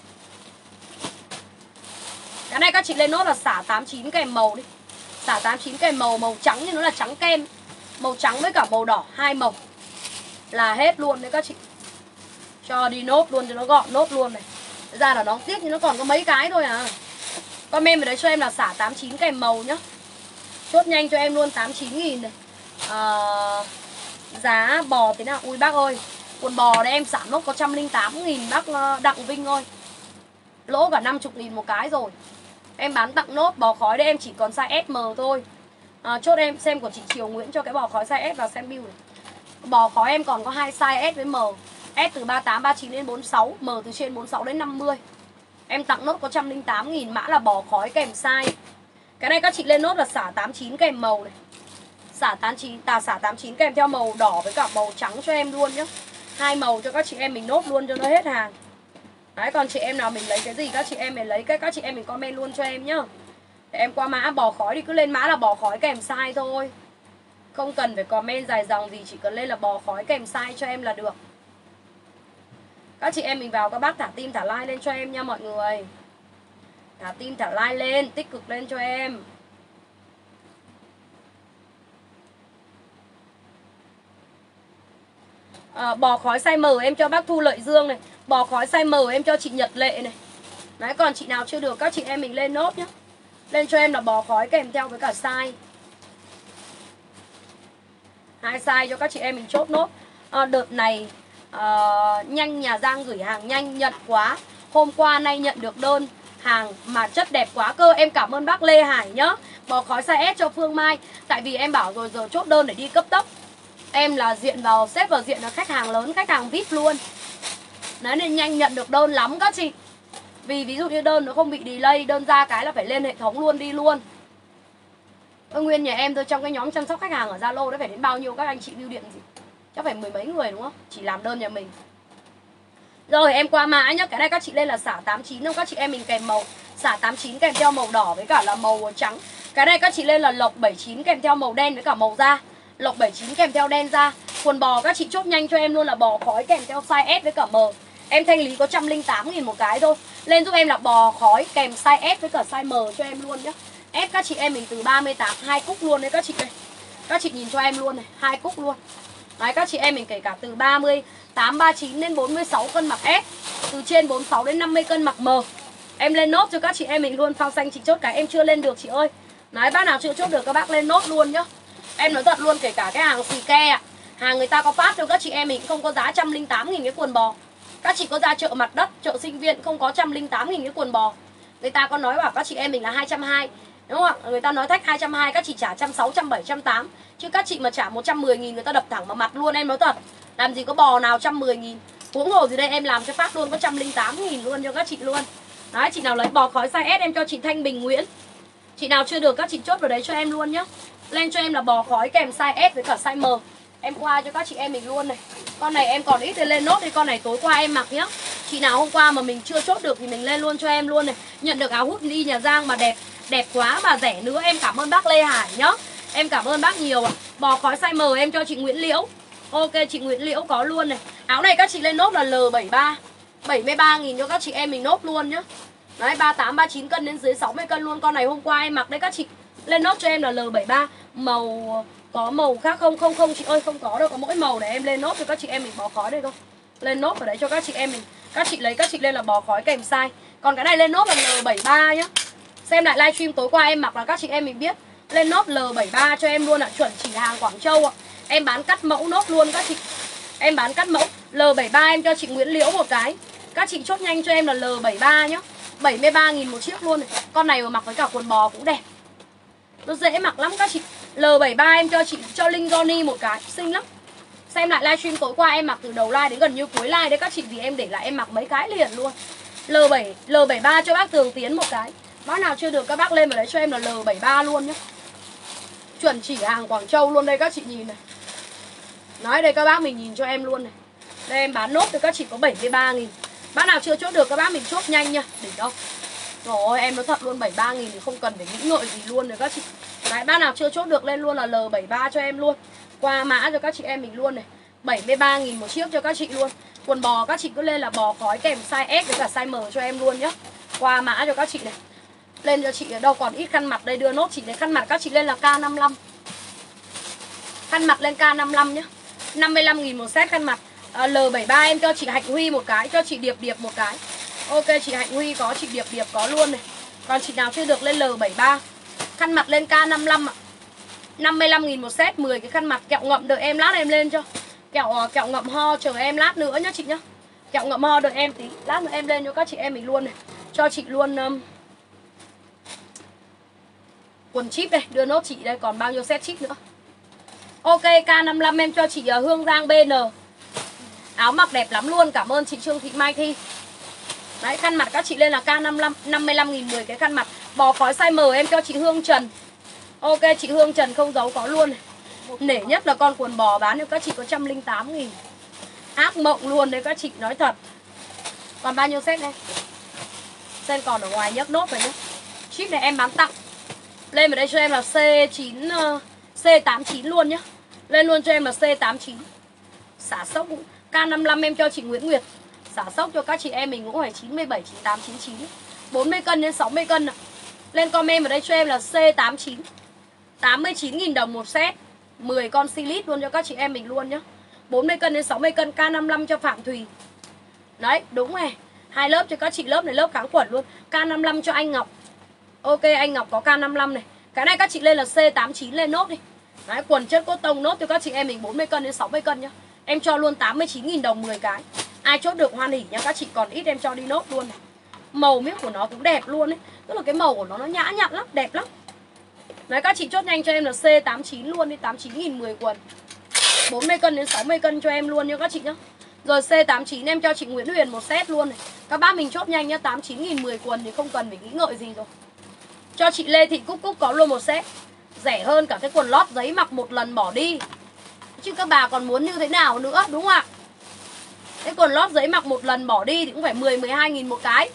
Cái này các chị lên nốt là xả tám mươi chín kèm màu đi. Xả tám mươi chín kèm màu, màu trắng nhưng nó là trắng kem. Màu trắng với cả màu đỏ, hai màu là hết luôn đấy các chị. Cho đi nốt luôn cho nó gọn, nốt luôn này. Thật ra là nó tiếc nhưng nó còn có mấy cái thôi à. Comment vào đấy cho em là xả tám mươi chín kèm màu nhá. Chốt nhanh cho em luôn tám mươi chín nghìn này. à, Giá bò thế nào? Ui bác ơi, quần bò đấy em xả nốt có một trăm lẻ tám nghìn bác Đặng Vinh ơi. Lỗ cả năm mươi nghìn một cái rồi. Em bán tặng nốt bò khói đấy em chỉ còn size S M thôi. à, Chốt em xem của chị Triều Nguyễn cho cái bò khói size S vào xem bill này. Bò khói em còn có hai size S với M. S từ ba mươi tám, ba mươi chín đến bốn mươi sáu, M từ trên bốn mươi sáu đến năm mươi. Em tặng nốt có một trăm lẻ tám nghìn, mã là bò khói kèm size. Cái này các chị lên nốt là xả tám mươi chín kèm màu này. Xả tám mươi chín, tà xả tám mươi chín kèm theo màu đỏ với cả màu trắng cho em luôn nhá. Hai màu cho các chị em mình nốt luôn cho nó hết hàng. Đấy, còn chị em nào mình lấy cái gì các chị em mình lấy cái các chị em mình comment luôn cho em nhá. Để em qua mã bò khói thì cứ lên mã là bò khói kèm size thôi. Không cần phải comment dài dòng gì, chỉ cần lên là bò khói kèm size cho em là được. Các chị em mình vào các bác thả tim thả like lên cho em nha mọi người. Thả tim thả like lên, tích cực lên cho em. à, Bò khói size M em cho bác Thu Lợi Dương này. Bò khói size M em cho chị Nhật Lệ này. Đấy, còn chị nào chưa được các chị em mình lên nốt nhá. Lên cho em là bò khói kèm theo với cả size. Hai size cho các chị em mình chốt nốt. à, Đợt này à, nhanh nhà Giang gửi hàng nhanh, nhận quá. Hôm qua nay nhận được đơn hàng mà chất đẹp quá cơ. Em cảm ơn bác Lê Hải nhá. Bò khói size S cho Phương Mai. Tại vì em bảo rồi giờ chốt đơn để đi cấp tốc. Em là diện vào, xếp vào diện là khách hàng lớn, khách hàng vi ai pi luôn. Đấy nên nhanh nhận được đơn lắm các chị. Vì ví dụ như đơn nó không bị delay, đơn ra cái là phải lên hệ thống luôn, đi luôn. Ơ Nguyên nhà em tôi trong cái nhóm chăm sóc khách hàng ở Zalo đấy phải đến bao nhiêu các anh chị bưu điện gì? Chắc phải mười mấy người đúng không? Chỉ làm đơn nhà mình. Rồi em qua mã nhá, cái này các chị lên là xả tám mươi chín không? Các chị em mình kèm màu xả tám mươi chín kèm theo màu đỏ với cả là màu trắng. Cái này các chị lên là lộc bảy mươi chín kèm theo màu đen với cả màu da. Lộc bảy mươi chín kèm theo đen da. Quần bò các chị chốt nhanh cho em luôn là bò khói kèm theo size S với cả M. Em thanh lý có một trăm lẻ tám nghìn một cái thôi. Lên giúp em là bò khói kèm size S với cả size M cho em luôn nhá. S các chị em mình từ ba mươi tám, hai cúc luôn đấy các chị đây. Các chị nhìn cho em luôn này, hai cúc luôn. Đấy các chị em mình kể cả từ ba mươi tám, ba mươi chín đến bốn mươi sáu cân mặc S. Từ trên bốn mươi sáu đến năm mươi cân mặc M. Em lên nốt cho các chị em mình luôn. Phao xanh chị chốt cái em chưa lên được chị ơi. Đấy bác nào chưa chốt được các bác lên nốt luôn nhá. Em nói thật luôn, kể cả cái hàng xì ke ạ, hàng người ta có phát cho các chị em mình không có giá một trăm lẻ tám nghìn cái quần bò. Các chị có ra chợ mặt đất, chợ sinh viên không có một trăm lẻ tám nghìn cái quần bò. Người ta có nói bảo các chị em mình là hai trăm hai mươi, đúng không ạ? Người ta nói thách hai trăm hai mươi, các chị trả một trăm sáu mươi, một trăm bảy mươi, một trăm tám mươi. Chứ các chị mà trả một trăm mười nghìn người ta đập thẳng vào mặt luôn, em nói thật. Làm gì có bò nào một trăm mười nghìn. Huống hồ gì đây, em làm cho phát luôn có một trăm lẻ tám nghìn luôn cho các chị luôn. Đấy, chị nào lấy bò khói size S em cho chị Thanh Bình Nguyễn. Chị nào chưa được các chị chốt vào đấy cho em luôn nhá. Lên cho em là bò khói kèm size S với cả size M. Em qua cho các chị em mình luôn này. Con này em còn ít thì lên nốt đi, con này tối qua em mặc nhá. Chị nào hôm qua mà mình chưa chốt được thì mình lên luôn cho em luôn này. Nhận được áo hút đi nhà Giang mà đẹp, đẹp quá mà rẻ nữa. Em cảm ơn bác Lê Hải nhá. Em cảm ơn bác nhiều ạ. Bò khói size M em cho chị Nguyễn Liễu. Ok, chị Nguyễn Liễu có luôn này. Áo này các chị lên nốt là L bảy mươi ba, bảy mươi ba nghìn cho các chị em mình nốt luôn nhá. Đấy, ba mươi tám, ba mươi chín cân đến dưới sáu mươi cân luôn. Con này hôm qua em mặc đấy các chị. Lên nốt cho em là L bảy mươi ba. Màu có màu khác không? Không không chị ơi, không có đâu. Có mỗi màu để em lên nốt cho các chị em mình bò khói đây thôi. Lên nốt ở đấy cho các chị em mình. Các chị lấy các chị lên là bò khói kèm size. Còn cái này lên nốt là L bảy mươi ba nhá. Xem lại livestream tối qua em mặc là các chị em mình biết. Lên nốt L bảy mươi ba cho em luôn ạ. Chuẩn chỉ hàng Quảng Châu ạ. Em bán cắt mẫu nốt luôn các chị. Em bán cắt mẫu L bảy mươi ba em cho chị Nguyễn Liễu một cái. Các chị chốt nhanh cho em là L bảy mươi ba nhá. bảy mươi ba nghìn một chiếc luôn này. Con này mà mặc với cả quần bò cũng đẹp. Nó dễ mặc lắm các chị. L bảy mươi ba em cho chị, cho Linh Johnny một cái, xinh lắm. Xem lại livestream tối qua em mặc từ đầu live đến gần như cuối live đấy các chị. Vì em để lại em mặc mấy cái liền luôn. L bảy L bảy ba cho bác Tường Tiến một cái. Bác nào chưa được các bác lên vào đấy cho em là L bảy ba luôn nhá. Chuẩn chỉ hàng Quảng Châu luôn đây các chị nhìn này. Nói đây các bác mình nhìn cho em luôn này. Đây em bán nốt cho các chị có bảy mươi ba nghìn. Bác nào chưa chốt được các bác mình chốt nhanh nha. Đỉnh đâu. Rồi em nó thật luôn bảy mươi ba nghìn thì không cần phải nghĩ ngợi gì luôn rồi các chị. Đấy bác nào chưa chốt được lên luôn là L bảy ba cho em luôn. Qua mã cho các chị em mình luôn này. bảy mươi ba nghìn một chiếc cho các chị luôn. Quần bò các chị cứ lên là bò khói kèm size S với cả size M cho em luôn nhá. Qua mã cho các chị này. Lên cho chị ở đâu còn ít khăn mặt đây đưa nốt chị đấy. Khăn mặt các chị lên là K năm mươi lăm. Khăn mặt lên K năm mươi lăm nhá. năm mươi lăm nghìn một set khăn mặt. à, L bảy ba em cho chị Hạnh Huy một cái, cho chị Điệp Điệp một cái. Ok chị Hạnh Huy có, chị Điệp Điệp có luôn này. Còn chị nào chưa được lên L bảy ba. Khăn mặt lên K năm mươi lăm ạ. năm mươi lăm nghìn một set, mười cái khăn mặt. Kẹo ngậm đợi em lát em lên cho. Kẹo kẹo ngậm ho chờ em lát nữa nhá chị nhá. Kẹo ngậm ho đợi em tí, lát nữa em lên cho các chị em mình luôn này. Cho chị luôn um, quần chip đây, đưa nốt chị đây, còn bao nhiêu set chip nữa. Ok K năm mươi lăm em cho chị uh, Hương Giang B N. Áo mặc đẹp lắm luôn, cảm ơn chị Trương Thị Mai Thi. Đấy, khăn mặt các chị lên là K năm mươi lăm, năm mươi lăm nghìn mười cái khăn mặt. Bò khói size M em cho chị Hương Trần. Ok chị Hương Trần không giấu có luôn này. Nể nhất là con quần bò bán cho các chị có một trăm lẻ tám nghìn. Ác mộng luôn đấy các chị, nói thật. Còn bao nhiêu set đây? Sen còn ở ngoài nhấc nốt rồi nhé. Ship này em bán tặng. Lên vào đây cho em là C chín C tám mươi chín luôn nhá. Lên luôn cho em là C tám mươi chín. Xả sốc K năm mươi lăm em cho chị Nguyễn Nguyệt. Xả sốc cho các chị em mình cũng phải chín mươi bảy, chín mươi tám, chín mươi chín. bốn mươi cân đến sáu mươi cân ạ. Lên comment vào đây cho em là C tám mươi chín. tám mươi chín nghìn đồng một set. mười con silit luôn cho các chị em mình luôn nhá. bốn mươi cân đến sáu mươi cân K năm mươi lăm cho Phạm Thùy. Đấy, đúng này. Hai lớp cho các chị, lớp này lớp kháng khuẩn luôn. K năm mươi lăm cho anh Ngọc. Ok anh Ngọc có K năm mươi lăm này. Cái này các chị lên là C tám mươi chín lên nốt đi. Đấy, quần chất cốt tông nốt cho các chị em mình bốn mươi cân đến sáu mươi cân nhá. Em cho luôn tám mươi chín nghìn đồng mười cái. Ai chốt được hoan hỉ nha các chị, còn ít em cho đi nốt luôn này. Màu miếc của nó cũng đẹp luôn ấy. Tức là cái màu của nó nó nhã nhặn lắm, đẹp lắm. Đấy các chị chốt nhanh cho em là C tám mươi chín luôn đi, tám mươi chín nghìn mười quần. bốn mươi cân đến sáu mươi cân cho em luôn nha các chị nhá. Rồi C tám mươi chín em cho chị Nguyễn Huyền một set luôn này. Các bác mình chốt nhanh nhá, tám mươi chín nghìn mười quần thì không cần phải nghĩ ngợi gì rồi. Cho chị Lê Thị Cúc Cúc có luôn một set. Rẻ hơn cả cái quần lót giấy mặc một lần bỏ đi. Chứ các bà còn muốn như thế nào nữa, đúng không ạ? Cái quần lót giấy mặc một lần bỏ đi thì cũng phải mười, mười hai nghìn một cái.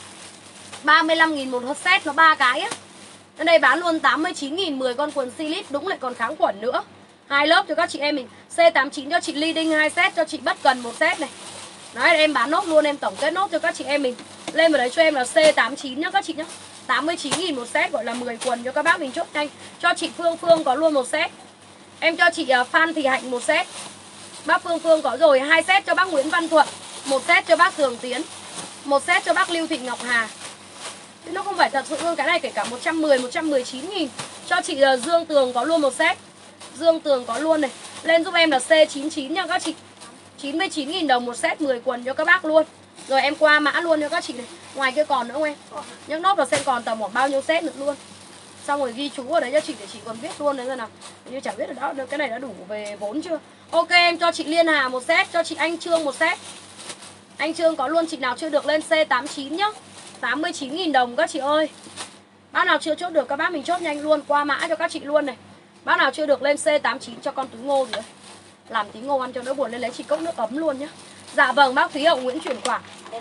ba mươi lăm nghìn một set nó ba cái á. Ở đây bán luôn tám mươi chín nghìn mười con quần slip, đúng lại còn kháng khuẩn nữa. Hai lớp cho các chị em mình. C tám mươi chín cho chị Ly Đinh hai set, cho chị Bất Cần một set này. Đấy em bán nốt luôn, em tổng kết nốt cho các chị em mình. Lên vào đấy cho em là C tám mươi chín nhá các chị nhá. tám mươi chín nghìn một set, gọi là mười quần cho các bác mình chốt nhanh. Cho chị Phương Phương có luôn một set. Em cho chị Phan Thị Hạnh một set. Bác Phương Phương có rồi, hai set cho bác Nguyễn Văn Thuận, một set cho bác Tường Tiến, một set cho bác Lưu Thị Ngọc Hà. Chứ nó không phải thật sự luôn, cái này kể cả một trăm mười, một trăm mười chín nghìn. Cho chị Dương Tường có luôn một set. Dương Tường có luôn này. Lên giúp em là C chín mươi chín nha các chị. chín mươi chín nghìn đồng một set, mười quần cho các bác luôn. Rồi em qua mã luôn cho các chị này. Ngoài kia còn nữa không em? Nhấc nốt vào xem còn tầm khoảng bao nhiêu set nữa luôn. Xong rồi ghi chú ở đấy cho chị để chị còn viết luôn đấy rồi nào. Như chẳng biết là đó, cái này đã đủ về vốn chưa. Ok em cho chị Liên Hà một set, cho chị Anh Trương một set. Anh Trương có luôn, chị nào chưa được lên C tám mươi chín nhá. tám mươi chín nghìn đồng các chị ơi. Bác nào chưa chốt được các bác mình chốt nhanh luôn, qua mã cho các chị luôn này. Bác nào chưa được lên C tám mươi chín cho con túi ngô gì đấy. Làm tí ngô ăn cho đỡ buồn, lên lấy chị cốc nước ấm luôn nhá. Dạ vâng bác Thúy Hậu Nguyễn chuyển khoản.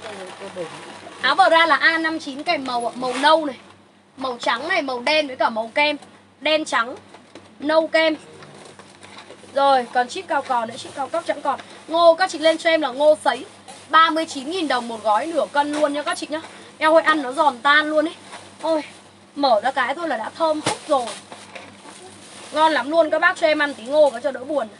Áo bờ ra là A năm mươi chín kèm màu màu nâu này, màu trắng này, màu đen với cả màu kem. Đen trắng, nâu kem. Rồi còn chip cao cò nữa, chip cao cấp chẳng còn. Ngô các chị lên cho em là ngô sấy, ba mươi chín nghìn đồng một gói nửa cân luôn nha các chị nhá. Eo ơi ăn nó giòn tan luôn ấy. Ôi mở ra cái thôi là đã thơm phức rồi. Ngon lắm luôn, các bác cho em ăn tí ngô cho đỡ buồn.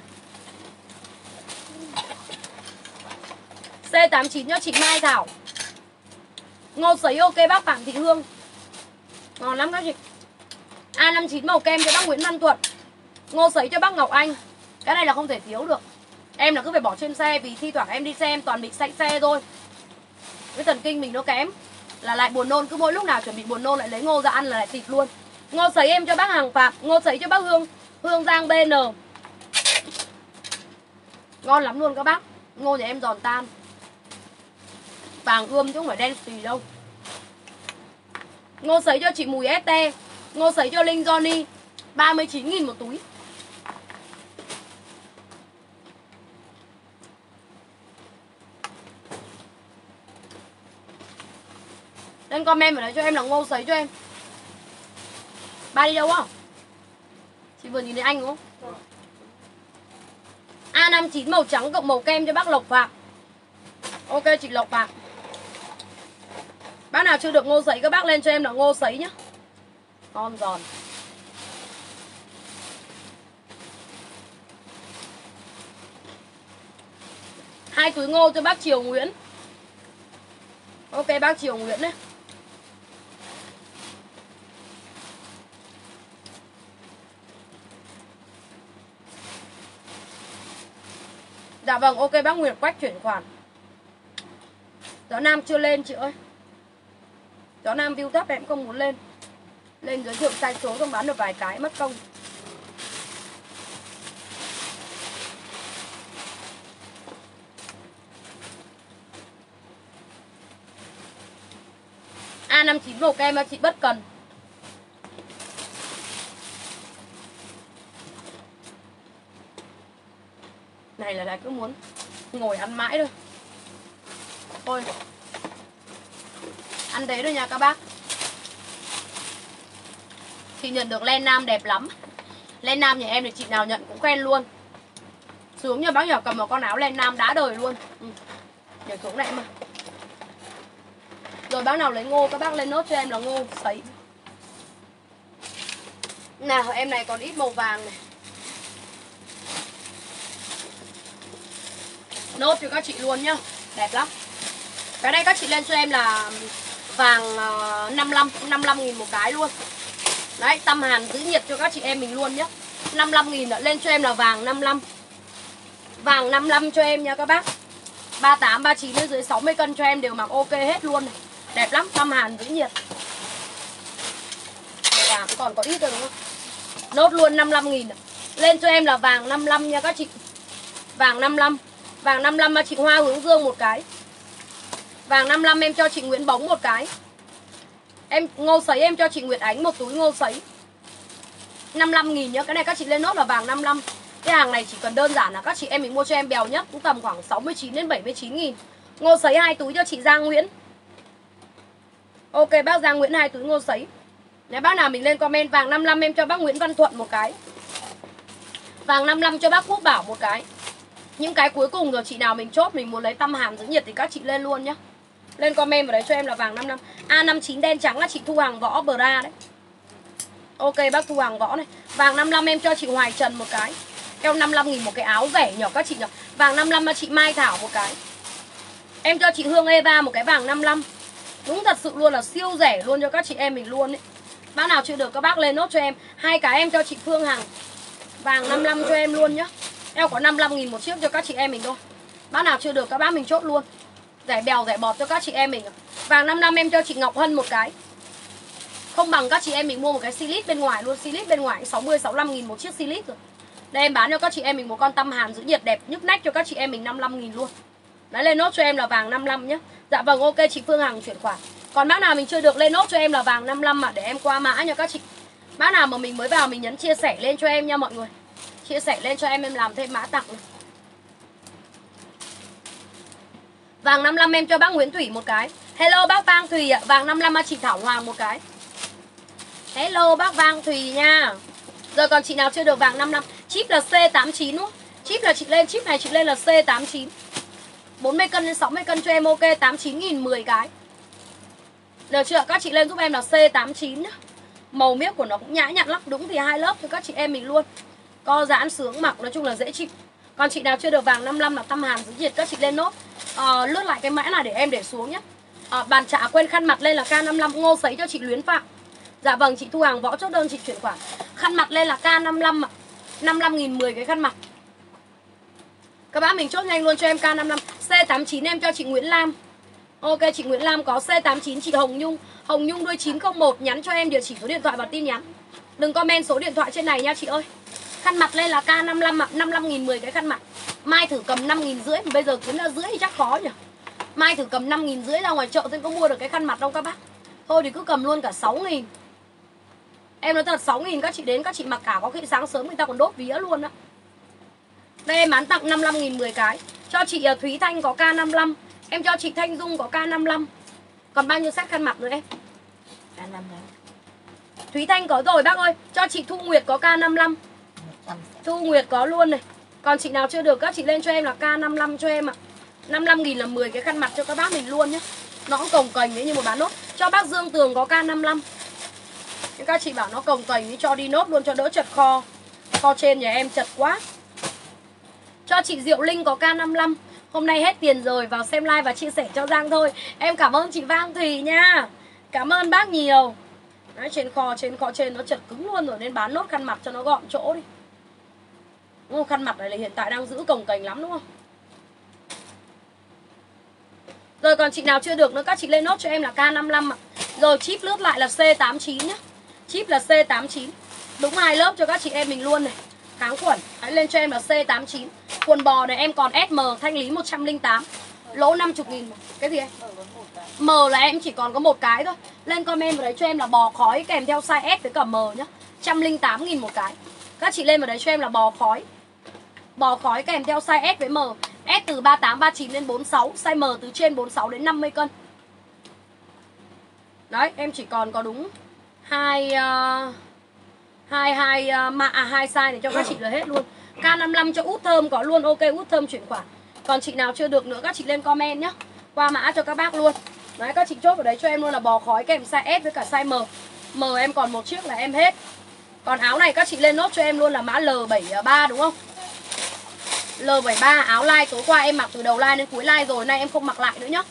C tám mươi chín cho chị Mai Thảo. Ngô sấy ok bác Phạm Thị Hương. Ngon lắm các chị. A năm mươi chín màu kem cho bác Nguyễn Văn Thuận. Ngô sấy cho bác Ngọc Anh. Cái này là không thể thiếu được. Em là cứ phải bỏ trên xe, vì thi thoảng em đi xe em toàn bị say xe thôi. Cái thần kinh mình nó kém, là lại buồn nôn, cứ mỗi lúc nào chuẩn bị buồn nôn lại lấy ngô ra ăn là lại thịt luôn. Ngô sấy em cho bác Hàng Phạm, ngô sấy cho bác Hương Hương Giang B N. Ngon lắm luôn các bác. Ngô nhà em giòn tan. Vàng ươm chứ không phải đen xì đâu. Ngô sấy cho chị Mùi ét tê, ngô sấy cho Linh Johnny ba mươi chín nghìn một túi. Lên comment vào đấy cho em là ngô sấy cho em. Ba đi đâu không? Chị vừa nhìn thấy anh đúng không? A năm mươi chín màu trắng cộng màu kem cho bác Lộc Phạm. Ok chị Lộc Phạm. Bác nào chưa được ngô sấy các bác lên cho em là ngô sấy nhá. Ngon giòn. Hai túi ngô cho bác Triều Nguyễn. Ok bác Triều Nguyễn đấy. Dạ vâng, ok bác Nguyệt Quách chuyển khoản. Gió Nam chưa lên chị ơi. Gió Nam view thấp em không muốn lên. Lên giới thiệu sai số không bán được vài cái mất công. A năm mươi chín màu kem chị bất cần. Này là lại cứ muốn ngồi ăn mãi thôi. Thôi ăn thế thôi nha các bác. Chị nhận được len nam đẹp lắm. Len nam nhà em thì chị nào nhận cũng khen luôn. Sướng nha bác nhỏ, cầm một con áo len nam đã đời luôn. Ừ. Để xuống này mà. Rồi bác nào lấy ngô các bác lên nốt cho em là ngô sấy. Nào em này còn ít màu vàng này. Nốt cho các chị luôn nhá. Đẹp lắm. Cái này các chị lên cho em là vàng năm mươi lăm, năm mươi lăm nghìn một cái luôn. Đấy, Tâm Hàn giữ nhiệt cho các chị em mình luôn nhá. năm mươi lăm nghìn đã lên cho em là vàng năm mươi lăm. Vàng năm mươi lăm cho em nha các bác. ba mươi tám, ba mươi chín đến dưới sáu mươi cân cho em đều mặc ok hết luôn này. Đẹp lắm, Tâm Hàn giữ nhiệt. Vàng còn có ít rồi đúng không? Nốt luôn năm mươi lăm nghìn. Lên cho em là vàng năm mươi lăm nha các chị. Vàng năm mươi lăm. Vàng năm mươi lăm mà chị Hoa Hướng Dương một cái. Vàng năm mươi lăm em cho chị Nguyễn Bóng một cái. Em ngô sấy em cho chị Nguyệt Ánh một túi ngô sấy năm mươi lăm nghìn nhá. Cái này các chị lên nốt là vàng năm mươi lăm. Cái hàng này chỉ cần đơn giản là các chị em mình mua cho em bèo nhất cũng tầm khoảng sáu mươi chín đến bảy mươi chín nghìn. Ngô sấy hai túi cho chị Giang Nguyễn. Ok bác Giang Nguyễn hai túi ngô sấy. Nếu bác nào mình lên comment vàng năm mươi lăm em cho bác Nguyễn Văn Thuận một cái. Vàng năm mươi lăm cho bác Quốc Bảo một cái. Những cái cuối cùng rồi chị nào mình chốt mình muốn lấy Tâm Hàn giữ nhiệt thì các chị lên luôn nhá. Lên comment vào đấy cho em là vàng năm mươi lăm. A năm mươi chín đen trắng là chị Thu Hàng Võ bra đấy. Ok bác Thu Hàng Võ này. Vàng năm mươi lăm em cho chị Hoài Trần một cái. Eo năm mươi lăm nghìn một cái áo rẻ nhỏ các chị nhỏ. Vàng năm mươi lăm cho chị Mai Thảo một cái. Em cho chị Hương Eva một cái vàng năm mươi lăm. Đúng thật sự luôn là siêu rẻ luôn cho các chị em mình luôn ấy. Bác nào chưa được các bác lên nốt cho em. Hai cái em cho chị Phương Hằng. Vàng năm mươi lăm cho em luôn nhá. Eo có năm mươi lăm nghìn một chiếc cho các chị em mình thôi. Bác nào chưa được các bác mình chốt luôn. Rẻ bèo rẻ bọt cho các chị em mình. Vàng năm mươi lăm em cho chị Ngọc Hân một cái. Không bằng các chị em mình mua một cái slip bên ngoài luôn. Slip bên ngoài sáu mươi sáu mươi lăm nghìn một chiếc slip rồi. Đây em bán cho các chị em mình một con Tâm Hàn giữ nhiệt đẹp nhức nách cho các chị em mình năm mươi lăm nghìn luôn. Đấy lên nốt cho em là vàng năm mươi lăm nhá. Dạ vâng ok chị Phương Hằng chuyển khoản. Còn bác nào mình chưa được lên nốt cho em là vàng năm mươi lăm mà để em qua mã nha các chị. Bác nào mà mình mới vào mình nhấn chia sẻ lên cho em nha mọi người. Chia sẻ lên cho em em làm thêm mã tặng này. Vàng năm mươi lăm em cho bác Nguyễn Thủy một cái. Hello bác Vang Thùy ạ. Vàng năm mươi lăm chị Thảo Hoàng một cái. Hello bác Vang Thùy nha. Rồi còn chị nào chưa được vàng năm mươi lăm. Chip là C tám mươi chín đúng không? Chip là chị lên, chip này chị lên là C tám mươi chín. bốn mươi cân đến sáu mươi cân cho em ok. tám mươi chín nghìn mười cái. Được chưa? Các chị lên giúp em là C tám mươi chín nhá. Màu miếc của nó cũng nhã nhặn lắm. Đúng thì hai lớp cho các chị em mình luôn. Co giãn sướng mặc nói chung là dễ chịu. Còn chị nào chưa được vàng năm mươi lăm là Tâm Hàn giữ nhiệt các chị lên nốt. à, Lướt lại cái mã này để em để xuống nhé. à, Bàn trả quên khăn mặt lên là K năm mươi lăm ngô sấy cho chị Luyến Phạm. Dạ vâng chị Thu Hàng Võ chốt đơn chị chuyển khoản. Khăn mặt lên là K năm mươi lăm ạ. năm mươi lăm nghìn mười cái khăn mặt. Các bác mình chốt nhanh luôn cho em K năm mươi lăm. C tám mươi chín em cho chị Nguyễn Lam. Ok chị Nguyễn Lam có C tám mươi chín. Chị Hồng Nhung. Hồng Nhung đuôi chín không một. Nhắn cho em địa chỉ số điện thoại và tin nhắn. Đừng comment số điện thoại trên này nha chị ơi. Khăn mặt lên là K năm mươi lăm ạ. năm mươi lăm nghìn mười cái khăn mặt. Mai thử cầm năm nghìn rưỡi. Bây giờ kiếm ra rưỡi thì chắc khó nhỉ. Mai thử cầm năm nghìn rưỡi ra ngoài chợ thì có mua được cái khăn mặt đâu các bác. Thôi thì cứ cầm luôn cả sáu nghìn. Em nói thật, sáu nghìn các chị đến các chị mặc cả có khi sáng sớm người ta còn đốt vía luôn á. Đây em bán tặng năm mươi lăm nghìn mười cái. Cho chị Thúy Thanh có K năm mươi lăm. Em cho chị Thanh Dung có K năm mươi lăm. Còn bao nhiêu set khăn mặt nữa em? K năm mươi lăm. Thúy Thanh có rồi bác ơi. Cho chị Thu Nguyệt có K năm mươi lăm. Thu Nguyệt có luôn này. Còn chị nào chưa được các chị lên cho em là K năm mươi lăm cho em ạ. năm mươi lăm nghìn là mười cái khăn mặt cho các bác mình luôn nhá. Nó cũng cồng cành đấy, nhưng mà bán nốt. Cho bác Dương Tường có K năm mươi lăm. Nhưng các chị bảo nó cồng cành thì cho đi nốt luôn cho đỡ chật kho. Kho trên nhà em chật quá. Cho chị Diệu Linh có K năm mươi lăm. Hôm nay hết tiền rồi, vào xem live và chia sẻ cho Giang thôi. Em cảm ơn chị Vang Thùy nha. Cảm ơn bác nhiều. Đấy, trên kho, trên kho trên nó chật cứng luôn rồi, nên bán nốt khăn mặt cho nó gọn chỗ đi. Đúng không? Khăn mặt này là hiện tại đang giữ cồng cành lắm đúng không? Rồi còn chị nào chưa được nữa các chị lên nốt cho em là K năm mươi lăm ạ. Rồi chip lướt lại là C tám mươi chín nhá. Chip là C tám mươi chín. Đúng hai lớp cho các chị em mình luôn này. Kháng khuẩn. Hãy lên cho em là C tám mươi chín. Quần bò này em còn S M thanh lý một trăm lẻ tám. Lỗ năm mươi nghìn. Cái gì em? M là em chỉ còn có một cái thôi. Lên comment vào đấy cho em là bò khói kèm theo size S với cả M nhá. một trăm lẻ tám nghìn một cái. Các chị lên vào đấy cho em là bò khói. Bò khói kèm theo size S với M. S từ ba mươi tám, ba mươi chín đến bốn mươi sáu. Size M từ trên bốn mươi sáu đến năm mươi cân. Đấy, em chỉ còn có đúng hai uh, hai hai uh, mạ à, hai size để cho các chị là hết luôn. K năm mươi lăm cho út thơm có luôn, ok, út thơm chuyển khoản. Còn chị nào chưa được nữa các chị lên comment nhá. Qua mã cho các bác luôn. Đấy, các chị chốt vào đấy cho em luôn là bò khói kèm size S với cả size M. M em còn một chiếc là em hết. Còn áo này các chị lên nốt cho em luôn là mã L bảy mươi ba đúng không? L bảy mươi ba áo live tối qua em mặc từ đầu live đến cuối live rồi, nay em không mặc lại nữa nhá.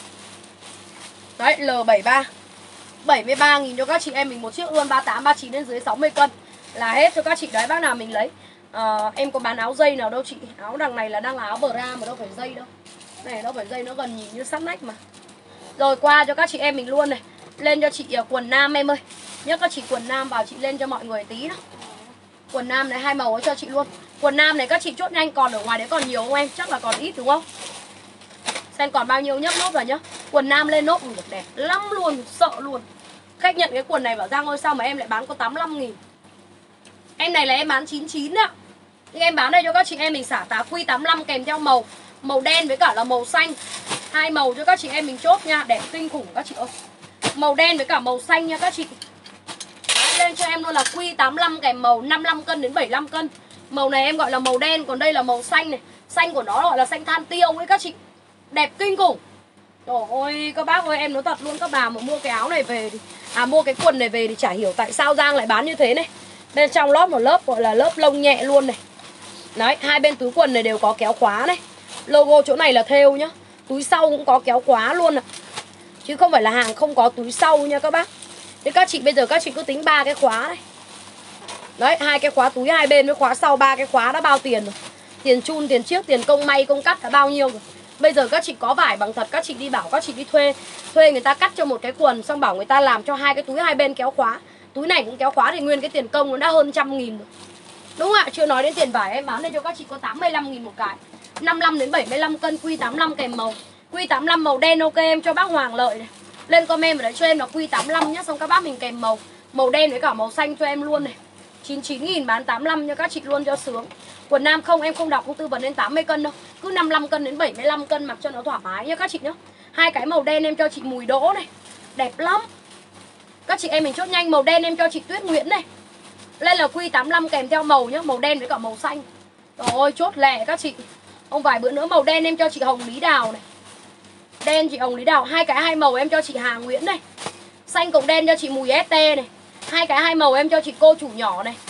Đấy, L bảy mươi ba. bảy mươi ba nghìn cho các chị em mình một chiếc luôn, ba mươi tám, ba mươi chín đến dưới sáu mươi cân là hết cho các chị đấy, bác nào mình lấy. À, em có bán áo dây nào đâu chị. Áo đằng này là đang là áo bờ ra mà đâu phải dây đâu. Này đâu phải dây, nó gần nhìn như sắt nách mà. Rồi qua cho các chị em mình luôn này. Lên cho chị quần nam em ơi. Nhớ các chị quần nam vào chị lên cho mọi người tí đó. Quần nam này hai màu ấy cho chị luôn. Quần nam này các chị chốt nhanh, còn ở ngoài đấy còn nhiều không em? Chắc là còn ít đúng không? Xem còn bao nhiêu nhấp nốt vào nhá. Quần nam lên nốt được đẹp lắm luôn, sợ luôn. Khách nhận cái quần này bảo Giang ơi sao mà em lại bán có tám mươi lăm nghìn. Em này là em bán chín mươi chín ạ. Nhưng em bán đây cho các chị em mình xả tá Q tám mươi lăm kèm theo màu. Màu đen với cả là màu xanh. Hai màu cho các chị em mình chốt nha. Đẹp kinh khủng các chị ơi. Màu đen với cả màu xanh nha các chị. Đấy, lên cho em luôn là Q tám mươi lăm kèm màu năm mươi lăm cân đến bảy mươi lăm cân. Màu này em gọi là màu đen, còn đây là màu xanh này. Xanh của nó gọi là xanh than tiêu ấy các chị. Đẹp kinh khủng. Trời ơi các bác ơi, em nói thật luôn, các bà mà mua cái áo này về thì à mua cái quần này về thì chả hiểu tại sao Giang lại bán như thế này. Bên trong lót một lớp gọi là lớp lông nhẹ luôn này. Đấy, hai bên túi quần này đều có kéo khóa này. Logo chỗ này là thêu nhá. Túi sau cũng có kéo khóa luôn ạ. Chứ không phải là hàng không có túi sau nha các bác. Thế các chị bây giờ các chị cứ tính ba cái khóa này. Đấy, hai cái khóa túi hai bên với khóa sau, ba cái khóa đã bao tiền rồi. Tiền chun, tiền chiếc, tiền công may, công cắt đã bao nhiêu rồi. Bây giờ các chị có vải bằng thật, các chị đi bảo các chị đi thuê Thuê người ta cắt cho một cái quần, xong bảo người ta làm cho hai cái túi hai bên kéo khóa. Túi này cũng kéo khóa thì nguyên cái tiền công nó đã hơn trăm nghìn rồi. Đúng không ạ? Chưa nói đến tiền vải, em bán đây cho các chị có tám mươi lăm nghìn một cái. Năm mươi lăm đến bảy mươi lăm cân, Q tám mươi lăm kèm màu. Q tám mươi lăm màu đen ok em cho bác Hoàng Lợi này. Lên comment vào đấy cho em là Q tám mươi lăm nhá, xong các bác mình kèm màu. Màu đen với cả màu xanh cho em luôn này. chín mươi chín nghìn bán tám mươi lăm cho các chị luôn cho sướng. Quần nam không em không đọc không tư vấn đến tám mươi cân đâu. Cứ năm mươi lăm cân đến bảy mươi lăm cân mặc cho nó thoải mái nhá các chị nhá. Hai cái màu đen em cho chị Mùi Đỗ này. Đẹp lắm. Các chị em mình chốt nhanh, màu đen em cho chị Tuyết Nguyễn này. Lên là Q tám mươi lăm kèm theo màu nhá, màu đen với cả màu xanh. Trời ơi chốt lẹ các chị. Không vài bữa nữa màu đen em cho chị Hồng Lý Đào này. Đen chị Hồng Lý Đào, hai cái hai màu em cho chị Hà Nguyễn này. Xanh cộng đen cho chị Mùi ét tê này. Hai cái hai màu em cho chị Cô Chủ Nhỏ này.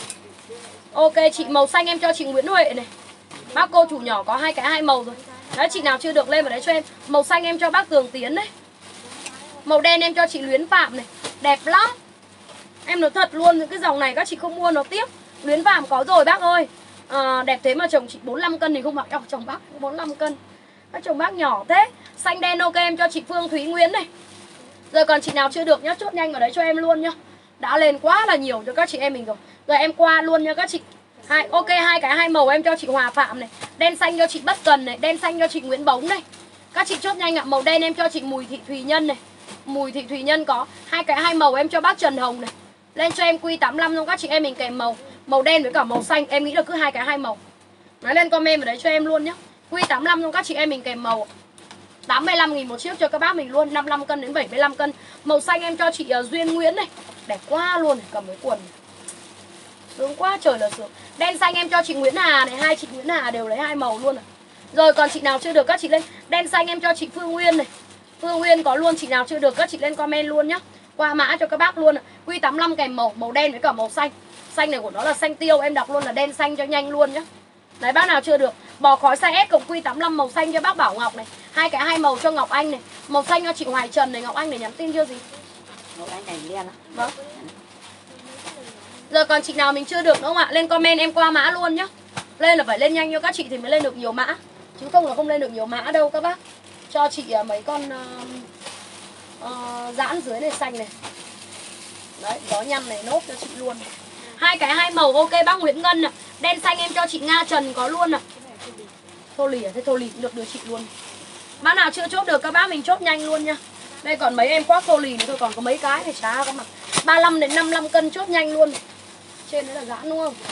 Ok chị, màu xanh em cho chị Nguyễn Huệ này. Bác Cô Chủ Nhỏ có hai cái hai màu rồi. Đấy, chị nào chưa được lên vào đấy cho em. Màu xanh em cho bác Tường Tiến đấy. Màu đen em cho chị Luyến Phạm này. Đẹp lắm. Em nói thật luôn, những cái dòng này các chị không mua nó tiếc. Luyến Phạm có rồi bác ơi. à, Đẹp thế mà chồng chị bốn mươi lăm cân thì không mặc. Eo, chồng bác bốn mươi lăm cân. Các chồng bác nhỏ thế. Xanh đen ok em cho chị Phương Thúy Nguyễn này. Rồi còn chị nào chưa được nhá, chốt nhanh vào đấy cho em luôn nhá. Đã lên quá là nhiều cho các chị em mình rồi. Rồi em qua luôn nha các chị. Hai, ok hai cái hai màu em cho chị Hòa Phạm này. Đen xanh cho chị Bất Cần này. Đen xanh cho chị Nguyễn Bống này. Các chị chốt nhanh ạ. Màu đen em cho chị Mùi Thị Thùy Nhân này. Mùi Thị Thùy Nhân có hai cái hai màu em cho bác Trần Hồng này. Lên cho em Q tám lăm xong các chị em mình kèm màu. Màu đen với cả màu xanh. Em nghĩ là cứ hai cái hai màu. Nói lên comment vào đấy cho em luôn nhá. Q tám lăm xong các chị em mình kèm màu. tám mươi lăm nghìn một chiếc cho các bác mình luôn. năm mươi lăm cân đến bảy mươi lăm cân. Màu xanh em cho chị uh, Duyên Nguyễn này. Đẹp quá luôn này. Cầm với quần sướng quá trời là sướng. Đen xanh em cho chị Nguyễn Hà này. Hai chị Nguyễn Hà đều lấy hai màu luôn này. Rồi còn chị nào chưa được các chị lên. Đen xanh em cho chị Phương Nguyên này. Phương Nguyên có luôn. Chị nào chưa được các chị lên comment luôn nhá. Qua mã cho các bác luôn. Q tám lăm kèm màu. Màu đen với cả màu xanh. Xanh này của nó là xanh tiêu. Em đọc luôn là đen xanh cho nhanh luôn nhá. Đấy bác nào chưa được. Bò khói size S cộng Q tám lăm màu xanh cho bác Bảo Ngọc này. Hai cái hai màu cho Ngọc Anh này. Màu xanh cho chị Hoài Trần này. Ngọc Anh này nhắn tin chưa gì. Ngọc Anh này đen á. Vâng. Giờ còn chị nào mình chưa được nữa không ạ? Lên comment em qua mã luôn nhá. Lên là phải lên nhanh cho các chị thì mới lên được nhiều mã. Chứ không là không lên được nhiều mã đâu các bác. Cho chị mấy con uh, uh, giãn dưới này xanh này. Đấy, gió nhăn này nốt cho chị luôn. Hai cái hai màu ok bác Nguyễn Ngân ạ. Đen xanh em cho chị Nga Trần có luôn ạ. Thô lì à? Thế thô lì cũng được đưa chị luôn. Bác nào chưa chốt được các bác mình chốt nhanh luôn nha. Đây còn mấy em khoác thô lì nữa thôi. Còn có mấy cái thì chả có mặt. Ba mươi lăm đến năm mươi lăm cân chốt nhanh luôn. Trên đấy là giãn đúng không?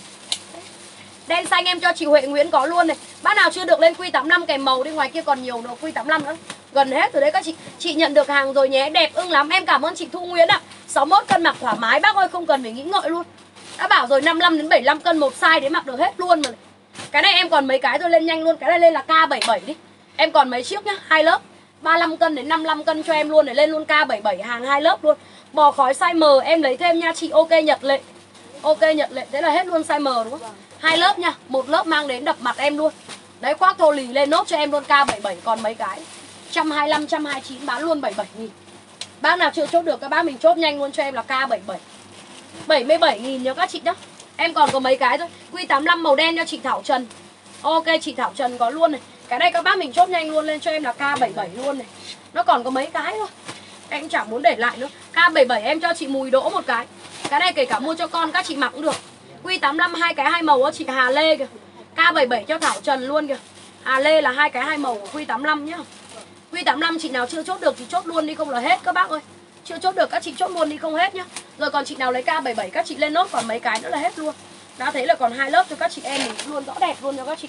Đen xanh em cho chị Huệ Nguyễn có luôn này. Bác nào chưa được lên Q tám lăm kèm màu đi. Ngoài kia còn nhiều nữa Q tám lăm nữa. Gần hết rồi đấy các chị. Chị nhận được hàng rồi nhé. Đẹp ưng lắm. Em cảm ơn chị Thu Nguyễn ạ. sáu mươi mốt cân mặc thoải mái bác ơi. Không cần phải nghĩ ngợi luôn. Đã bảo rồi năm mươi lăm đến bảy mươi lăm cân một size đấy mặc được hết luôn mà. Cái này em còn mấy cái thôi lên nhanh luôn. Cái này lên là K bảy mươi bảy đi. Em còn mấy chiếc nhá. Hai lớp. ba mươi lăm cân đến năm mươi lăm cân cho em luôn để lên luôn K bảy mươi bảy hàng hai lớp luôn. Bò khói size M em lấy thêm nha chị. Ok Nhật Lệ. Ok Nhật Lệ. Thế là hết luôn size M đúng không? Hai lớp nha. Một lớp mang đến đập mặt em luôn. Đấy khoác thô lì lên nốt cho em luôn K bảy mươi bảy. Còn mấy cái một trăm hai mươi lăm, một trăm hai mươi chín bán luôn bảy mươi bảy nghìn. Bác nào chưa chốt được các bác mình chốt nhanh luôn cho em là K bảy mươi bảy. bảy mươi bảy nghìn nhớ các chị nhá. Em còn có mấy cái thôi. Q tám lăm màu đen cho chị Thảo Trần. Ok chị Thảo Trần có luôn này. Cái này các bác mình chốt nhanh luôn lên cho em là K bảy mươi bảy luôn này. Nó còn có mấy cái thôi. Em chẳng muốn để lại nữa. K bảy mươi bảy em cho chị Mùi Đỗ một cái. Cái này kể cả mua cho con các chị mặc cũng được. Q tám lăm hai cái hai màu đó chị Hà Lê kìa. K bảy mươi bảy cho Thảo Trần luôn kìa. Hà Lê là hai cái hai màu của Q tám lăm nhá. Q tám lăm chị nào chưa chốt được thì chốt luôn đi không là hết các bác ơi. Chưa chốt được các chị chốt luôn đi không hết nhá. Rồi còn chị nào lấy K bảy mươi bảy các chị lên nốt còn mấy cái nữa là hết luôn. Đã thấy là còn hai lớp cho các chị em mình luôn rõ đẹp luôn cho các chị.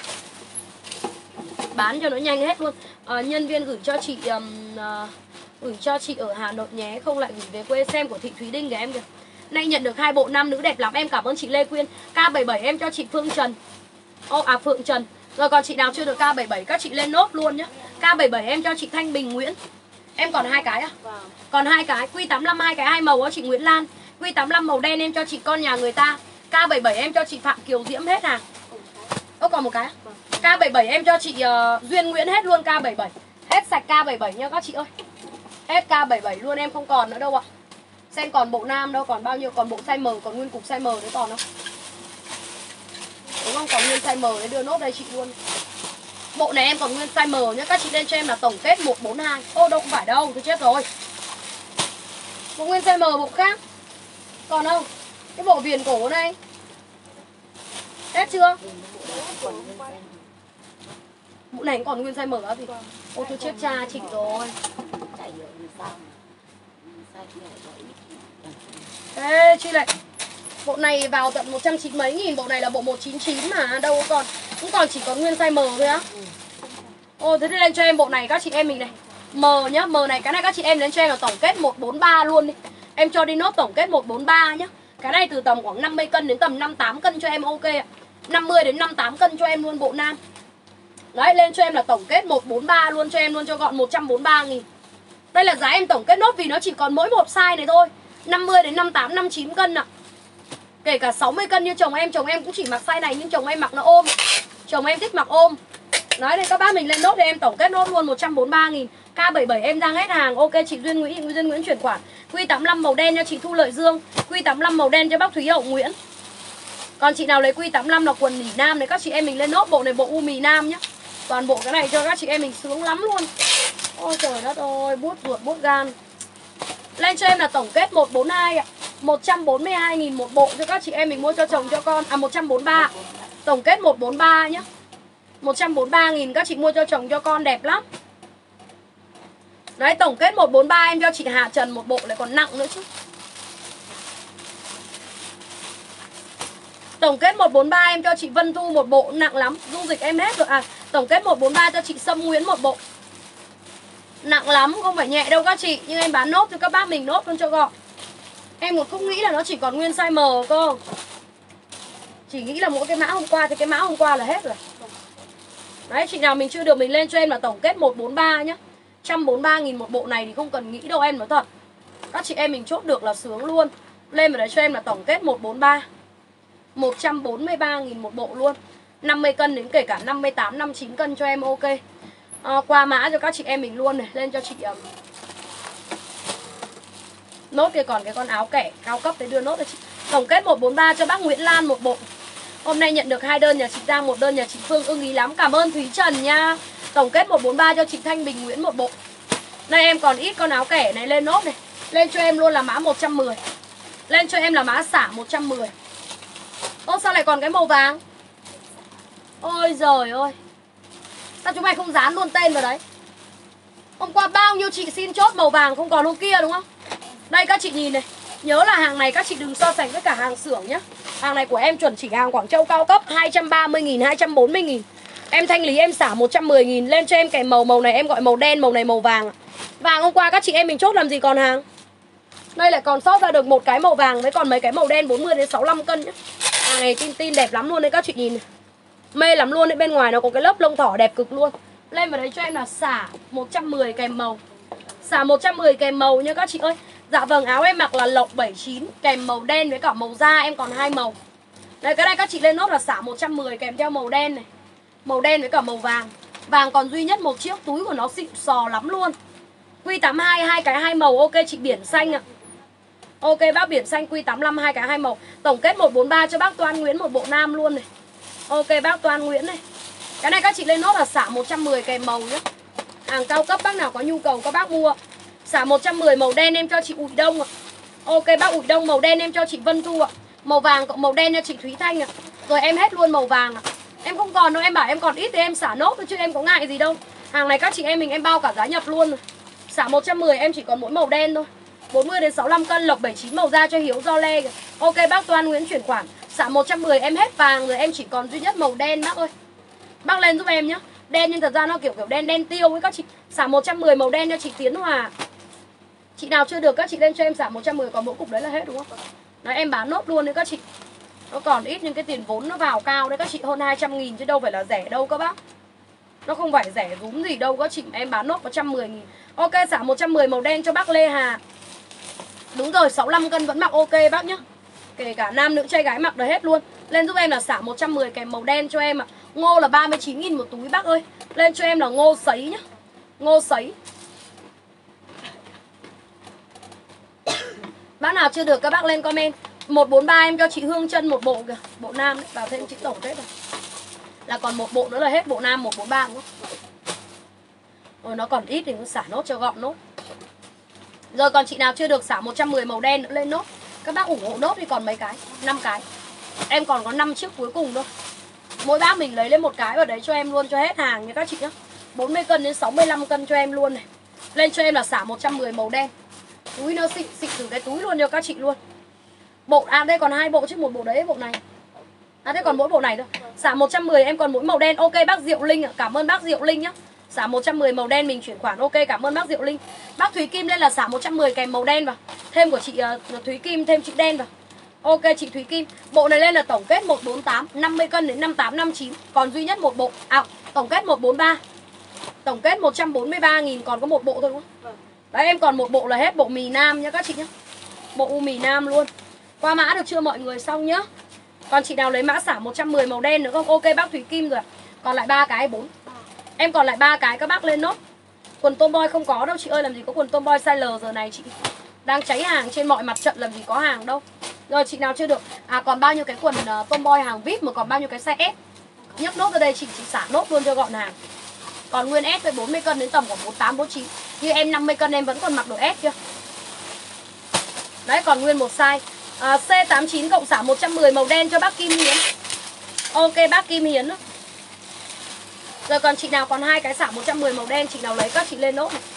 Bán cho nó nhanh hết luôn. À, nhân viên gửi cho chị um, uh, gửi cho chị ở Hà Nội nhé, không lại gửi về quê xem của Thị Thúy Đinh kìa em kìa. Nay nhận được hai bộ nam nữ đẹp lắm. Em cảm ơn chị Lê Quyên. K bảy mươi bảy em cho chị Phương Trần. Ô à Phượng Trần. Rồi còn chị nào chưa được K bảy mươi bảy các chị lên nốt luôn nhá. K bảy mươi bảy em cho chị Thanh Bình Nguyễn. Em còn hai cái à? Vâng. Còn hai cái. Q tám lăm hai cái hai màu đó chị Nguyễn Lan. Q tám lăm màu đen em cho chị Con Nhà Người Ta. K bảy mươi bảy em cho chị Phạm Kiều Diễm hết hàng. Ô còn một cái. K bảy mươi bảy em cho chị uh, Duyên Nguyễn hết luôn K bảy mươi bảy. Hết sạch K bảy mươi bảy nha các chị ơi. Hết K bảy mươi bảy luôn em không còn nữa đâu ạ. Xem còn bộ nam đâu, còn bao nhiêu, còn bộ size M, còn nguyên cục size M đấy còn không? Đúng không? Còn nguyên size M đấy đưa nốt đây chị luôn. Bộ này em còn nguyên size M nhá, các chị lên cho em là tổng kết một bốn hai. Ô đâu không phải đâu, tôi chết rồi. Bộ nguyên size M bộ khác. Còn không? Cái bộ viền cổ này. Hết chưa? Bộ này còn nguyên size M á gì? Ô tôi chết cha chị rồi. Ê chị này. Bộ này vào tận một trăm chín mươi mấy nghìn. Bộ này là bộ một chín chín mà. Đâu còn. Cũng còn chỉ có nguyên size M thôi á. Ô thế thì lên cho em bộ này các chị em mình này. M nhá. M này cái này các chị em lên cho em là tổng kết một bốn ba luôn đi. Em cho đi nốt tổng kết một bốn ba nhá. Cái này từ tầm khoảng năm mươi cân đến tầm năm mươi tám cân cho em ok ạ. năm mươi đến năm mươi tám cân cho em luôn bộ nam. Đấy lên cho em là tổng kết một bốn ba luôn cho em luôn cho gọn một trăm bốn mươi ba nghìn. Đây là giá em tổng kết nốt vì nó chỉ còn mỗi một size này thôi. năm mươi đến năm mươi tám, năm mươi chín cân ạ. Kể cả sáu mươi cân như chồng em, chồng em cũng chỉ mặc size này nhưng chồng em mặc nó ôm. Chồng em thích mặc ôm. Nói đây các bác mình lên nốt để em tổng kết nốt luôn một trăm bốn mươi ba nghìn. K bảy mươi bảy em đang hết hàng. Ok chị Duyên Nguyễn, Duyên Nguyễn chuyển khoản. Q tám mươi lăm màu đen cho chị Thu Lợi Dương. Q tám mươi lăm màu đen cho bác Thúy Hậu Nguyễn. Còn chị nào lấy Q tám mươi lăm là quần nỉ nam đấy các chị em mình lên nốt bộ này bộ u mì nam nhá. Toàn bộ cái này cho các chị em mình sướng lắm luôn. Ôi trời đất ơi, bút ruột bút gan. Lên cho em là tổng kết một bốn hai ạ. một trăm bốn mươi hai nghìn một bộ cho các chị em mình mua cho chồng cho con. À một trăm bốn mươi ba. Tổng kết một bốn ba nhá. một trăm bốn mươi ba nghìn các chị mua cho chồng cho con đẹp lắm. Đấy, tổng kết một bốn ba em cho chị Hà Trần một bộ lại còn nặng nữa chứ. Tổng kết một bốn ba em cho chị Vân Thu một bộ nặng lắm. Dung dịch em hết rồi. À, tổng kết một bốn ba cho chị Sâm Nguyễn một bộ. Nặng lắm, không phải nhẹ đâu các chị. Nhưng em bán nốt cho các bác mình nốt luôn cho gọn. Em một không nghĩ là nó chỉ còn nguyên size M cơ. Chỉ nghĩ là mỗi cái mã hôm qua thì cái mã hôm qua là hết rồi. Đấy, chị nào mình chưa được mình lên cho em là tổng kết một bốn ba nhá. một trăm bốn mươi ba nghìn một bộ này thì không cần nghĩ đâu, em nói thật. Các chị em mình chốt được là sướng luôn. Lên vào đấy cho em là tổng kết một bốn ba. một trăm bốn mươi ba nghìn một bộ luôn. năm mươi cân đến kể cả năm mươi tám, năm mươi chín cân cho em ok. à, Qua mã cho các chị em mình luôn này. Lên cho chị um... nốt kia còn cái con áo kẻ cao cấp để đưa nốt cho chị. Tổng kết một bốn ba cho bác Nguyễn Lan một bộ. Hôm nay nhận được hai đơn nhà chị Giang, một đơn nhà chị Phương, ưng ý lắm. Cảm ơn Thúy Trần nha. Tổng kết một bốn ba cho chị Thanh Bình Nguyễn một bộ. Nay em còn ít con áo kẻ này, lên nốt này. Lên cho em luôn là mã một trăm mười. Lên cho em là mã xả một trăm mười. Ô sao lại còn cái màu vàng? Ôi giời ơi, sao chúng mày không dán luôn tên vào đấy? Hôm qua bao nhiêu chị xin chốt màu vàng không còn hôm kia đúng không? Đây các chị nhìn này. Nhớ là hàng này các chị đừng so sánh với cả hàng xưởng nhá. Hàng này của em chuẩn chỉ hàng Quảng Châu cao cấp, hai trăm ba mươi nghìn, hai trăm bốn mươi nghìn. Em thanh lý em xả một trăm mười nghìn. Lên cho em kèm màu, màu này em gọi màu đen, màu này màu vàng. Vàng hôm qua các chị em mình chốt làm gì còn hàng. Đây lại còn sót ra được một cái màu vàng với còn mấy cái màu đen bốn mươi đến sáu mươi lăm cân nhá. Hàng này tin tin đẹp lắm luôn đấy các chị nhìn này. Mê lắm luôn đấy, bên ngoài nó có cái lớp lông thỏ đẹp cực luôn. Lên vào đấy cho em là xả một trăm mười kèm màu. Xả một trăm mười kèm màu nha các chị ơi. Dạ vâng, áo em mặc là lộc bảy chín kèm màu đen với cả màu da, em còn hai màu. Đây cái này các chị lên nốt là xả một trăm mười kèm theo màu đen này. Màu đen với cả màu vàng. Vàng còn duy nhất một chiếc, túi của nó xịn sò lắm luôn. Q tám mươi hai hai cái hai màu, ok chị Biển Xanh ạ. Ok bác Biển Xanh Q tám mươi lăm hai cái hai màu. Tổng kết một bốn ba cho bác Toan Nguyễn một bộ nam luôn này. Ok bác Toan Nguyễn này. Cái này các chị lên nốt là xả một trăm mười kèm màu nhé. Hàng cao cấp bác nào có nhu cầu các bác mua. Xả một trăm mười màu đen em cho chị Ủi Đông ạ. Ok bác Ủi Đông, màu đen em cho chị Vân Thu ạ. Màu vàng cộng màu đen cho chị Thúy Thanh ạ. Rồi em hết luôn màu vàng ạ. Em không còn đâu, em bảo em còn ít thì em xả nốt thôi chứ em có ngại gì đâu. Hàng này các chị em mình em bao cả giá nhập luôn rồi. Xả một trăm mười em chỉ còn mỗi màu đen thôi. bốn mươi đến sáu mươi lăm cân, lộc bảy chín màu da cho Hiếu Do Lê kìa. Ok bác Toan Nguyễn chuyển khoản. Xả một trăm mười em hết vàng rồi, em chỉ còn duy nhất màu đen bác ơi. Bác lên giúp em nhá. Đen nhưng thật ra nó kiểu kiểu đen đen tiêu với các chị. Xả một trăm mười màu đen cho chị Tiến Hòa. Chị nào chưa được các chị lên cho em xả một trăm mười, còn mỗi cục đấy là hết đúng không? Đấy em bán nốt luôn đấy các chị. Nó còn ít nhưng cái tiền vốn nó vào cao đấy các chị, hơn hai trăm nghìn chứ đâu phải là rẻ đâu các bác. Nó không phải rẻ rúm gì đâu các chị, em bán nốt một trăm mười nghìn. Ok xả một trăm mười màu đen cho bác Lê Hà. Đúng rồi, sáu mươi lăm cân vẫn mặc ok bác nhá. Kể cả nam nữ trai gái mặc được hết luôn. Lên giúp em là xả một trăm mười kèm màu đen cho em ạ. Ngô là ba mươi chín nghìn một túi bác ơi. Lên cho em là ngô sấy nhá. Ngô sấy. Bác nào chưa được các bác lên comment. Một bốn ba em cho chị Hương Trân một bộ kìa. Bộ nam đấy, vào thêm chữ tổng kết rồi. Là còn một bộ nữa là hết bộ nam một bốn ba đúng không? Rồi nó còn ít thì cũng xả nốt cho gọn nốt. Rồi còn chị nào chưa được xả một trăm mười màu đen nữa lên nốt. Các bác ủng hộ nốt thì còn mấy cái, năm cái. Em còn có năm chiếc cuối cùng thôi. Mỗi bác mình lấy lên một cái vào đấy cho em luôn cho hết hàng nha các chị nhá. bốn mươi cân đến sáu mươi lăm cân cho em luôn này. Lên cho em là xả một trăm mười màu đen. Túi nó xịn xịn từ cái túi luôn cho các chị luôn. Bộ à đây còn hai bộ chứ, một bộ đấy bộ này. À đây còn mỗi bộ này thôi. Xả một trăm mười em còn mỗi màu đen. Ok bác Diệu Linh ạ, cảm ơn bác Diệu Linh nhá. Xả một trăm mười màu đen mình chuyển khoản. Ok cảm ơn bác Diệu Linh. Bác Thúy Kim lên là xả một trăm mười kèm màu đen vào. Thêm của chị uh, Thúy Kim thêm chữ đen vào. Ok chị Thúy Kim. Bộ này lên là tổng kết một bốn tám, năm mươi cân đến năm tám, năm chín. Còn duy nhất một bộ. À tổng kết một bốn ba. Tổng kết một trăm bốn mươi ba nghìn, còn có một bộ thôi đúng không? Đấy em còn một bộ là hết bộ mì nam nhá các chị nhá. Bộ u mì nam luôn. Qua mã được chưa mọi người, xong nhá. Còn chị nào lấy mã xả một trăm mười màu đen nữa không? Ok bác Thúy Kim rồi. Còn lại ba cái bốn. Em còn lại ba cái các bác lên nốt. Quần tomboy không có đâu chị ơi, làm gì có quần tomboy size L giờ này chị. Đang cháy hàng trên mọi mặt trận làm gì có hàng đâu. Rồi chị nào chưa được. À còn bao nhiêu cái quần uh, tomboy hàng vê i pê mà còn bao nhiêu cái size S. Nhấc nốt ra đây chị chỉ xả nốt luôn cho gọn hàng. Còn nguyên S với bốn mươi cân đến tầm khoảng bốn tám, bốn chín. Như em năm mươi cân em vẫn còn mặc đồ S chưa? Đấy còn nguyên một size à, C tám mươi chín cộng xả một trăm mười màu đen cho bác Kim Hiến. Ok bác Kim Hiến đó. Rồi còn chị nào còn hai cái xả một trăm mười màu đen, chị nào lấy các chị lên nốt này.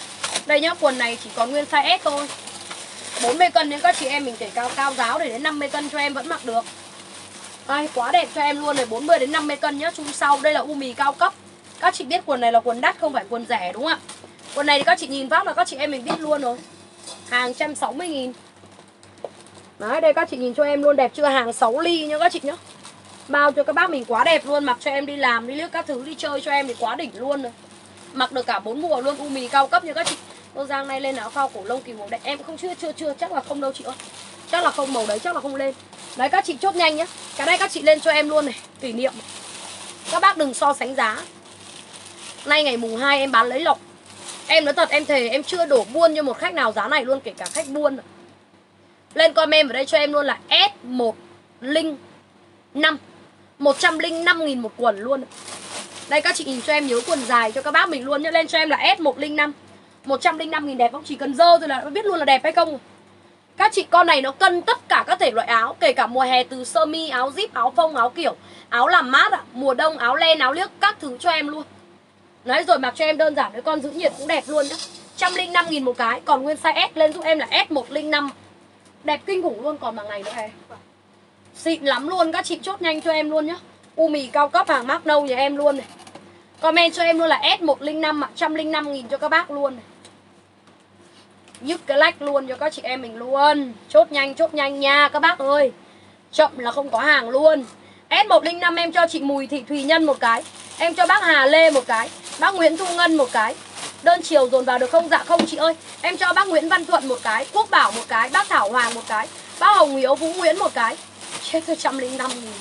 Đây nhá, quần này chỉ còn nguyên size S thôi. bốn mươi cân nên các chị em mình kể cao cao giáo để đến năm mươi cân cho em vẫn mặc được. Đây, quá đẹp cho em luôn này, bốn mươi đến năm mươi cân nhá. Chung sau đây là u mì cao cấp. Các chị biết quần này là quần đắt không phải quần rẻ đúng không ạ? Quần này thì các chị nhìn phát là các chị em mình biết luôn rồi. Hàng một trăm sáu mươi nghìn. Đấy, đây các chị nhìn cho em luôn, đẹp chưa? Hàng sáu ly nha các chị nhá. Bao cho các bác mình quá đẹp luôn, mặc cho em đi làm, đi lướt các thứ, đi chơi cho em thì quá đỉnh luôn rồi. Mặc được cả bốn mùa luôn, u mì cao cấp nha các chị. Cô Giang này lên áo phao cổ lông kỳ màu đẹp. Em không chưa chưa chưa chắc là không đâu chị ơi. Chắc là không, màu đấy chắc là không lên. Đấy các chị chốt nhanh nhá. Cái này các chị lên cho em luôn này, kỷ niệm. Các bác đừng so sánh giá. Nay ngày mùng hai em bán lấy lộc. Em nói thật, em thề em chưa đổ buôn cho một khách nào giá này luôn, kể cả khách buôn. Lên comment vào đây cho em luôn là S một không năm, một trăm lẻ năm nghìn một quần luôn. Đây các chị nhìn cho em nhớ quần dài cho các bác mình luôn nhá. Lên cho em là S một không năm, một trăm lẻ năm nghìn đẹp không? Chỉ cần dơ thôi là biết luôn là đẹp hay không. Các chị con này nó cân tất cả các thể loại áo, kể cả mùa hè từ sơ mi, áo zip, áo phông, áo kiểu, áo làm mát ạ, mùa đông áo len, áo liếc các thứ cho em luôn. Đấy rồi mặc cho em đơn giản với con giữ nhiệt cũng đẹp luôn nhá. một trăm lẻ năm nghìn một cái, còn nguyên size S lên giúp em là S một không năm. Đẹp kinh khủng luôn, còn bằng này nữa em. Xịn lắm luôn, các chị chốt nhanh cho em luôn nhá. U mì cao cấp hàng mác nâu nhà em luôn này. Comment cho em luôn là S một không năm ạ, một trăm lẻ năm nghìn cho các bác luôn này. Nhức cái lách luôn cho các chị em mình luôn. Chốt nhanh, chốt nhanh nha các bác ơi. Chậm là không có hàng luôn. S một không năm em cho chị Mùi Thị Thùy Nhân một cái. Em cho bác Hà Lê một cái. Bác Nguyễn Thu Ngân một cái. Đơn chiều dồn vào được không? Dạ không chị ơi. Em cho bác Nguyễn Văn Thuận một cái, Quốc Bảo một cái, bác Thảo Hoàng một cái, bác Hồng Hiếu Vũ Nguyễn một cái. Chết tôi, một trăm lẻ năm nghìn.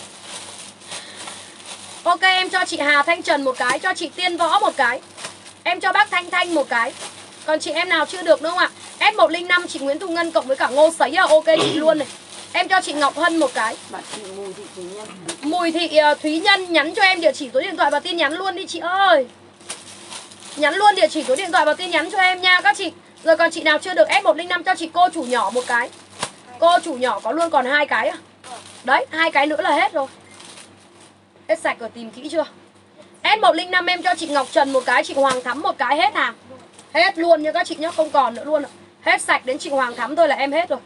Ok, em cho chị Hà Thanh Trần một cái, cho chị Tiên Võ một cái. Em cho bác Thanh Thanh một cái. Còn chị em nào chưa được đúng không ạ? S một không năm chị Nguyễn Thu Ngân cộng với cả Ngô Sấy là ok chị luôn này. Em cho chị Ngọc Hân một cái. Bạn chị Mùi Thị Thúy Nhân. Mùi Thị uh, Thúy Nhân nhắn cho em địa chỉ số điện thoại và tin nhắn luôn đi chị ơi. Nhắn luôn địa chỉ số điện thoại và tin nhắn cho em nha các chị. Rồi còn chị nào chưa được S một không năm cho chị cô chủ nhỏ một cái. Cô chủ nhỏ có luôn còn hai cái à? Đấy, hai cái nữa là hết rồi. Hết sạch rồi, tìm kỹ chưa? S một không năm em cho chị Ngọc Trần một cái, chị Hoàng Thắm một cái, hết hàng. Hết luôn nha các chị nhá, không còn nữa luôn ạ. Hết sạch đến chị Hoàng Thắm thôi là em hết rồi.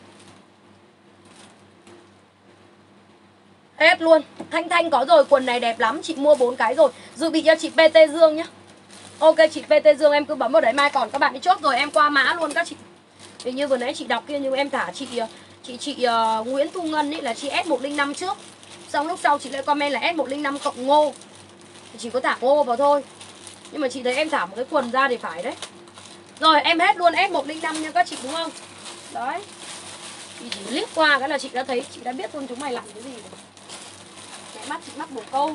Hết luôn. Thanh Thanh có rồi, quần này đẹp lắm, chị mua bốn cái rồi. Dự bị cho chị pê tê Dương nhá. Ok chị pê tê Dương em cứ bấm vào đấy, mai còn các bạn đi chốt rồi em qua mã luôn các chị. Thì như vừa nãy chị đọc kia nhưng em thả chị chị chị uh, Nguyễn Thu Ngân ấy là chị S một không năm trước. Xong lúc sau chị lại comment là S một không năm cộng Ngô. Thì chỉ có thả Ngô vào thôi. Nhưng mà chị thấy em thả một cái quần ra thì phải đấy. Rồi em hết luôn S một không năm nha các chị đúng không? Đấy. Chị chỉ liếc qua cái là chị đã thấy, chị đã biết luôn chúng mày làm cái gì rồi. Mẹ mắt chị mắc bồ câu.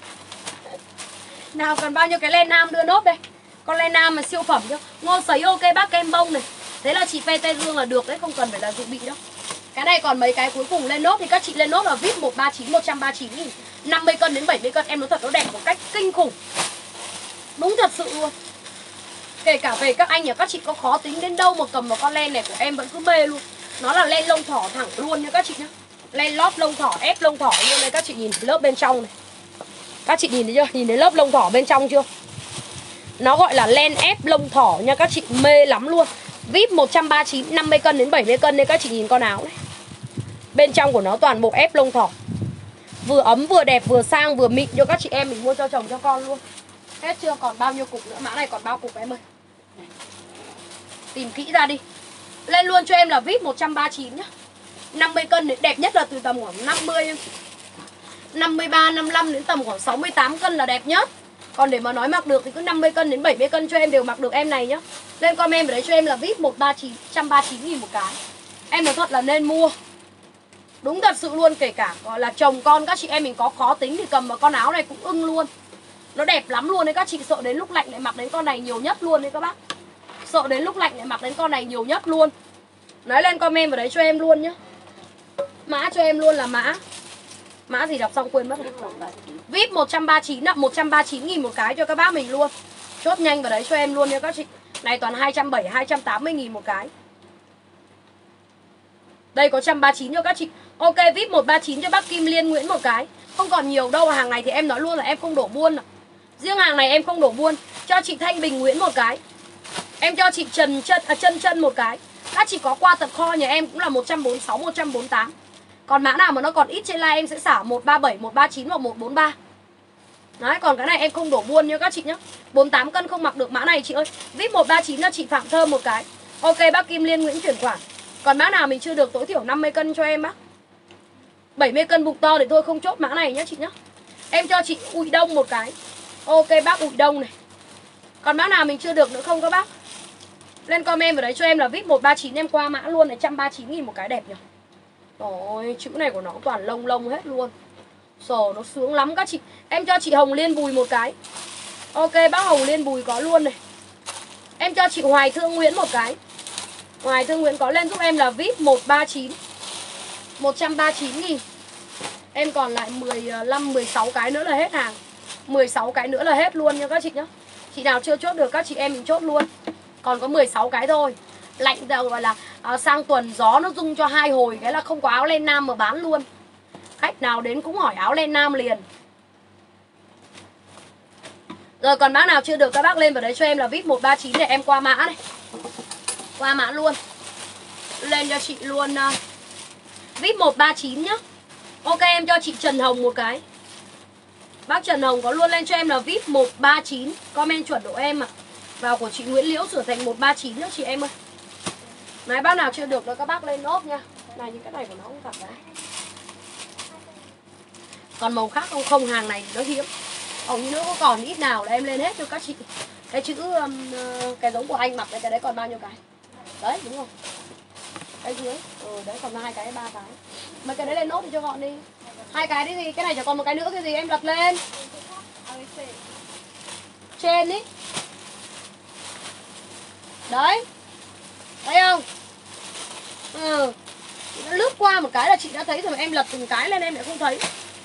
Nào còn bao nhiêu cái len nam đưa nốt đây. Con len nam mà siêu phẩm chứ. Ngô Sấy ok bác kem bông này. Thế là chị pê tê Dương là được đấy, không cần phải là dự bị đâu. Cái này còn mấy cái cuối cùng lên nốt thì các chị lên nốt là vê i pê một ba chín, một trăm ba mươi chín nghìn. năm mươi cân đến bảy mươi cân em nói thật nó đẹp một cách kinh khủng. Đúng thật sự luôn. Kể cả về các anh nhà các chị có khó tính đến đâu mà cầm vào con len này của em vẫn cứ mê luôn. Nó là len lông thỏ thẳng luôn nha các chị nhá. Len lót lông thỏ, ép lông thỏ luôn đây các chị nhìn lớp bên trong này. Các chị nhìn thấy chưa? Nhìn thấy lớp lông thỏ bên trong chưa? Nó gọi là len ép lông thỏ nha các chị, mê lắm luôn. vê i pê một trăm ba mươi chín, năm mươi cân đến bảy mươi cân đây các chị nhìn con áo này. Bên trong của nó toàn bộ ép lông thỏ. Vừa ấm vừa đẹp vừa sang vừa mịn cho các chị em mình mua cho chồng cho con luôn. Hết chưa? Còn bao nhiêu cục nữa? Mã này còn bao cục em ơi. Tìm kỹ ra đi. Lên luôn cho em là vê i pê một trăm ba mươi chín nhá. năm mươi cân đẹp nhất là từ tầm khoảng năm mươi em. năm mươi ba, năm mươi lăm đến tầm khoảng sáu mươi tám cân là đẹp nhất. Còn để mà nói mặc được thì cứ năm mươi cân đến bảy mươi cân cho em đều mặc được em này nhá. Lên comment vào đấy cho em là vê i pê một trăm ba mươi chín, một trăm ba mươi chín nghìn một cái. Em nói thật là nên mua. Đúng thật sự luôn, kể cả gọi là chồng con các chị em mình có khó tính thì cầm vào con áo này cũng ưng luôn. Nó đẹp lắm luôn đấy các chị, sợ đến lúc lạnh lại mặc đến con này nhiều nhất luôn đấy các bác. Sợ đến lúc lạnh lại mặc đến con này nhiều nhất luôn. Nói lên comment vào đấy cho em luôn nhá. Mã cho em luôn là mã Mã gì đọc xong quên mất rồi. vê i pê một trăm ba mươi chín ạ, một trăm ba mươi chín nghìn một cái cho các bác mình luôn. Chốt nhanh vào đấy cho em luôn nha các chị. Này toàn hai trăm bảy mươi, hai trăm tám mươi nghìn một cái. Đây có một trăm ba mươi chín cho các chị. Ok, vê i pê một trăm ba mươi chín cho bác Kim Liên Nguyễn một cái. Không còn nhiều đâu, hàng này thì em nói luôn là em không đổ buôn ạ. Riêng hàng này em không đổ buôn. Cho chị Thanh Bình Nguyễn một cái. Em cho chị trần chân à, chân chân một cái. Các chị có qua tập kho nhà em cũng là một trăm bốn mươi sáu, một trăm bốn mươi tám. Còn mã nào mà nó còn ít trên live em sẽ xả một ba bảy, một ba chín hoặc một bốn ba. Đấy, còn cái này em không đổ buôn nha các chị nhá. bốn mươi tám cân không mặc được mã này chị ơi. vê i pê một ba chín cho chị Phạm Thơm một cái. Ok bác Kim Liên Nguyễn chuyển khoản. Còn mã nào mình chưa được tối thiểu năm mươi cân cho em bác. bảy mươi cân bụng to thì thôi không chốt mã này nhá chị nhá. Em cho chị Ủi Đông một cái. Ok bác Ủi Đông này. Còn mã nào mình chưa được nữa không các bác? Lên comment vào đấy cho em là vê i pê một ba chín em qua mã luôn này, một trăm ba mươi chín nghìn một cái đẹp nhỉ. Ôi, chữ này của nó toàn lông lông hết luôn. Sờ nó sướng lắm các chị. Em cho chị Hồng Liên Bùi một cái. Ok bác Hồng Liên Bùi có luôn này. Em cho chị Hoài Thương Nguyễn một cái. Hoài Thương Nguyễn có lên giúp em là vê i pê một ba chín, một trăm ba mươi chín nghìn. Em còn lại mười lăm, mười sáu cái nữa là hết hàng. Mười sáu cái nữa là hết luôn nha các chị nhá. Chị nào chưa chốt được các chị em mình chốt luôn. Còn có mười sáu cái thôi. Lạnh giờ gọi là à, sang tuần gió nó rung cho hai hồi cái là không có áo len nam mà bán luôn. Khách nào đến cũng hỏi áo len nam liền. Rồi còn bác nào chưa được các bác lên vào đấy cho em là vê i pê một ba chín để em qua mã này. Qua mã luôn. Lên cho chị luôn uh, vê i pê một ba chín nhá. Ok em cho chị Trần Hồng một cái. Bác Trần Hồng có luôn lên cho em là vê i pê một ba chín. Comment chuẩn độ em ạ. À. Vào của chị Nguyễn Liễu sửa thành một ba chín nữa chị em ơi. Này bác nào chưa được đó các bác lên nốt nha. Này những cái này của nó không thật đấy. Còn màu khác không không, hàng này nó hiếm. Hầu như nó có còn ít nào là em lên hết cho các chị. Cái chữ um, cái giống của anh mặc cái đấy còn bao nhiêu cái? Đấy đúng không? Cái dưới. Ừ đấy còn hai cái ba cái. Mấy cái đấy lên nốt thì cho gọn đi. Hai cái đấy gì? Cái này chỉ còn một cái nữa cái gì em đặt lên. Trên ý. Đấy. Thấy không? Ừ. Chị đã lướt qua một cái là chị đã thấy rồi, em lật từng cái lên em lại không thấy.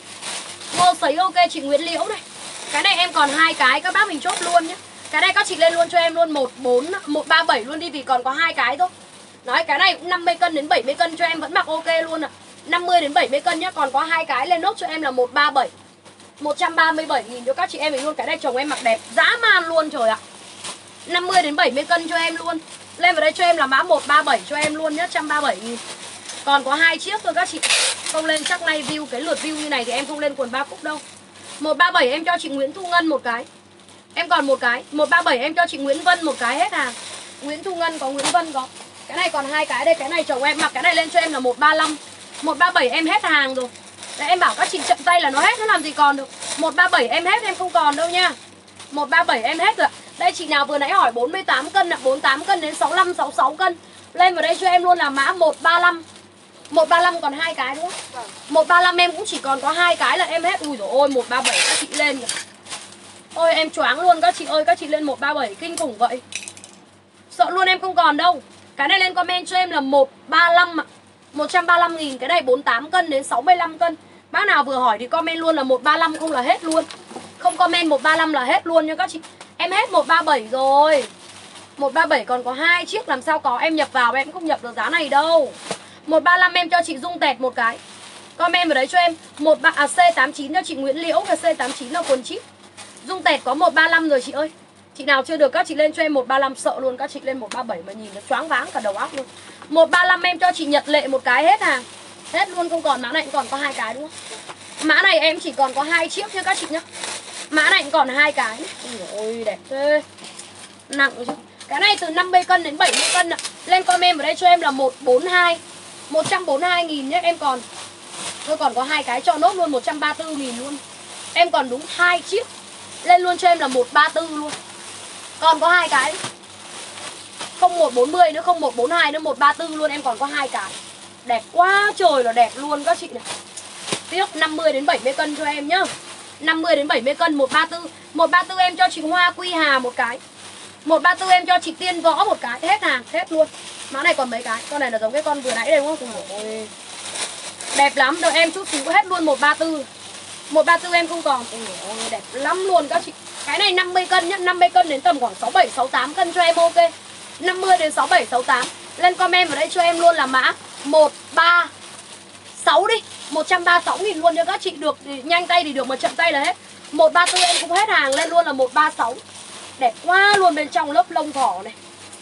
Ngô sấy ok chị Nguyễn Liễu này. Cái này em còn hai cái các bác mình chốt luôn nhé. Cái này các chị lên luôn cho em luôn một bốn một ba bảy luôn đi vì còn có hai cái thôi. Nói cái này cũng năm mươi cân đến bảy mươi cân cho em vẫn mặc ok luôn ạ. À. năm mươi đến bảy mươi cân nhá, còn có hai cái lên nốt cho em là một ba bảy. một trăm ba mươi bảy nghìn cho các chị em mình luôn. Cái này chồng em mặc đẹp dã man luôn trời ạ. năm mươi đến bảy mươi cân cho em luôn. Lên vào đây cho em là mã một ba bảy cho em luôn nhá, một trăm ba mươi bảy nghìn. Còn có hai chiếc thôi các chị. Không lên chắc nay view cái lượt view như này thì em không lên quần ba cúc đâu. một ba bảy em cho chị Nguyễn Thu Ngân một cái. Em còn một cái. một ba bảy em cho chị Nguyễn Vân một cái hết hàng. Nguyễn Thu Ngân có, Nguyễn Vân có. Cái này còn hai cái đây, cái này chồng em mặc cái này lên cho em là một ba lăm. một ba bảy em hết hàng rồi. Đấy, em bảo các chị chậm tay là nó hết, nó làm gì còn được. một ba bảy em hết em không còn đâu nha. một ba bảy em hết rồi. Đây chị nào vừa nãy hỏi bốn mươi tám cân ạ, bốn mươi tám cân đến sáu mươi lăm, sáu mươi sáu cân. Lên vào đây cho em luôn là mã một ba lăm. một ba lăm còn hai cái đúng không? một ba lăm em cũng chỉ còn có hai cái là em hết. Ui dồi ôi, một ba bảy các chị lên kìa. Ôi em choáng luôn các chị ơi, các chị lên một ba bảy kinh khủng vậy. Sợ luôn em không còn đâu. Cái này lên comment cho em là một ba lăm ạ. một trăm ba mươi lăm nghìn, cái này bốn mươi tám cân đến sáu mươi lăm cân. Bác nào vừa hỏi thì comment luôn là một ba lăm không là hết luôn. Không comment một ba lăm là hết luôn nha các chị. Em hết một ba bảy rồi. một ba bảy còn có hai chiếc làm sao có, em nhập vào em không nhập được giá này đâu. một ba lăm em cho chị Dung Tẹt một cái. Comment vào đấy cho em một ba à, C tám chín cho chị Nguyễn Liễu và C tám chín là quần chip. Dung Tẹt có một ba lăm rồi chị ơi. Chị nào chưa được các chị lên cho em một ba lăm, sợ luôn các chị lên một ba bảy mà nhìn nó choáng váng cả đầu óc luôn. một ba lăm em cho chị Nhật Lệ một cái hết hàng. Hết luôn không còn, mã này cũng còn có hai cái đúng không? Mã này em chỉ còn có hai chiếc nha các chị nhá. Mã này cũng còn hai cái. Ôi đẹp thế. Nặng chứ. Cái này từ năm mươi cân đến bảy mươi cân ạ. Lên comment vào đây cho em là một bốn hai. một trăm bốn mươi hai nghìn nhé em còn. Tôi còn có hai cái cho nốt luôn một trăm ba mươi tư nghìn luôn. Em còn đúng hai chiếc. Lên luôn cho em là một ba tư luôn. Còn có hai cái. Không một bốn mươi nữa, không một bốn hai nữa, một ba tư luôn, em còn có hai cái. Đẹp quá trời là đẹp luôn các chị này. Tiếc năm mươi đến bảy mươi cân cho em nhá. năm mươi đến bảy mươi cân một ba tư. một ba tư em cho chị Hoa Quy Hà một cái. một ba tư em cho chị Tiên Võ một cái. Hết hàng, hết luôn. Mã này còn mấy cái. Con này là giống cái con vừa nãy đây đúng không? Ôi. Đẹp lắm, đợi em chút xíu hết luôn một ba tư. một ba tư em không còn. Ôi, đẹp lắm luôn các chị. Cái này năm mươi cân nhá, năm mươi cân đến tầm khoảng sáu bảy, sáu tám cân cho em ok. năm mươi đến sáu bảy, sáu tám. Lên comment vào đây cho em luôn là mã một ba sáu đi. một trăm ba mươi sáu nghìn luôn cho các chị, được thì nhanh tay thì được mà chậm tay là hết. một ba tư em cũng hết hàng, lên luôn là một ba sáu. Đẹp quá luôn, bên trong lớp lông thỏ này.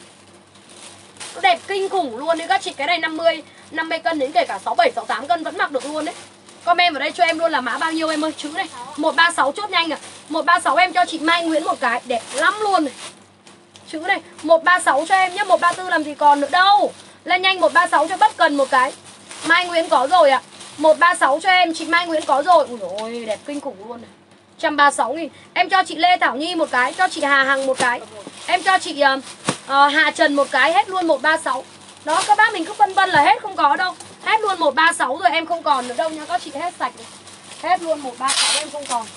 Nó đẹp kinh khủng luôn đấy các chị. Cái này năm mươi năm mươi cân đến kể cả sáu bảy sáu tám cân vẫn mặc được luôn đấy. Comment vào đây cho em luôn là mã bao nhiêu em ơi. Chữ này một ba sáu chốt nhanh à. một ba sáu em cho chị Mai Nguyễn một cái, đẹp lắm luôn này. Chữ này một ba sáu cho em nhé, một ba tư làm gì còn nữa đâu. Lên nhanh một ba sáu cho Bất Cần một cái. Mai Nguyễn có rồi ạ. À. một ba sáu cho em, chị Mai Nguyễn có rồi. Ui dồi ôi, đẹp kinh khủng luôn này. một trăm ba mươi sáu nghìn. Em cho chị Lê Thảo Nhi một cái, cho chị Hà Hằng một cái. Em cho chị uh, uh, Hà Trần một cái, hết luôn một ba sáu. Đó các bác mình cứ phân vân là hết không có đâu. Hết luôn một ba sáu rồi, em không còn nữa đâu nha các chị, hết sạch rồi. Hết luôn một ba sáu em không còn.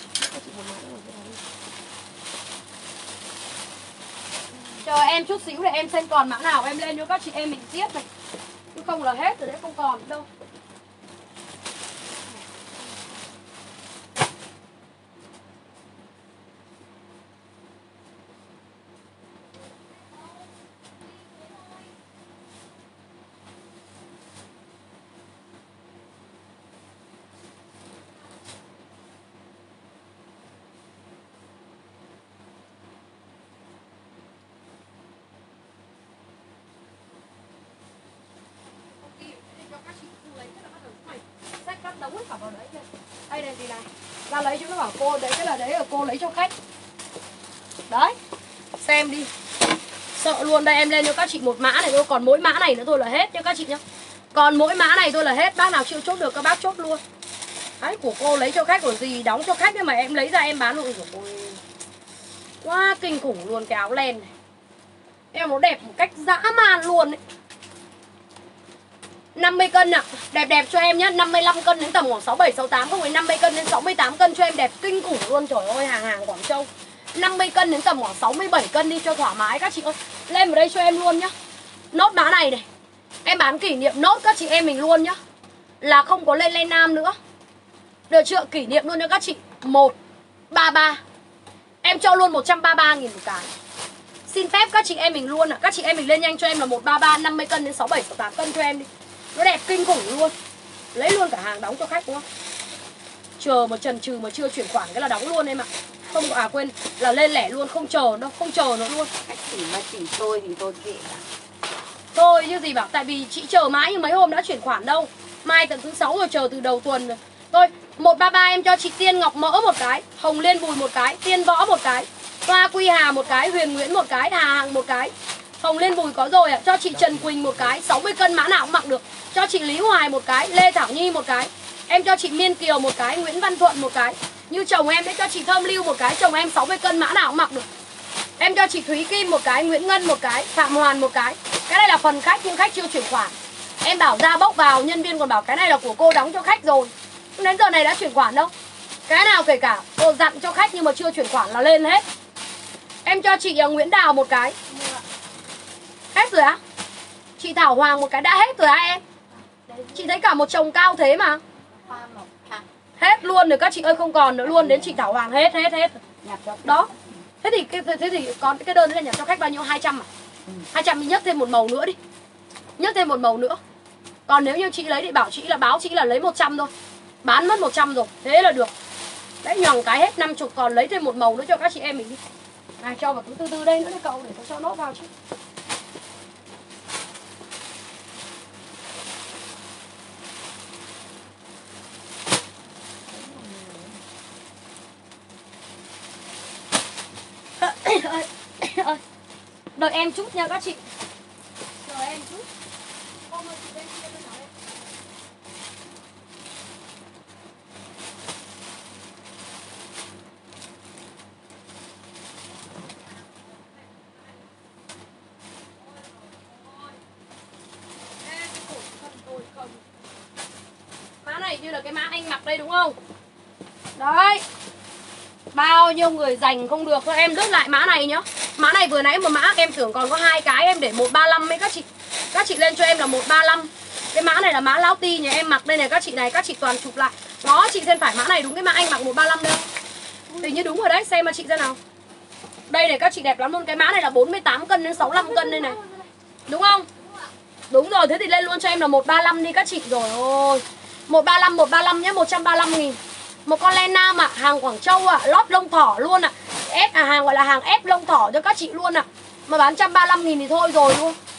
Chờ em chút xíu để em xem còn mã nào em lên cho các chị em mình tiếp này. Chứ không là hết rồi đấy, không còn nữa đâu. Đây này gì này, ra lấy cho nó bảo cô đấy, cái là đấy là cô lấy cho khách. Đấy, xem đi. Sợ luôn, đây em lên cho các chị một mã này thôi, còn mỗi mã này nữa thôi là hết nha các chị nhá. Còn mỗi mã này thôi là hết, bác nào chưa chốt được các bác chốt luôn. Đấy, của cô lấy cho khách còn gì, đóng cho khách nhưng mà em lấy ra em bán luôn. Ôi, quá kinh khủng luôn cái áo len này. Em nó đẹp một cách dã man luôn ấy. năm mươi cân ạ, à. Đẹp đẹp cho em nhé, năm mươi lăm cân đến tầm khoảng sáu bảy sáu tám, không phải năm mươi cân đến sáu mươi tám cân cho em đẹp kinh khủng luôn. Trời ơi, hàng hàng Quảng Châu. năm mươi cân đến tầm khoảng sáu mươi bảy cân đi cho thoải mái các chị ơi. Lên vào đây cho em luôn nhá. Nốt mã này này. Em bán kỷ niệm nốt các chị em mình luôn nhá. Là không có lên lên nam nữa. Được chưa? Kỷ niệm luôn cho các chị. một ba ba. Em cho luôn một trăm ba mươi ba nghìn một cái. Xin phép các chị em mình luôn ạ. À. Các chị em mình lên nhanh cho em là một ba ba, năm mươi cân đến sáu bảy sáu tám cân cho em đi. Nó đẹp kinh khủng luôn. Lấy luôn cả hàng đóng cho khách đúng không? Chờ mà chần chừ mà chưa chuyển khoản cái là đóng luôn em ạ. Không, à quên, là lên lẻ luôn, không chờ đâu, không chờ nữa luôn. Khách chỉ mà chỉ tôi thì tôi kệ cả. Thôi như gì bảo, tại vì chị chờ mãi nhưng mấy hôm đã chuyển khoản đâu. Mai tận thứ sáu rồi, chờ từ đầu tuần rồi. Thôi, một ba ba em cho chị Tiên Ngọc Mỡ một cái, Hồng Liên Bùi một cái, Tiên Võ một cái, Hoa Quy Hà một cái, Huyền Nguyễn một cái, Hà Hằng một cái. Hồng Liên Bùi có rồi ạ. À. Cho chị Trần Quỳnh một cái, sáu mươi cân mã nào cũng mặc được. Cho chị Lý Hoài một cái, Lê Thảo Nhi một cái. Em cho chị Miên Kiều một cái, Nguyễn Văn Thuận một cái. Như chồng em đấy, cho chị Thơm Lưu một cái, chồng em sáu mươi cân mã nào cũng mặc được. Em cho chị Thúy Kim một cái, Nguyễn Ngân một cái, Phạm Hoàn một cái. Cái này là phần khách nhưng khách chưa chuyển khoản. Em bảo ra bốc vào, nhân viên còn bảo cái này là của cô đóng cho khách rồi. Đến giờ này đã chuyển khoản đâu. Cái nào kể cả cô dặn cho khách nhưng mà chưa chuyển khoản là lên hết. Em cho chị Nguyễn Đào một cái. Hết rồi á? Chị Thảo Hoàng một cái đã hết rồi á em? Chị thấy cả một chồng cao thế mà. Hết luôn rồi các chị ơi, không còn nữa luôn. Đến chị Thảo Hoàng hết hết hết. Đó. Thế thì cái thế thì còn cái đơn đấy là nhập cho khách bao nhiêu? hai trăm à? hai trăm mình nhấc thêm một màu nữa đi. Nhấc thêm một màu nữa. Còn nếu như chị lấy thì bảo chị là báo chị là lấy một trăm thôi. Bán mất một trăm rồi. Thế là được. Đấy, nhằng cái hết năm mươi, còn lấy thêm một màu nữa cho các chị em mình đi. Này cho vào túi từ từ đây nữa đấy cậu, để tôi cho nốt vào chứ. Đợi em chút nha các chị. Chờ em chút. Không ơi, chị bên kia bên nào đây? Mã này như là cái mã anh mặc đây đúng không? Đấy. Bao nhiêu người giành không được. Thôi em đứt lại mã này nhá. Mã này vừa nãy một mã em tưởng còn có hai cái, em để một ba lăm ấy các chị. Các chị lên cho em là một ba lăm. Cái mã này là mã Lão Ti nhà em mặc đây này các chị này, các chị toàn chụp lại. Đó, chị xem phải mã này đúng cái mã anh mặc một ba lăm đâu. Hình như đúng rồi đấy, xem mà chị ra nào. Đây này các chị đẹp lắm luôn, cái mã này là bốn mươi tám cân đến sáu mươi lăm cân đây này. Đúng không? Đúng rồi, thế thì lên luôn cho em là một ba lăm đi các chị. Rồi ôi. một ba lăm, một ba lăm nhé, một trăm ba mươi lăm nghìn. Một con len nam ạ, à, hàng Quảng Châu ạ, à, lót lông thỏ luôn ạ. À. Ép à, hàng gọi là hàng ép lông thỏ cho các chị luôn ạ. À. Mà bán một trăm ba mươi lăm nghìn thì thôi rồi luôn.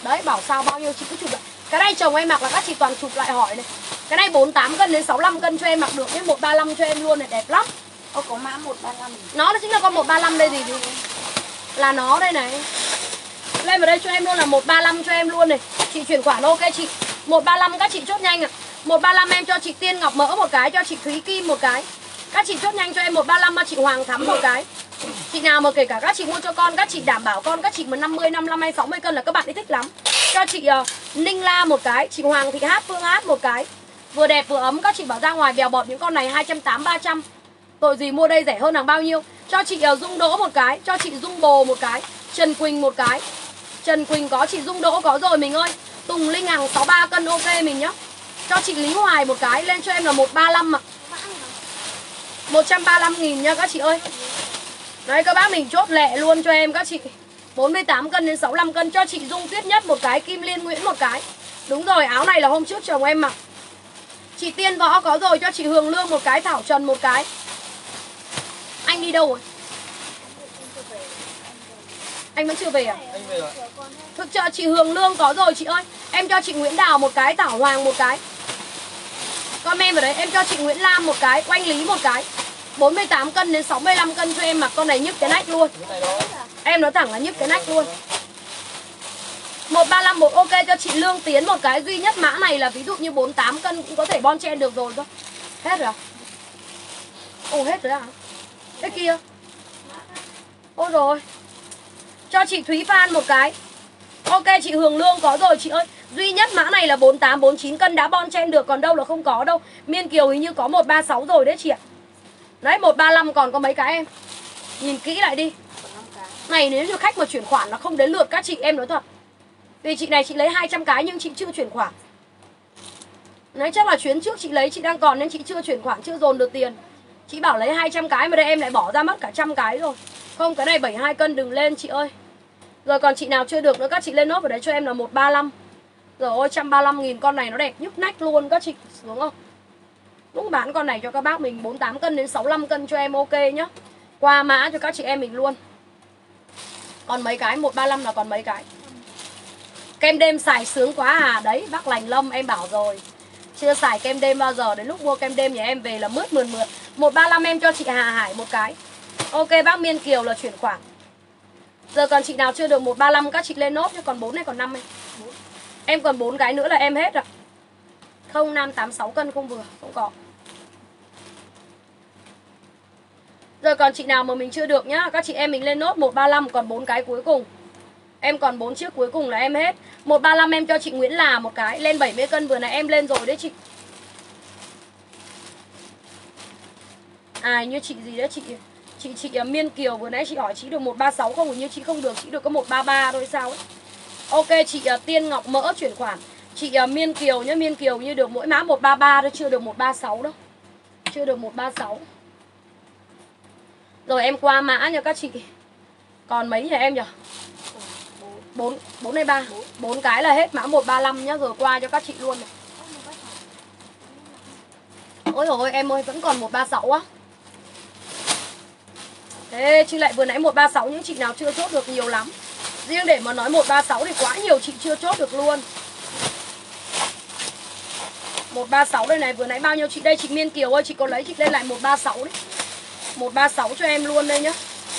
Đấy, bảo sao bao nhiêu chị cứ chụp lại. Cái này chồng em mặc là các chị toàn chụp lại hỏi này. Cái này bốn mươi tám cân đến sáu mươi lăm cân cho em mặc được nhé. một ba lăm cho em luôn này, đẹp lắm. Ô, có mã một ba lăm. Nó chính là con một ba lăm đây gì, gì là nó đây này. Lên vào đây cho em luôn là một ba lăm cho em luôn này. Chị chuyển khoản ok chị. một ba lăm các chị chốt nhanh ạ. À. một ba lăm em cho chị Tiên Ngọc Mỡ một cái, cho chị Thúy Kim một cái. Các chị chốt nhanh cho em một ba lăm, mà chị Hoàng Thắm một cái. Chị nào mà kể cả các chị mua cho con, các chị đảm bảo con các chị mà năm mươi, năm mươi lăm hay sáu mươi cân là các bạn ấy thích lắm. Cho chị uh, Ninh La một cái, chị Hoàng Thị Hát, Phương Hát một cái. Vừa đẹp vừa ấm, các chị bảo ra ngoài bèo bọt những con này hai trăm tám mươi, ba trăm. Tội gì mua đây rẻ hơn hàng bao nhiêu. Cho chị uh, Dung Đỗ một cái, cho chị Dung Bồ một cái, Trần Quỳnh một cái. Trần Quỳnh có, chị Dung Đỗ có rồi mình ơi. Tùng Linh Hằng sáu mươi ba cân ok mình nhá. Cho chị Lý Hoài một cái, lên cho em là một ba lăm ạ. một trăm ba mươi lăm nghìn nha các chị ơi. Đấy các bác mình chốt lẹ luôn cho em các chị. bốn mươi tám cân đến sáu mươi lăm cân. Cho chị Dung Tuyết Nhất một cái, Kim Liên Nguyễn một cái. Đúng rồi, áo này là hôm trước chồng em mặc. Chị Tiên Võ có rồi, cho chị Hường Lương một cái, Thảo Trần một cái. Anh đi đâu rồi? Anh vẫn chưa về à? Anh về rồi. Thực trợ chị Hường Lương có rồi chị ơi. Em cho chị Nguyễn Đào một cái, Thảo Hoàng một cái. Comment vào đấy, em cho chị Nguyễn Lam một cái, Oanh Lý một cái. bốn mươi tám cân đến sáu mươi lăm cân cho em mặc con này nhức cái nách luôn. Em nói thẳng là nhức cái nách luôn. một ba lăm một ok cho chị Lương Tiến một cái. Duy nhất mã này là ví dụ như bốn mươi tám cân cũng có thể bon chen được rồi thôi. Hết rồi à? Ồ hết rồi à? Cái kia. Ôi rồi. Cho chị Thúy Phan một cái. Ok chị Hường Lương có rồi chị ơi. Duy nhất mã này là bốn mươi tám, bốn mươi chín cân đã bon chen được. Còn đâu là không có đâu. Miên Kiều hình như có một ba sáu rồi đấy chị ạ. Đấy một ba lăm còn có mấy cái em. Nhìn kỹ lại đi. Này nếu như khách mà chuyển khoản là không đến lượt các chị, em nói thật. Vì chị này chị lấy hai trăm cái nhưng chị chưa chuyển khoản. Đấy chắc là chuyến trước chị lấy chị đang còn nên chị chưa chuyển khoản, chưa dồn được tiền. Chị bảo lấy hai trăm cái mà đây em lại bỏ ra mất cả trăm cái rồi. Không, cái này bảy mươi hai cân đừng lên chị ơi. Rồi còn chị nào chưa được nữa các chị lên nốt vào đấy cho em là một ba lăm. Rồi ôi một trăm ba mươi lăm nghìn con này nó đẹp nhức nách luôn các chị, đúng không? Đúng bán con này cho các bác mình bốn mươi tám cân đến sáu mươi lăm cân cho em ok nhá. Qua mã cho các chị em mình luôn. Còn mấy cái một ba lăm là còn mấy cái. Kem đêm xài sướng quá à. Đấy bác Lành Lâm em bảo rồi. Chưa xài kem đêm bao giờ. Đến lúc mua kem đêm nhà em về là mướt mượt mượt. một ba lăm em cho chị Hà Hải một cái. Ok bác Miên Kiều là chuyển khoản. Giờ còn chị nào chưa được một ba lăm các chị lên nốt chứ. Còn bốn hay còn năm em. Em còn bốn cái nữa là em hết ạ. Không nam tám mươi sáu cân không vừa. Không có. Giờ còn chị nào mà mình chưa được nhá. Các chị em mình lên nốt một ba lăm. Còn bốn cái cuối cùng. Em còn bốn chiếc cuối cùng là em hết. một ba lăm em cho chị Nguyễn Là một cái. Lên bảy mươi cân vừa nãy em lên rồi đấy chị. À như chị gì đấy chị Chị chị Miên Kiều vừa nãy chị hỏi chị được một ba sáu không. Như chị không được, chị được có một ba ba thôi sao ấy. Ok chị Tiên Ngọc Mỡ chuyển khoản. Chị Miên Kiều nhá. Miên Kiều như được mỗi mã một ba ba thôi. Chưa được một ba sáu đâu. Chưa được một ba sáu. Rồi em qua mã nha các chị. Còn mấy nhà em nhỉ? bốn, bốn hay ba? bốn cái là hết mã một ba lăm nhá. Rồi qua cho các chị luôn này. Ôi dồi ôi em ơi vẫn còn một ba sáu á. Thế chứ lại vừa nãy một ba sáu những chị nào chưa chốt được nhiều lắm. Riêng để mà nói một ba sáu thì quá nhiều chị chưa chốt được luôn. một ba sáu đây này, vừa nãy bao nhiêu chị đây? Chị Miên Kiều ơi, chị có lấy chị lên lại một ba sáu đấy. một ba sáu cho em luôn đây nhá.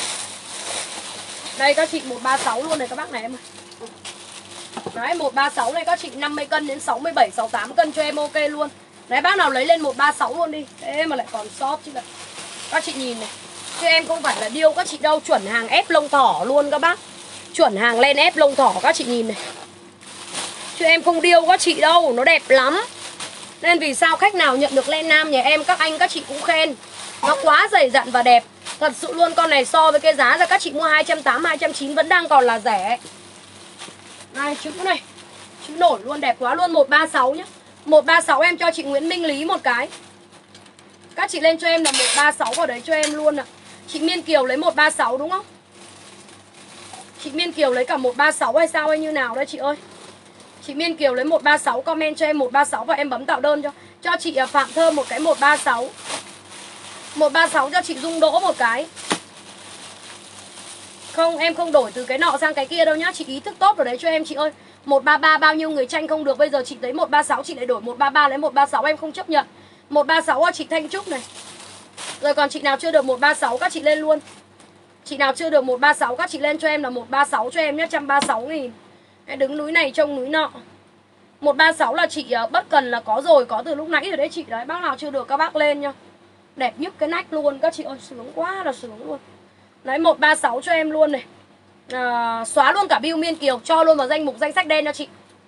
Đây các chị một ba sáu luôn này các bác này em ơi. Đấy một ba sáu này các chị năm mươi cân đến sáu mươi bảy, sáu mươi tám cân cho em ok luôn. Đấy bác nào lấy lên một ba sáu luôn đi. Thế mà lại còn shop chứ lại. Các chị nhìn này. Chứ em không phải là điêu các chị đâu, chuẩn hàng ép lông thỏ luôn các bác. Chuẩn hàng len ép lông thỏ các chị nhìn này. Chứ em không điêu các chị đâu, nó đẹp lắm. Nên vì sao khách nào nhận được len nam nhà em các anh các chị cũng khen. Nó quá dày dặn và đẹp. Thật sự luôn, con này so với cái giá ra các chị mua hai trăm tám mươi, hai trăm chín mươi vẫn đang còn là rẻ. Này chữ này. Chữ nổi luôn, đẹp quá luôn. Một ba sáu nhá. Một ba sáu em cho chị Nguyễn Minh Lý một cái. Các chị lên cho em là một ba sáu vào đấy cho em luôn ạ. Chị Miên Kiều lấy một ba sáu đúng không? Chị Miên Kiều lấy cả một ba sáu hay sao hay như nào đấy chị ơi? Chị Miên Kiều lấy một ba sáu, comment cho em một ba sáu và em bấm tạo đơn cho. Cho chị Phạm Thơm một cái một ba sáu. một ba sáu cho chị Dung Đỗ một cái. Không, em không đổi từ cái nọ sang cái kia đâu nhá. Chị ý thức tốt vào đấy cho em chị ơi. một ba ba bao nhiêu người tranh không được. Bây giờ chị thấy một ba sáu chị lại đổi một ba ba lấy một ba sáu em không chấp nhận. một ba sáu chị Thanh Trúc này. Rồi còn chị nào chưa được một ba sáu các chị lên luôn. Chị nào chưa được một ba sáu các chị lên cho em là một ba sáu cho em nhé, một trăm ba mươi sáu nghìn. Em đứng núi này trông núi nọ. một ba sáu là chị bất cần là có rồi, có từ lúc nãy rồi đấy chị đấy. Bác nào chưa được các bác lên nhá. Đẹp nhất cái nách luôn các chị ơi, sướng quá là sướng luôn. Đấy một ba sáu cho em luôn này. À, xóa luôn cả bill Miên Kiều, cho luôn vào danh mục danh sách đen cho chị.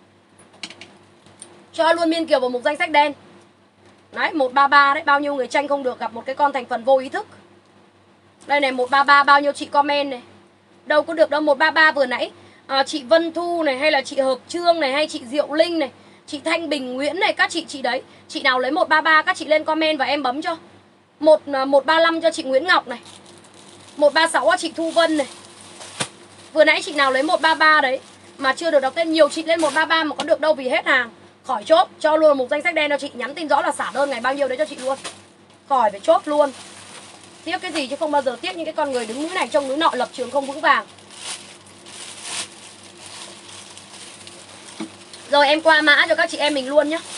Cho luôn Miên Kiều vào mục danh sách đen. Đấy một ba ba đấy, bao nhiêu người tranh không được, gặp một cái con thành phần vô ý thức. Đây này một ba ba bao nhiêu chị comment này. Đâu có được đâu, một ba ba vừa nãy à, chị Vân Thu này, hay là chị Hợp Trương này, hay chị Diệu Linh này, chị Thanh Bình Nguyễn này, các chị chị đấy. Chị nào lấy một ba ba các chị lên comment và em bấm cho. một ba năm cho chị Nguyễn Ngọc này. một ba sáu cho chị Thu Vân này. Vừa nãy chị nào lấy một ba ba đấy mà chưa được đọc tên, nhiều chị lên một ba ba mà có được đâu vì hết hàng. Khỏi chốt, cho luôn một danh sách đen cho chị, nhắn tin rõ là xả đơn ngày bao nhiêu đấy cho chị luôn. Khỏi phải chốt luôn. Tiếc cái gì chứ không bao giờ tiếc những cái con người đứng núi này trông núi nọ, lập trường không vững vàng. Rồi em qua mã cho các chị em mình luôn nhá.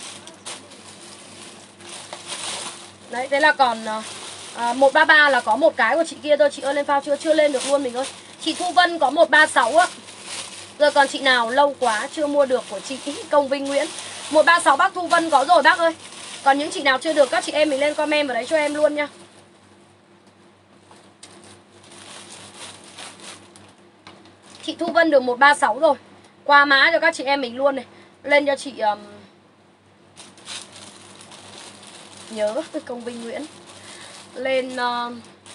Đấy, thế là còn à, một ba ba là có một cái của chị kia thôi. Chị ơi lên phao chưa? Chưa lên được luôn mình ơi. Chị Thu Vân có một ba sáu á. Rồi còn chị nào lâu quá chưa mua được của chị Công Vinh Nguyễn. một ba sáu bác Thu Vân có rồi bác ơi. Còn những chị nào chưa được các chị em mình lên comment vào đấy cho em luôn nha. Chị Thu Vân được một ba sáu rồi. Qua mã cho các chị em mình luôn này. Lên cho chị um... nhớ Công Vinh Nguyễn. Lên uh...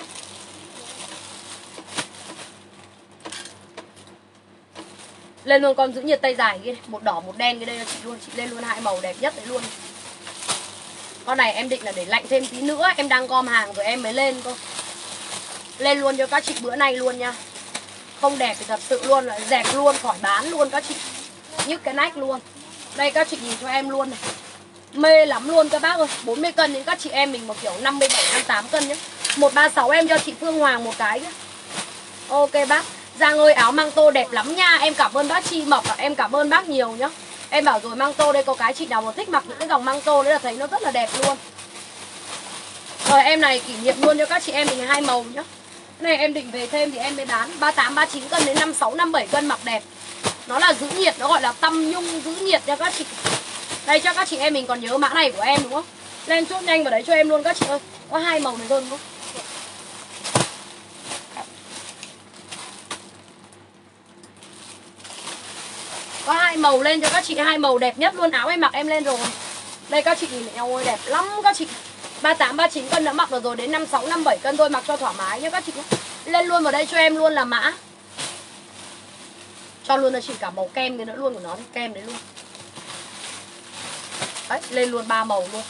lên luôn con giữ nhiệt tay dài kia này. Một đỏ một đen cái đây cho chị luôn. Chị lên luôn hai màu đẹp nhất đấy luôn. Con này em định là để lạnh thêm tí nữa. Em đang gom hàng rồi em mới lên cơ. Lên luôn cho các chị bữa nay luôn nha. Không đẹp thì thật sự luôn là dẹp luôn, khỏi bán luôn các chị. Nhức cái nách luôn. Đây các chị nhìn cho em luôn này. Mê lắm luôn các bác ơi. bốn mươi cân đến các chị em mình một kiểu năm mươi bảy, năm mươi tám cân nhé. một ba sáu em cho chị Phương Hoàng một cái nhé. Ok bác. Giang ơi áo măng tô đẹp lắm nha. Em cảm ơn bác Chi Mộc. Em cảm ơn bác nhiều nhá. Em bảo rồi măng tô đây có cái chị nào mà thích mặc những cái dòng măng tô đấy là thấy nó rất là đẹp luôn. Rồi em này kỷ niệm luôn cho các chị em mình hai màu nhá. Cái này em định về thêm thì em mới bán ba mươi tám, ba mươi chín cân đến năm mươi sáu, năm mươi bảy cân mặc đẹp. Nó là giữ nhiệt, nó gọi là tăm nhung giữ nhiệt nha các chị. Đây cho các chị em mình còn nhớ mã này của em đúng không? Lên chốt nhanh vào đấy cho em luôn các chị ơi. Có hai màu này thôi đúng không? Có hai màu lên cho các chị, hai màu đẹp nhất luôn. Áo em mặc em lên rồi. Đây các chị nhìn nhau ơi đẹp lắm các chị. ba mươi tám, ba mươi chín cân đã mặc được rồi, đến năm mươi sáu, năm mươi bảy cân thôi, mặc cho thoải mái nhé các chị. Lên luôn vào đây cho em luôn là mã. Cho luôn cho chị cả màu kem cái nữa luôn của nó, kem đấy luôn. Đấy, lên luôn ba màu luôn.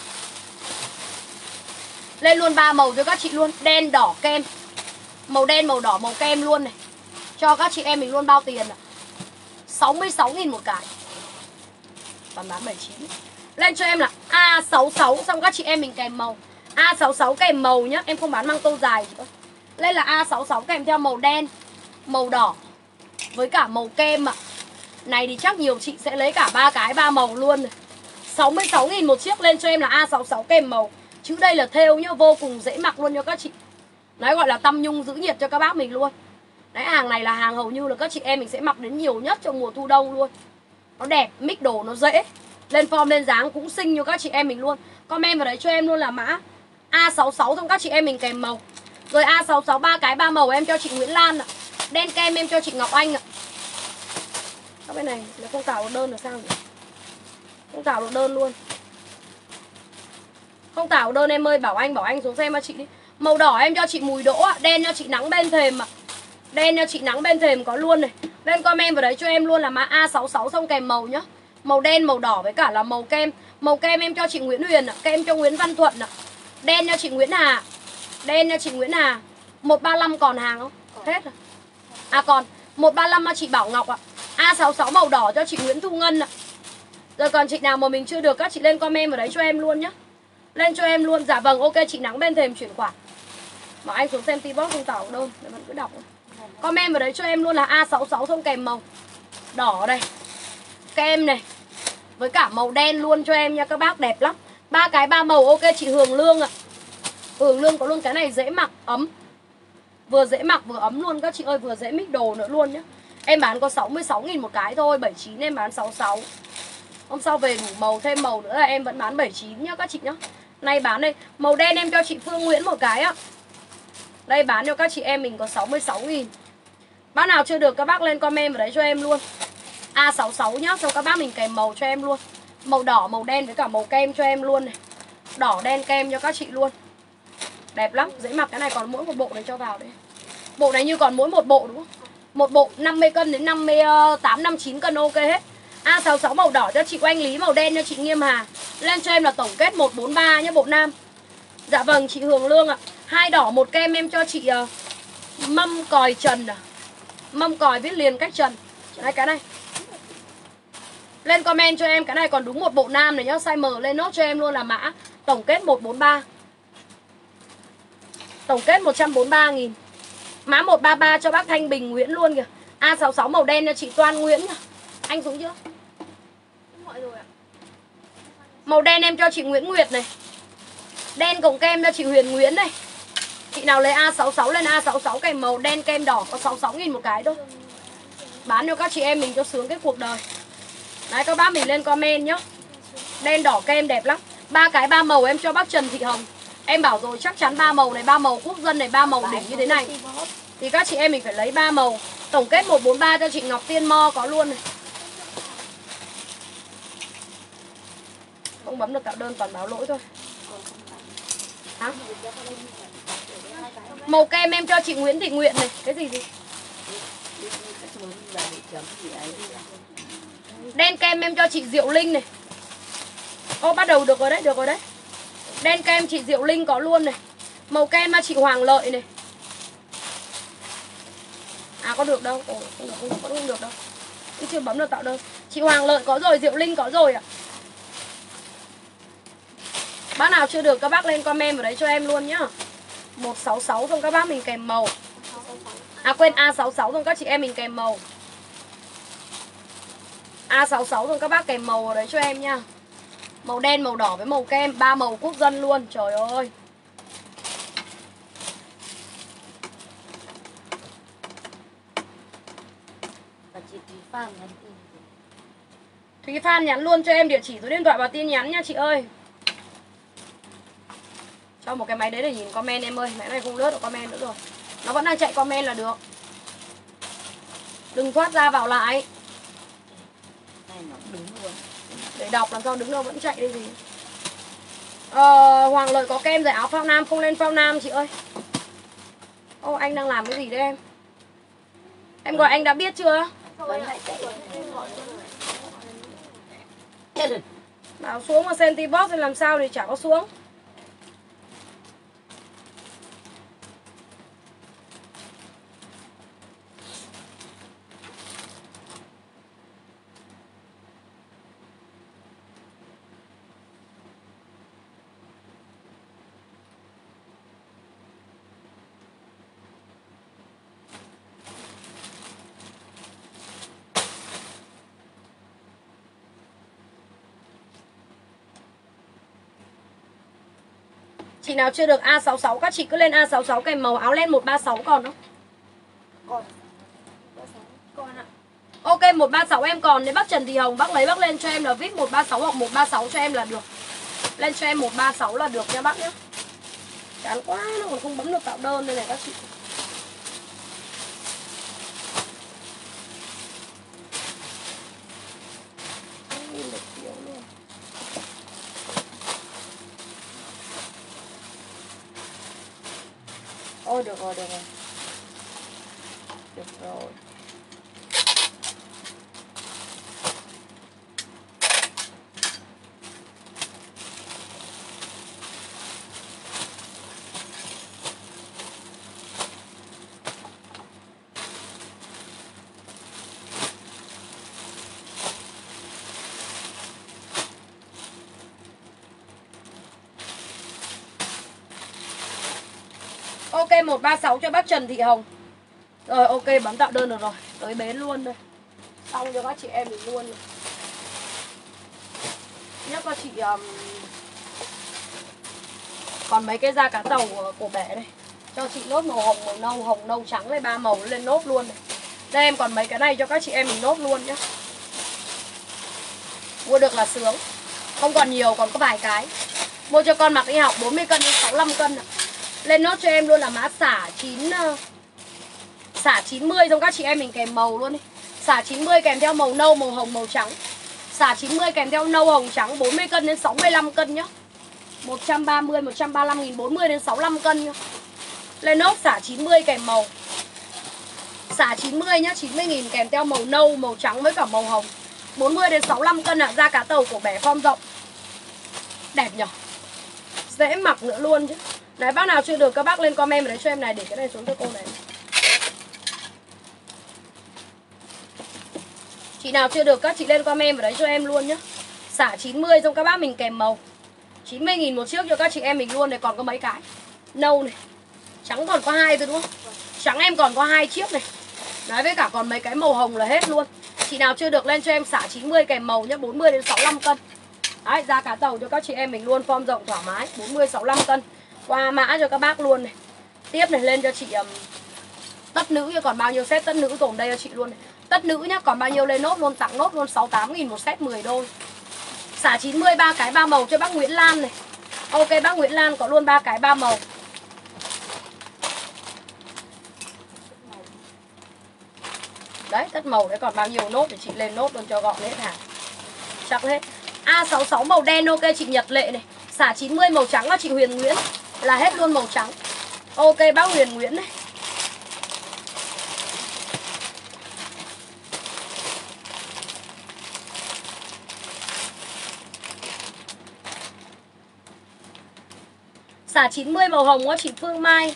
Lên luôn ba màu cho các chị luôn, đen, đỏ, kem. Màu đen, màu đỏ, màu kem luôn này. Cho các chị em mình luôn bao tiền ạ. sáu mươi sáu nghìn một cái. Còn bán bảy mươi chín. Lên cho em là A sáu mươi sáu, xong các chị em mình kèm màu. A sáu mươi sáu kèm màu nhá, em không bán măng tô dài chị ơi. Lên là A sáu mươi sáu kèm theo màu đen, màu đỏ với cả màu kem ạ. Này thì chắc nhiều chị sẽ lấy cả ba cái ba màu luôn này. sáu mươi sáu nghìn một chiếc, lên cho em là A sáu mươi sáu kèm màu. Chữ đây là thêu nhá, vô cùng dễ mặc luôn cho các chị. Đấy gọi là tăm nhung giữ nhiệt cho các bác mình luôn. Đấy hàng này là hàng hầu như là các chị em mình sẽ mặc đến nhiều nhất trong mùa thu đông luôn. Nó đẹp, mix đồ nó dễ. Lên form lên dáng cũng xinh cho các chị em mình luôn. Comment vào đấy cho em luôn là mã A sáu mươi sáu xong các chị em mình kèm màu. Rồi A sáu mươi sáu ba cái ba màu em cho chị Nguyễn Lan ạ. Đen kem em cho chị Ngọc Anh ạ. Các bên này nó không tạo được đơn là sao nhỉ? Không tạo được đơn luôn. Không tạo đơn em ơi, bảo anh bảo anh xuống xem cho chị đi. Màu đỏ em cho chị Mùi Đỗ ạ, đen cho chị Nắng Bên Thềm ạ. Đen cho chị Nắng Bên Thềm có luôn này. Lên comment vào đấy cho em luôn là mã A sáu mươi sáu xong kèm màu nhá. Màu đen, màu đỏ với cả là màu kem. Màu kem em cho chị Nguyễn Huyền ạ, kem cho Nguyễn Văn Thuận ạ. Đen cho chị Nguyễn Hà. Đen cho chị Nguyễn Hà. một ba năm còn hàng không? Hết rồi. À còn một ba năm cho chị Bảo Ngọc ạ. A sáu mươi sáu màu đỏ cho chị Nguyễn Thu Ngân ạ. Rồi còn chị nào mà mình chưa được các chị lên comment vào đấy cho em luôn nhá. Lên cho em luôn. Dạ vâng, ok chị Nắng Bên Thềm chuyển khoản. Mà anh xuống xem T-box không tạo đâu, để vẫn cứ đọc. Comment vào đấy cho em luôn là A sáu mươi sáu không kèm màu. Đỏ đây. kem này với cả màu đen luôn cho em nha các bác, đẹp lắm. Ba cái ba màu. Ok chị Hường Lương ạ. Hường Lương có luôn cái này dễ mặc, ấm. Vừa dễ mặc vừa ấm luôn các chị ơi, vừa dễ mix đồ nữa luôn nhá. Em bán có sáu mươi sáu nghìn một cái thôi, bảy mươi chín em bán sáu mươi sáu. Hôm sau về đủ màu thêm màu nữa là em vẫn bán bảy mươi chín nhá các chị nhá. Nay bán đây, màu đen em cho chị Phương Nguyễn một cái á. Đây bán cho các chị em mình có sáu mươi sáu nghìn. Bác nào chưa được các bác lên comment vào đấy cho em luôn. A sáu mươi sáu nhá, xong các bác mình kèm màu cho em luôn. Màu đỏ, màu đen với cả màu kem cho em luôn này. Đỏ đen kem cho các chị luôn. Đẹp lắm, dễ mặc. Cái này còn mỗi một bộ này cho vào đấy. Bộ này như còn mỗi một bộ đúng không? Một bộ năm mươi cân đến năm mươi tám, năm mươi chín cân ok hết. A sáu mươi sáu màu đỏ cho chị Oanh Lý, màu đen cho chị Nghiêm Hà. Lên cho em là tổng kết một bốn ba nhá, bộ nam. Dạ vâng chị Hường Lương ạ. Hai đỏ một kem em cho chị uh, Mâm Còi Trần à. Mâm Còi viết liền cách Trần. Đấy cái này. Lên comment cho em, cái này còn đúng một bộ nam này nhá. Size M lên nốt cho em luôn là mã tổng kết một bốn ba. Tổng kết một trăm bốn mươi ba nghìn. Mã một ba ba cho bác Thanh Bình Nguyễn luôn kìa. A sáu mươi sáu màu đen cho chị Toan Nguyễn nhá. Anh xuống chưa? Màu đen em cho chị Nguyễn Nguyệt này. Đen cộng kem cho chị Huyền Nguyễn này. Chị nào lấy A sáu mươi sáu lên A sáu mươi sáu kèm màu đen kem đỏ có sáu mươi sáu nghìn một cái thôi. Bán cho các chị em mình cho sướng cái cuộc đời. Đấy các bác mình lên comment nhá. Đen đỏ kem đẹp lắm. Ba cái ba màu em cho bác Trần Thị Hồng. Em bảo rồi chắc chắn ba màu này, ba màu quốc dân này, ba màu đỉnh như thế này. Thì các chị em mình phải lấy ba màu. Tổng kết một bốn ba cho chị Ngọc Tiên Mo có luôn này. Không bấm được tạo đơn toàn báo lỗi thôi. Hả? Màu kem em cho chị Nguyễn Thị Nguyện này. Cái gì gì? Đen kem em cho chị Diệu Linh này. Ô bắt đầu được rồi đấy, được rồi đấy. Đen kem chị Diệu Linh có luôn này. Màu kem mà chị Hoàng Lợi này. À có được đâu. Ồ, không, không, không, không được đâu. Chứ chưa bấm được tạo đơn. Chị Hoàng Lợi có rồi, Diệu Linh có rồi ạ. Bác nào chưa được các bác lên comment vào đấy cho em luôn nhá. Một sáu sáu xong các bác mình kèm màu. À quên A sáu mươi sáu xong các chị em mình kèm màu. A sáu mươi sáu xong các bác kèm màu vào đấy cho em nha. Màu đen, màu đỏ với màu kem, ba màu quốc dân luôn. Trời ơi. Và chị Thúy Phan nhắn tin. Thúy Phan nhắn luôn cho em địa chỉ số điện thoại và tin nhắn nha chị ơi. Cho một cái máy đấy để nhìn comment em ơi. Máy này không lướt được comment nữa rồi. Nó vẫn đang chạy comment là được. Đừng thoát ra vào lại. Này nó đứng luôn. Để đọc làm sao đứng đâu vẫn chạy đây gì. Ờ, Hoàng Lợi có kem rồi, áo phao nam không lên phao nam chị ơi. Ô anh đang làm cái gì đấy em? Em gọi anh đã biết chưa? Bảo xuống mà Sentibot thì làm sao thì chả có xuống. Chị nào chưa được A sáu mươi sáu các chị cứ lên A sáu mươi sáu kèm màu áo len một ba sáu còn không? Còn. Còn ạ. Ok một ba sáu em còn, nếu bác Trần Thị Hồng bác lấy bác lên cho em là vê i pê một ba sáu hoặc một ba sáu cho em là được. Lên cho em một ba sáu là được nha bác nhé. Chán quá nó còn không bấm được tạo đơn đây này các chị. Ôi được rồi, được rồi. Được rồi. Ok một ba sáu cho bác Trần Thị Hồng. Rồi ok bấm tạo đơn được rồi. Tới bến luôn đây. Xong cho các chị em mình luôn rồi. nhá các chị. um, Còn mấy cái da cá tàu của, của bể đây, cho chị nốt màu hồng, màu nâu, hồng, nâu, trắng này, ba màu lên nốt luôn này. Đây em còn mấy cái này cho các chị em mình nốt luôn nhá. Mua được là sướng. Không còn nhiều, còn có vài cái. Mua cho con mặc đi học bốn mươi cân đến sáu mươi lăm cân ạ. Lên nốt cho em luôn là mã xả chín xả chín mươi trong các chị em mình kèm màu luôn đi. Xả chín mươi kèm theo màu nâu, màu hồng, màu trắng. Xả chín mươi kèm theo nâu, hồng, trắng bốn mươi cân đến sáu mươi lăm cân nhá. một trăm ba mươi, một trăm ba mươi lăm nghìn, bốn mươi đến sáu mươi lăm cân nhá. Lên nốt xả chín mươi kèm màu. Xả chín mươi nhá, chín mươi nghìn kèm theo màu nâu, màu trắng với cả màu hồng. bốn mươi đến sáu mươi lăm cân ạ, da cá tàu của bể form rộng. Đẹp nhỉ. Dễ mặc nữa luôn chứ. Đấy, bác nào chưa được các bác lên comment vào đấy cho em này, để cái này xuống cho cô này. Chị nào chưa được các chị lên comment vào đấy cho em luôn nhá. Xả chín mươi xong các bác mình kèm màu. chín mươi nghìn một chiếc cho các chị em mình luôn này, còn có mấy cái. Nâu này. Trắng còn có hai thôi đúng không? Trắng em còn có hai chiếc này. Nói với cả còn mấy cái màu hồng là hết luôn. Chị nào chưa được lên cho em xả chín mươi kèm màu nhá, bốn mươi đến sáu mươi lăm cân. Đấy, da cá tàu cho các chị em mình luôn, form rộng thoải mái, bốn mươi sáu mươi lăm cân. Qua mã cho các bác luôn này. Tiếp này, lên cho chị um, tất nữ cho còn bao nhiêu set tất nữ dồn đây cho chị luôn này. Tất nữ nhá, còn bao nhiêu lên nốt luôn, tặng nốt luôn sáu mươi tám nghìn một set mười đôi. Xả chín mươi ba cái ba màu cho bác Nguyễn Lan này. Ok, bác Nguyễn Lan có luôn ba cái ba màu. Đấy, tất màu đấy còn bao nhiêu nốt để chị lên nốt luôn cho gọn hết hàng. Chắc hết. A sáu mươi sáu màu đen ok chị Nhật Lệ này. Xả chín mươi màu trắng là chị Huyền Nguyễn. Là hết luôn màu trắng. Ok bác Huyền Nguyễn này. Xả chín mươi màu hồng á chị Phương Mai.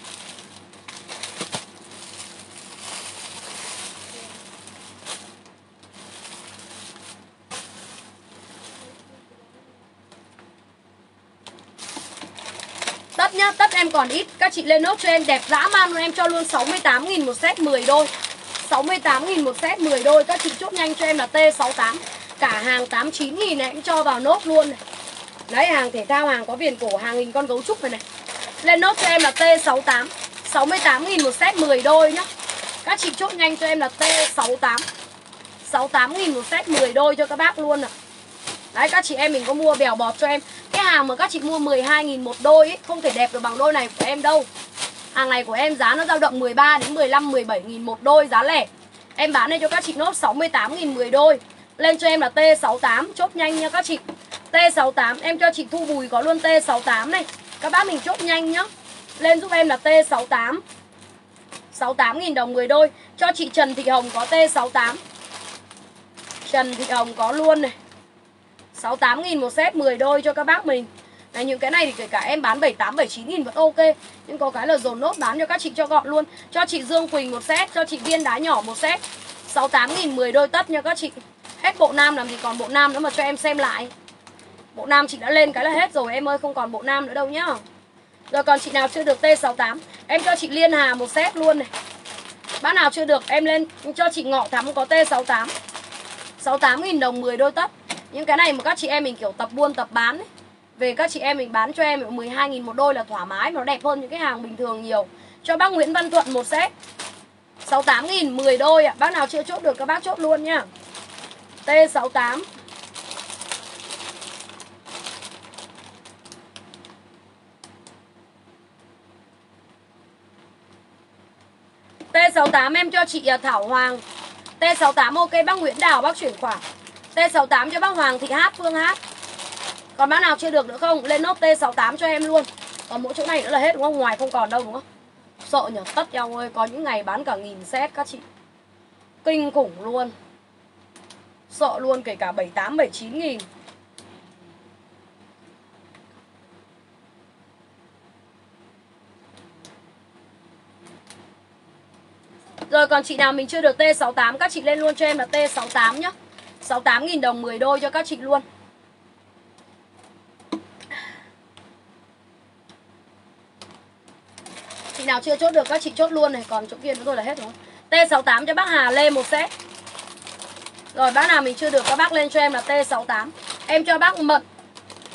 Tất nhá, tất em còn ít. Các chị lên nốt cho em đẹp dã man luôn. Em cho luôn sáu mươi tám nghìn một set mười đôi. sáu mươi tám nghìn một set mười đôi. Các chị chốt nhanh cho em là T sáu mươi tám. Cả hàng tám mươi chín nghìn này em cho vào nốt luôn này. Đấy, hàng thể thao, hàng có viền cổ, hàng hình con gấu trúc này này. Lên nốt cho em là T sáu mươi tám. sáu mươi tám nghìn một set mười đôi nhá. Các chị chốt nhanh cho em là T sáu mươi tám. sáu mươi tám nghìn một set mười đôi cho các bác luôn ạ. Đấy, các chị em mình có mua bèo bọt cho em. Cái hàng mà các chị mua mười hai nghìn một đôi ấy, không thể đẹp được bằng đôi này của em đâu. Hàng này của em giá nó dao động mười ba đến mười lăm, mười bảy nghìn một đôi giá lẻ. Em bán đây cho các chị nốt sáu mươi tám nghìn mười đôi. Lên cho em là T sáu mươi tám, chốt nhanh nha các chị. T sáu mươi tám, em cho chị Thu Bùi có luôn T sáu mươi tám này. Các bác mình chốt nhanh nhá. Lên giúp em là T sáu mươi tám. sáu mươi tám nghìn đồng mười đôi. Cho chị Trần Thị Hồng có T sáu mươi tám. Trần Thị Hồng có luôn này. sáu mươi tám nghìn một set mười đôi cho các bác mình. Này, những cái này thì kể cả em bán bảy mươi tám, bảy mươi chín nghìn vẫn ok. Nhưng có cái là dồn nốt bán cho các chị cho gọn luôn. Cho chị Dương Quỳnh một set, cho chị Viên Đá Nhỏ một set. sáu mươi tám nghìn mười đôi tất nha các chị. Hết bộ nam làm gì còn bộ nam nữa mà cho em xem lại. Bộ nam chị đã lên cái là hết rồi em ơi, không còn bộ nam nữa đâu nhá. Rồi còn chị nào chưa được T sáu mươi tám, em cho chị Liên Hà một set luôn này. Bác nào chưa được em lên cho chị Ngọ Thắm có T sáu mươi tám. sáu mươi tám nghìn đồng mười đôi tất. Những cái này mà các chị em mình kiểu tập buôn tập bán ấy. Về các chị em mình bán cho em mười hai nghìn một đôi là thoải mái. Nó đẹp hơn những cái hàng bình thường nhiều. Cho bác Nguyễn Văn Thuận một set sáu mươi tám nghìn mười đôi ạ. Bác nào chưa chốt được các bác chốt luôn nhá. T sáu mươi tám. T sáu mươi tám em cho chị Thảo Hoàng. T sáu mươi tám ok bác Nguyễn Đào bác chuyển khoản. T sáu mươi tám cho bác Hoàng Thị Hát, Phương Hát. Còn bác nào chưa được nữa không? Lên nốt T sáu mươi tám cho em luôn. Còn mỗi chỗ này nữa là hết đúng không? Ngoài không còn đâu đúng không? Sợ nhở, tất nhau ơi. Có những ngày bán cả nghìn set các chị. Kinh khủng luôn. Sợ luôn, kể cả bảy mươi tám, bảy mươi chín nghìn. Rồi còn chị nào mình chưa được T sáu mươi tám, các chị lên luôn cho em là T sáu mươi tám nhá. sáu mươi tám nghìn đồng mười đôi cho các chị luôn. Chị nào chưa chốt được các chị chốt luôn này. Còn chỗ kia nữa rồi là hết rồi. T sáu mươi tám cho bác Hà Lê một set. Rồi bác nào mình chưa được các bác lên cho em là T sáu mươi tám. Em cho bác Mận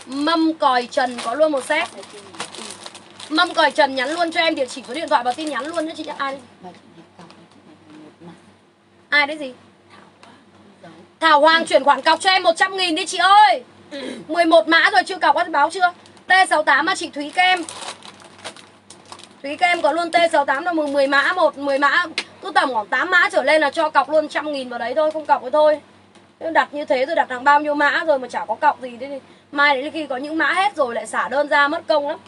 Mâm còi trần có luôn một set. Mâm còi trần nhắn luôn cho em địa chỉ số điện thoại và tin nhắn luôn nhé chị nhé. Ai đấy? Ai đấy gì? Thảo Hoàng chuyển khoản cọc cho em một trăm nghìn đi chị ơi. mười một mã rồi chưa cọc, báo chưa? T sáu tám mà chị Thúy Kem. Thúy Kem có luôn T sáu tám là mười mã, một mười mã cứ tầm khoảng tám mã trở lên là cho cọc luôn trăm nghìn vào đấy thôi, không cọc thì thôi. Đặt như thế rồi đặt hàng bao nhiêu mã rồi mà chả có cọc gì thế thì mai đến khi có những mã hết rồi lại xả đơn ra mất công lắm.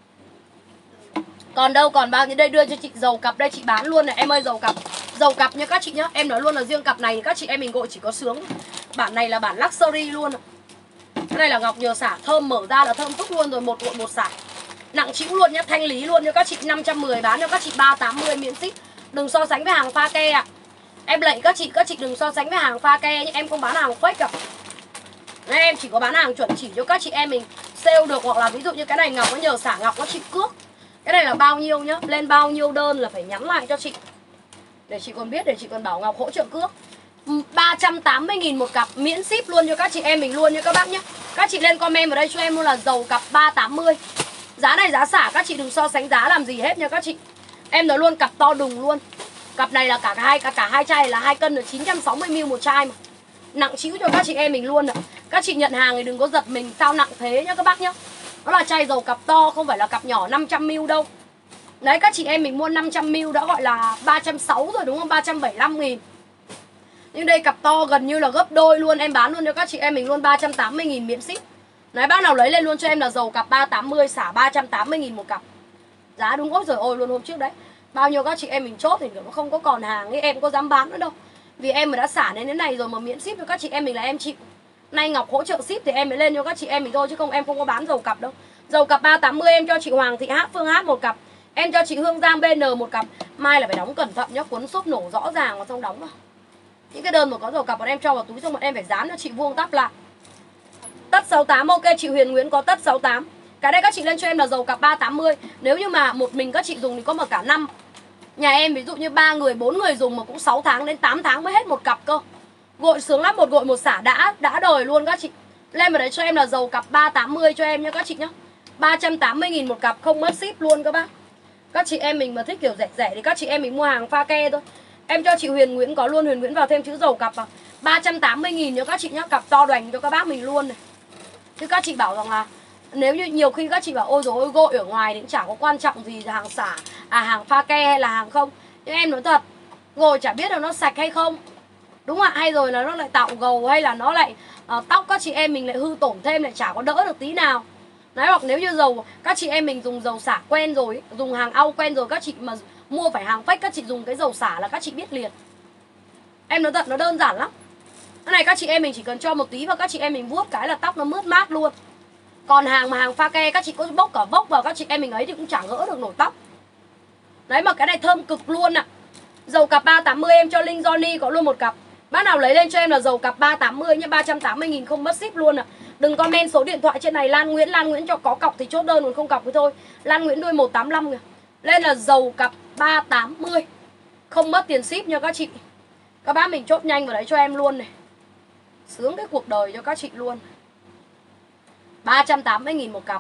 Còn đâu còn bao nhiêu đây, đưa cho chị dầu cặp đây chị bán luôn này em ơi. Dầu cặp, dầu cặp nha các chị nhá. Em nói luôn là riêng cặp này các chị em mình gọi chỉ có sướng. Bản này là bản luxury luôn. Cái này là ngọc nhờ xả, thơm mở ra là thơm phức luôn rồi, một cuộn một xả. Nặng chịu luôn nhá, thanh lý luôn cho các chị. Năm trăm mười bán cho các chị ba tám mươi miễn ship. Đừng so sánh với hàng pha ke ạ. À. Em lệnh các chị, các chị đừng so sánh với hàng pha ke nhé. Em không bán hàng fake cả. Nên em chỉ có bán hàng chuẩn chỉ cho các chị em mình sale được. Hoặc là ví dụ như cái này ngọc nó nhờ xả, ngọc nó chị cước. Cái này là bao nhiêu nhá, lên bao nhiêu đơn là phải nhắn lại cho chị để chị còn biết, để chị còn bảo Ngọc hỗ trợ cước. Ba trăm tám mươi nghìn một cặp, miễn ship luôn cho các chị em mình luôn nha các bác nhé. Các chị lên comment vào đây cho em luôn là dầu cặp ba trăm tám mươi. Giá này giá xả, các chị đừng so sánh giá làm gì hết nha các chị. Em nói luôn cặp to đùng luôn. Cặp này là cả hai cả, cả hai chai là hai cân là chín trăm sáu mươi mi li lít một chai mà. Nặng chịu cho các chị em mình luôn ạ. Các chị nhận hàng thì đừng có giật mình sao nặng thế nhá các bác nhá. Nó là chai dầu cặp to, không phải là cặp nhỏ năm trăm mi li lít đâu. Đấy các chị em mình mua năm trăm mi li lít đã gọi là ba trăm sáu mươi rồi đúng không? ba trăm bảy mươi lăm nghìn. Nhưng đây cặp to gần như là gấp đôi luôn. Em bán luôn cho các chị em mình luôn ba trăm tám mươi nghìn miễn ship. Đấy bác nào lấy lên luôn cho em là dầu cặp ba trăm tám mươi, xả ba trăm tám mươi nghìn một cặp. Giá đúng ôi rồi ôi luôn hôm trước đấy. Bao nhiêu các chị em mình chốt thì nó không có còn hàng ấy, em có dám bán nữa đâu. Vì em mà đã xả đến thế này rồi mà miễn ship cho các chị em mình là em chịu. Nay Ngọc hỗ trợ ship thì em mới lên cho các chị em mình thôi, chứ không em không có bán dầu cặp đâu. Dầu cặp ba trăm tám mươi em cho chị Hoàng Thị Hát, Phương Hát một cặp. Em cho chị Hương Giang bê en một cặp. Mai là phải đóng cẩn thận nhá, cuốn xốp nổ rõ ràng và xong đóng vào. Những cái đơn mà có dầu cặp bọn em cho vào túi xong bọn em phải dán cho chị vuông tắp lại. Tất sáu tám ok, chị Huyền Nguyễn có tất sáu tám. Cái đây các chị lên cho em là dầu cặp ba trăm tám mươi. Nếu như mà một mình các chị dùng thì có mà cả năm. Nhà em ví dụ như ba người, bốn người dùng mà cũng sáu tháng đến tám tháng mới hết một cặp cơ. Gội sướng lắm, một gội một xả đã đã đời luôn các chị. Lên vào đấy cho em là dầu cặp ba trăm tám mươi cho em nhá các chị nhá. ba trăm tám mươi nghìn một cặp, không mất ship luôn các bác. Các chị em mình mà thích kiểu rẻ rẻ thì các chị em mình mua hàng pha ke thôi. Em cho chị Huyền Nguyễn có luôn, Huyền Nguyễn vào thêm chữ dầu cặp vào. ba trăm tám mươi nghìn cho các chị nhá, cặp to đoành cho các bác mình luôn này. Chứ các chị bảo rằng là nếu như nhiều khi các chị bảo ôi dồi ôi gội ở ngoài thì cũng chả có quan trọng gì là hàng xả, à hàng pha ke hay là hàng không. Nhưng em nói thật, gội chả biết là nó sạch hay không. Đúng ạ, hay rồi là nó lại tạo gầu hay là nó lại uh, tóc các chị em mình lại hư tổn thêm, lại chả có đỡ được tí nào. Đấy, hoặc nếu như dầu các chị em mình dùng dầu xả quen rồi, dùng hàng au quen rồi, các chị mà mua phải hàng fake, các chị dùng cái dầu xả là các chị biết liền. Em nói thật nó đơn giản lắm. Cái này các chị em mình chỉ cần cho một tí và các chị em mình vuốt cái là tóc nó mướt mát luôn. Còn hàng mà hàng pha ke các chị có bốc cả vốc vào các chị em mình ấy thì cũng chẳng gỡ được nổi tóc. Đấy mà cái này thơm cực luôn ạ. À. Dầu cặp ba trăm tám mươi em cho Linh Johnny có luôn một cặp. Bác nào lấy lên cho em là dầu cặp ba trăm tám mươi nhé, ba trăm tám mươi nghìn không mất ship luôn ạ. À. Đừng comment số điện thoại trên này Lan Nguyễn, Lan Nguyễn cho có cọc thì chốt đơn, còn không cọc thì thôi. Lan Nguyễn đuôi một tám năm kìa. Lên là dầu cặp ba trăm tám mươi. Không mất tiền ship nha các chị. Các bác mình chốt nhanh vào đấy cho em luôn này. Sướng cái cuộc đời cho các chị luôn. ba trăm tám mươi nghìn một cặp.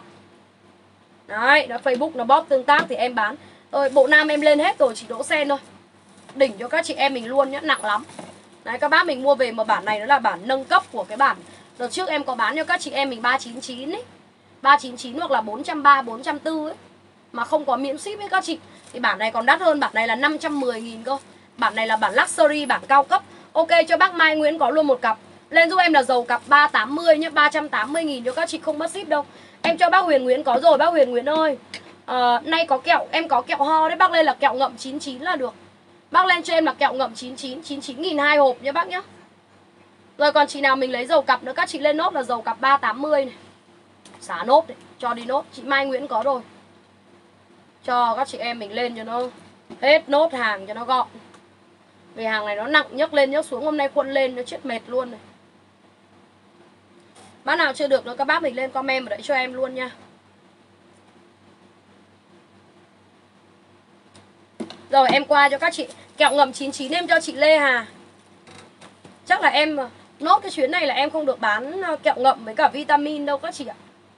Đấy, nó Facebook nó bóp tương tác thì em bán. Rồi bộ nam em lên hết rồi, chỉ đỗ sen thôi. Đỉnh cho các chị em mình luôn nhá, nặng lắm. Đấy, các bác mình mua về mà bản này nó là bản nâng cấp của cái bản đợt trước em có bán cho các chị em mình ba trăm chín mươi chín ấy. ba trăm chín mươi chín hoặc là bốn trăm ba mươi, bốn trăm bốn mươi ấy. Mà không có miễn ship với các chị. Thì bản này còn đắt hơn, bản này là năm trăm mười nghìn cơ. Bản này là bản luxury, bản cao cấp. Ok, cho bác Mai Nguyễn có luôn một cặp. Lên giúp em là dầu cặp ba trăm tám mươi nhé, ba trăm tám mươi nghìn cho các chị không mất ship đâu. Em cho bác Huyền Nguyễn có rồi, bác Huyền Nguyễn ơi. À, nay có kẹo, em có kẹo ho đấy, bác lên là kẹo ngậm chín mươi chín là được. Bác lên cho em là kẹo ngậm chín mươi chín, chín mươi chín nghìn hai hộp nhé bác nhé. Rồi còn chị nào mình lấy dầu cặp nữa, các chị lên nốt là dầu cặp ba trăm tám mươi này. Xả nốt đấy, cho đi nốt. Chị Mai Nguyễn có rồi. Cho các chị em mình lên cho nó hết nốt hàng cho nó gọn. Vì hàng này nó nặng, nhấc lên nhấc xuống, hôm nay khuôn lên nó chết mệt luôn này. Bác nào chưa được nữa các bác mình lên comment vào đấy cho em luôn nha. Rồi em qua cho các chị kẹo ngậm chín mươi chín em cho chị Lê Hà. Chắc là em nốt cái chuyến này là em không được bán kẹo ngậm với cả vitamin đâu các chị ạ.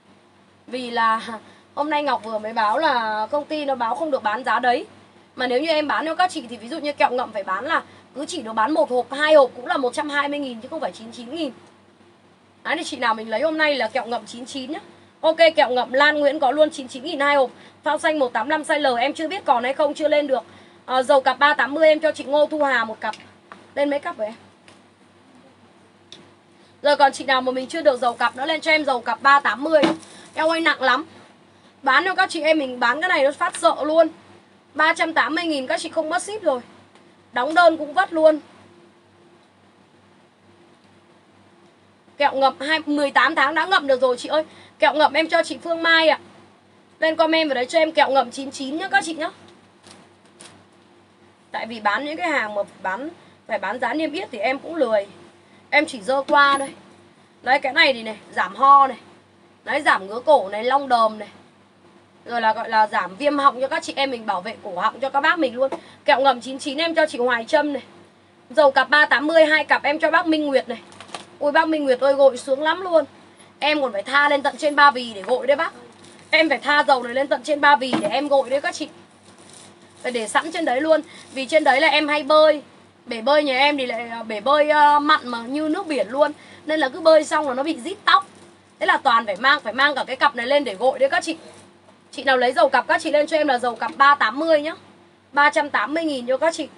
Vì là hôm nay Ngọc vừa mới báo là công ty nó báo không được bán giá đấy. Mà nếu như em bán cho các chị thì ví dụ như kẹo ngậm phải bán là cứ chỉ được bán một hộp, hai hộp cũng là một trăm hai mươi nghìn chứ không phải chín mươi chín nghìn. Đấy thì chị nào mình lấy hôm nay là kẹo ngậm chín mươi chín nhá. Ok, kẹo ngậm Lan Nguyễn có luôn chín mươi chín nghìn hai hộp. Phao xanh một tám năm size L em chưa biết còn hay không, chưa lên được. à, Dầu cặp ba tám mươi em cho chị Ngô Thu Hà một cặp. Lên mấy cặp vậy em? Rồi còn chị nào mà mình chưa được dầu cặp nữa lên cho em dầu cặp ba tám mươi. Eo ơi nặng lắm. Bán cho các chị em mình bán cái này nó phát sợ luôn. Ba trăm tám mươi nghìn các chị không mất ship rồi. Đóng đơn cũng vất luôn. Kẹo ngậm mười tám tháng đã ngậm được rồi chị ơi. Kẹo ngậm em cho chị Phương Mai ạ. À. Lên comment vào đấy cho em kẹo ngậm chín mươi chín nhá các chị nhá. Tại vì bán những cái hàng mà bán phải bán giá niêm yết thì em cũng lười. Em chỉ dơ qua thôi. Đấy cái này thì này, giảm ho này. Đấy giảm ngứa cổ này, long đờm này. Rồi là gọi là giảm viêm họng cho các chị em mình, bảo vệ cổ họng cho các bác mình luôn. Kẹo ngậm chín mươi chín em cho chị Hoài Trâm này. Dầu cặp ba tám mươi hai cặp em cho bác Minh Nguyệt này. Ôi bác Minh Nguyệt ơi gội sướng lắm luôn. Em còn phải tha lên tận trên Ba Vì để gội đấy bác. Em phải tha dầu này lên tận trên Ba Vì để em gội đấy các chị. Phải để sẵn trên đấy luôn. Vì trên đấy là em hay bơi. Bể bơi nhà em thì lại bể bơi uh, mặn mà như nước biển luôn. Nên là cứ bơi xong là nó bị rít tóc. Thế là toàn phải mang phải mang cả cái cặp này lên để gội đấy các chị. Chị nào lấy dầu cặp các chị lên cho em là dầu cặp ba tám mươi nhá. Ba trăm tám mươi nghìn cho các chị.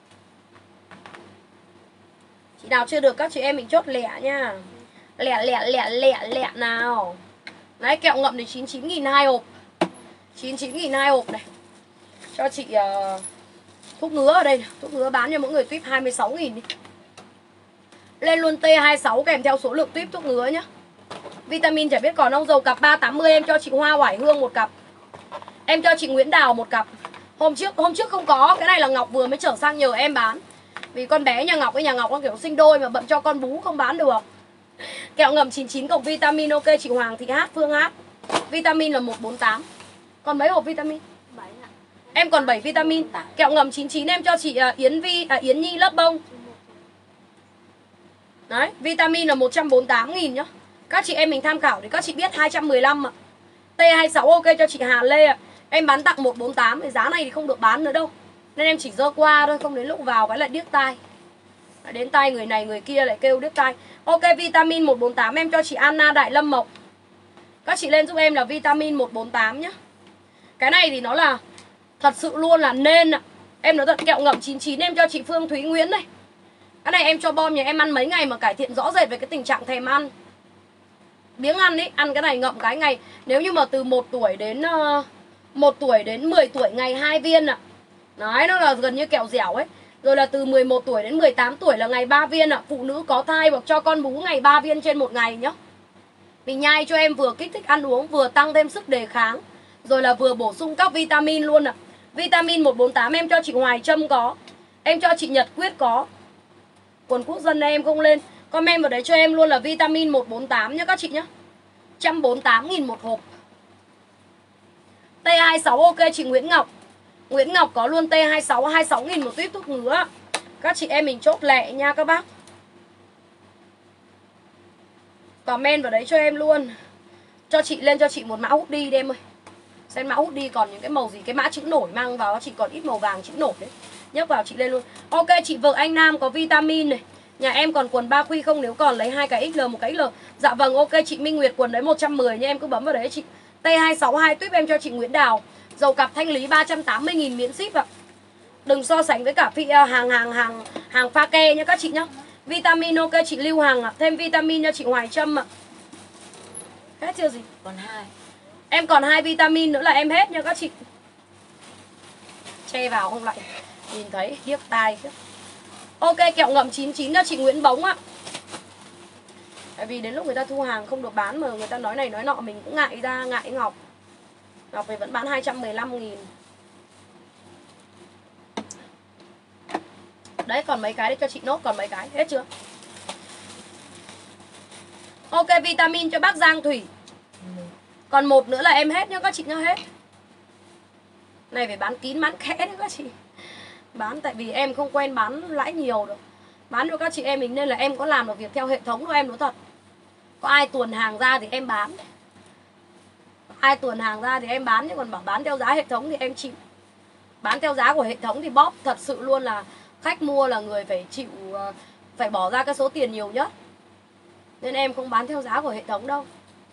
Chị nào chưa được các chị em mình chốt lẹ nha. Lẹ lẹ lẹ lẹ lẹ nào. Đấy kẹo ngậm thì chín mươi chín nghìn hai hộp. chín mươi chín nghìn hai hộp này. Cho chị uh, thuốc ngứa ở đây. Thuốc ngứa bán cho mỗi người tuyếp hai mươi sáu nghìn đi. Lên luôn T hai mươi sáu kèm theo số lượng tuyếp thuốc ngứa nhá. Vitamin chả biết còn không. Dầu cặp ba tám mươi em cho chị Hoa Hoài Hương một cặp. Em cho chị Nguyễn Đào một cặp. Hôm trước hôm trước không có. Cái này là Ngọc vừa mới trở sang nhờ em bán. Vì con bé nhà Ngọc với nhà Ngọc con kiểu sinh đôi mà bận cho con bú không bán được. Kẹo ngậm chín mươi chín cộng vitamin ok chị Hoàng Thị Hát Phương Hát. Vitamin là một bốn tám. Còn mấy hộp vitamin? bảy ạ. Em còn bảy vitamin. Kẹo ngậm chín mươi chín em cho chị uh, Yến Vi à, Yến Nhi lớp bông. Đấy, vitamin là một trăm bốn mươi tám nghìn nhá. Các chị em mình tham khảo thì các chị biết hai trăm mười lăm ạ. T hai mươi sáu ok cho chị Hà Lê ạ. Em bán tặng một bốn tám, cái giá này thì không được bán nữa đâu. Nên em chỉ dơ qua thôi, không đến lúc vào cái lại điếc tai. Đến tay người này người kia lại kêu điếc tai. Ok vitamin một bốn tám em cho chị Anna Đại Lâm Mộc. Các chị lên giúp em là vitamin một bốn tám nhá. Cái này thì nó là thật sự luôn là nên ạ. Em nói thật kẹo ngậm chín mươi chín em cho chị Phương Thúy Nguyễn này. Cái này em cho bom nhà em ăn mấy ngày mà cải thiện rõ rệt về cái tình trạng thèm ăn. Biếng ăn ấy, ăn cái này ngậm cái ngày. Nếu như mà từ một tuổi đến uh, một tuổi đến mười tuổi ngày hai viên ạ. Đấy, nó là gần như kẹo dẻo ấy. Rồi là từ mười một tuổi đến mười tám tuổi là ngày ba viên ạ. Phụ nữ có thai hoặc cho con bú ngày ba viên trên một ngày nhá. Mình nhai cho em vừa kích thích ăn uống, vừa tăng thêm sức đề kháng. Rồi là vừa bổ sung các vitamin luôn ạ. Vitamin một bốn tám em cho chị Hoài Trâm có. Em cho chị Nhật Quyết có. Quần quốc dân này em không lên. Comment vào đấy cho em luôn là vitamin một bốn tám nhá các chị nhá. một trăm bốn mươi tám nghìn một hộp. T hai mươi sáu ok chị Nguyễn Ngọc. Nguyễn Ngọc có luôn T hai mươi sáu, hai mươi sáu nghìn một tuyếp thuốc ngứa. Các chị em mình chốt lẹ nha các bác. Comment vào đấy cho em luôn. Cho chị lên cho chị một mã hút đi em ơi. Xem mã hút đi còn những cái màu gì. Cái mã chữ nổi mang vào chị còn ít màu vàng chữ nổi đấy. Nhấc vào chị lên luôn. Ok chị vợ anh Nam có vitamin này. Nhà em còn quần ba khuy không, nếu còn lấy hai cái ích lờ một cái ích lờ. Dạ vâng ok chị Minh Nguyệt quần đấy một trăm mười nha, em cứ bấm vào đấy chị. T hai mươi sáu hai tuyếp em cho chị Nguyễn Đào. Dầu cặp thanh lý ba trăm tám mươi nghìn miễn ship ạ. Đừng so sánh với cả phi, uh, hàng hàng hàng hàng pha ke nhá các chị nhá. Vitamin ok chị Lưu Hằng ạ. Thêm vitamin cho chị Hoài Trâm ạ. Hết chưa gì? Còn hai. Em còn hai vitamin nữa là em hết nha các chị. Che vào không lại nhìn thấy điếc tai chứ. Ok kẹo ngậm chín mươi chín cho chị Nguyễn Bóng ạ. Tại vì đến lúc người ta thu hàng không được bán mà người ta nói này nói nọ mình cũng ngại ra, ngại Ngọc. Ngọc thì vẫn bán hai trăm mười lăm nghìn. Đấy còn mấy cái đấy cho chị nốt, còn mấy cái hết chưa? Ok vitamin cho bác Giang Thủy. Còn một nữa là em hết nhá các chị nhá, hết. Này phải bán kín bán kẽ đấy các chị. Bán tại vì em không quen bán lãi nhiều đâu. Bán cho các chị em mình nên là em có làm được việc theo hệ thống của em nói thật. Có ai tuồn hàng ra thì em bán. Ai tuần hàng ra thì em bán, nhưng còn bảo bán theo giá hệ thống thì em chịu. Bán theo giá của hệ thống thì bóp thật sự luôn là khách mua là người phải chịu, phải bỏ ra cái số tiền nhiều nhất. Nên em không bán theo giá của hệ thống đâu.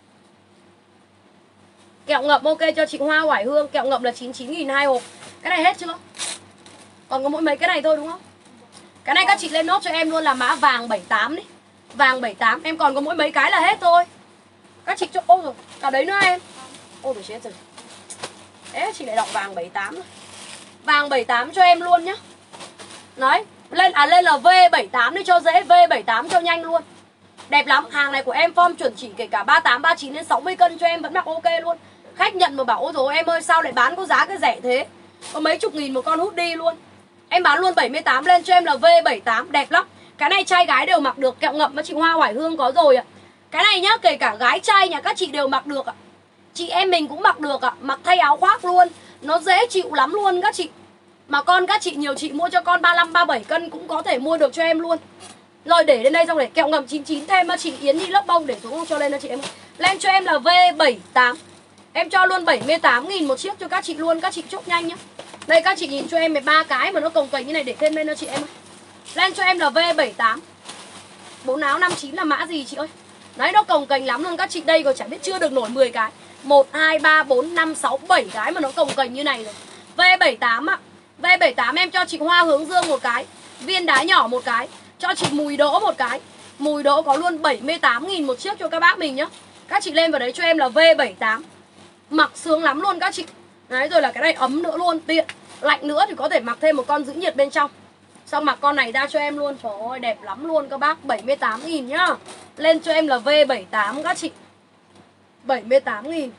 Kẹo ngậm ok cho chị Hoa Hoài Hương. Kẹo ngậm là chín mươi chín nghìn hai hộp. Cái này hết chưa? Còn có mỗi mấy cái này thôi đúng không? Cái này các chị lên nốt cho em luôn là mã vàng bảy tám đi. Vàng bảy tám. Em còn có mỗi mấy cái là hết thôi. Các chị cho... Ôi rồi, cả đấy nữa em. Ôi rồi chết rồi. Thế chị lại đọc vàng bảy tám rồi. Vàng bảy tám cho em luôn nhá. Đấy. Lên, à lên là V bảy tám đi cho dễ. V bảy tám cho nhanh luôn. Đẹp lắm. Hàng này của em form chuẩn chỉ kể cả ba mươi tám, ba mươi chín đến sáu mươi cân cho em vẫn mặc ok luôn. Khách nhận mà bảo ôi dồi em ơi sao lại bán có giá cái rẻ thế. Có mấy chục nghìn một con hút đi luôn. Em bán luôn bảy mươi tám lên cho em là V bảy tám. Đẹp lắm. Cái này trai gái đều mặc được. Kẹo ngậm với chị Hoa Hoài Hương có rồi ạ. Cái này nhá, kể cả gái trai nhà các chị đều mặc được ạ. Chị em mình cũng mặc được ạ. Mặc thay áo khoác luôn. Nó dễ chịu lắm luôn các chị. Mà con các chị nhiều chị mua cho con ba mươi lăm, ba mươi bảy cân cũng có thể mua được cho em luôn. Rồi để lên đây xong để kẹo ngậm chín mươi chín thêm mà chị Yến Nhi lớp bông để xuống cho lên cho chị em. Lên cho em là V bảy tám. Em cho luôn bảy mươi tám nghìn một chiếc cho các chị luôn. Các chị chốt nhanh nhá. Đây các chị nhìn cho em ba cái mà nó cồng kềnh như này để thêm lên cho chị em. Lên cho em là V bảy tám. Bốn áo năm mươi chín là mã gì chị ơi? Đấy nó cồng kềnh lắm luôn các chị. Đây còn chả biết chưa được nổi mười cái. Một, hai, ba, bốn, năm, sáu, bảy cái mà nó cồng kềnh như này rồi. V bảy tám ạ. V bảy tám em cho chị Hoa Hướng Dương một cái. Viên đá nhỏ một cái. Cho chị Mùi Đỗ một cái. Mùi Đỗ có luôn bảy mươi tám nghìn một chiếc cho các bác mình nhá. Các chị lên vào đấy cho em là V bảy tám. Mặc sướng lắm luôn các chị. Đấy rồi là cái này ấm nữa luôn, tiện. Lạnh nữa thì có thể mặc thêm một con giữ nhiệt bên trong. Xong mặc con này ra cho em luôn. Trời ơi đẹp lắm luôn các bác. Bảy mươi tám nghìn nhá. Lên cho em là V bảy tám các chị. Bảy mươi tám nghìn.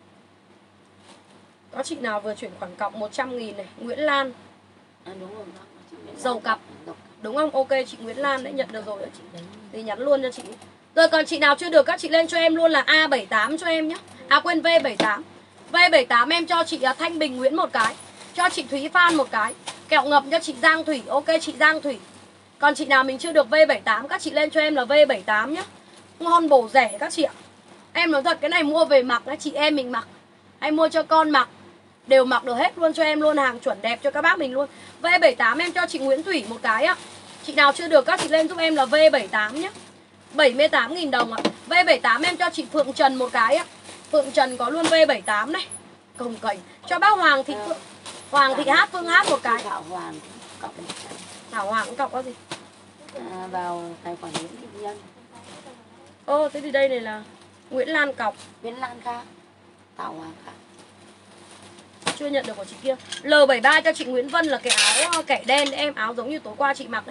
Có chị nào vừa chuyển khoản cọc một trăm nghìn này. Nguyễn Lan. À, đúng rồi. Dầu cặp. Đúng không? Ok chị Nguyễn Lan đấy nhận được rồi đấy chị. Thì nhắn luôn cho chị. Rồi còn chị nào chưa được các chị lên cho em luôn là A bảy tám cho em nhé. À quên V bảy tám. V bảy tám em cho chị Thanh Bình Nguyễn một cái. Cho chị Thúy Phan một cái. Kẹo ngậm cho chị Giang Thủy. Ok chị Giang Thủy. Còn chị nào mình chưa được V bảy tám các chị lên cho em là V bảy tám nhé. Ngon bổ rẻ các chị ạ. Em nói thật cái này mua về mặc chị em mình mặc. Hay mua cho con mặc. Đều mặc được hết luôn cho em luôn. Hàng chuẩn đẹp cho các bác mình luôn. V bảy tám em cho chị Nguyễn Thủy một cái ạ. Chị nào chưa được các chị lên giúp em là V bảy tám nhé. bảy mươi tám nghìn đồng ạ. V bảy tám em cho chị Phượng Trần một cái ạ. Phượng Trần có luôn V bảy tám này. Cồng kềnh. Cho bác Hoàng Thị Phượng, Hoàng Thị Hát Phương Hát một cái. Thảo Hoàng cọc này. Thảo Hoàng cũng cọc có gì? À, vào tài khoản Nguyễn Thị Nhân. Ô thế thì đây này là Nguyễn Lan cọc. Nguyễn Lan khác. Thảo Hoàng khác. Chưa nhận được của chị kia. L bảy ba cho chị Nguyễn Vân là cái áo kẻ đen em. Áo giống như tối qua chị mặc đấy.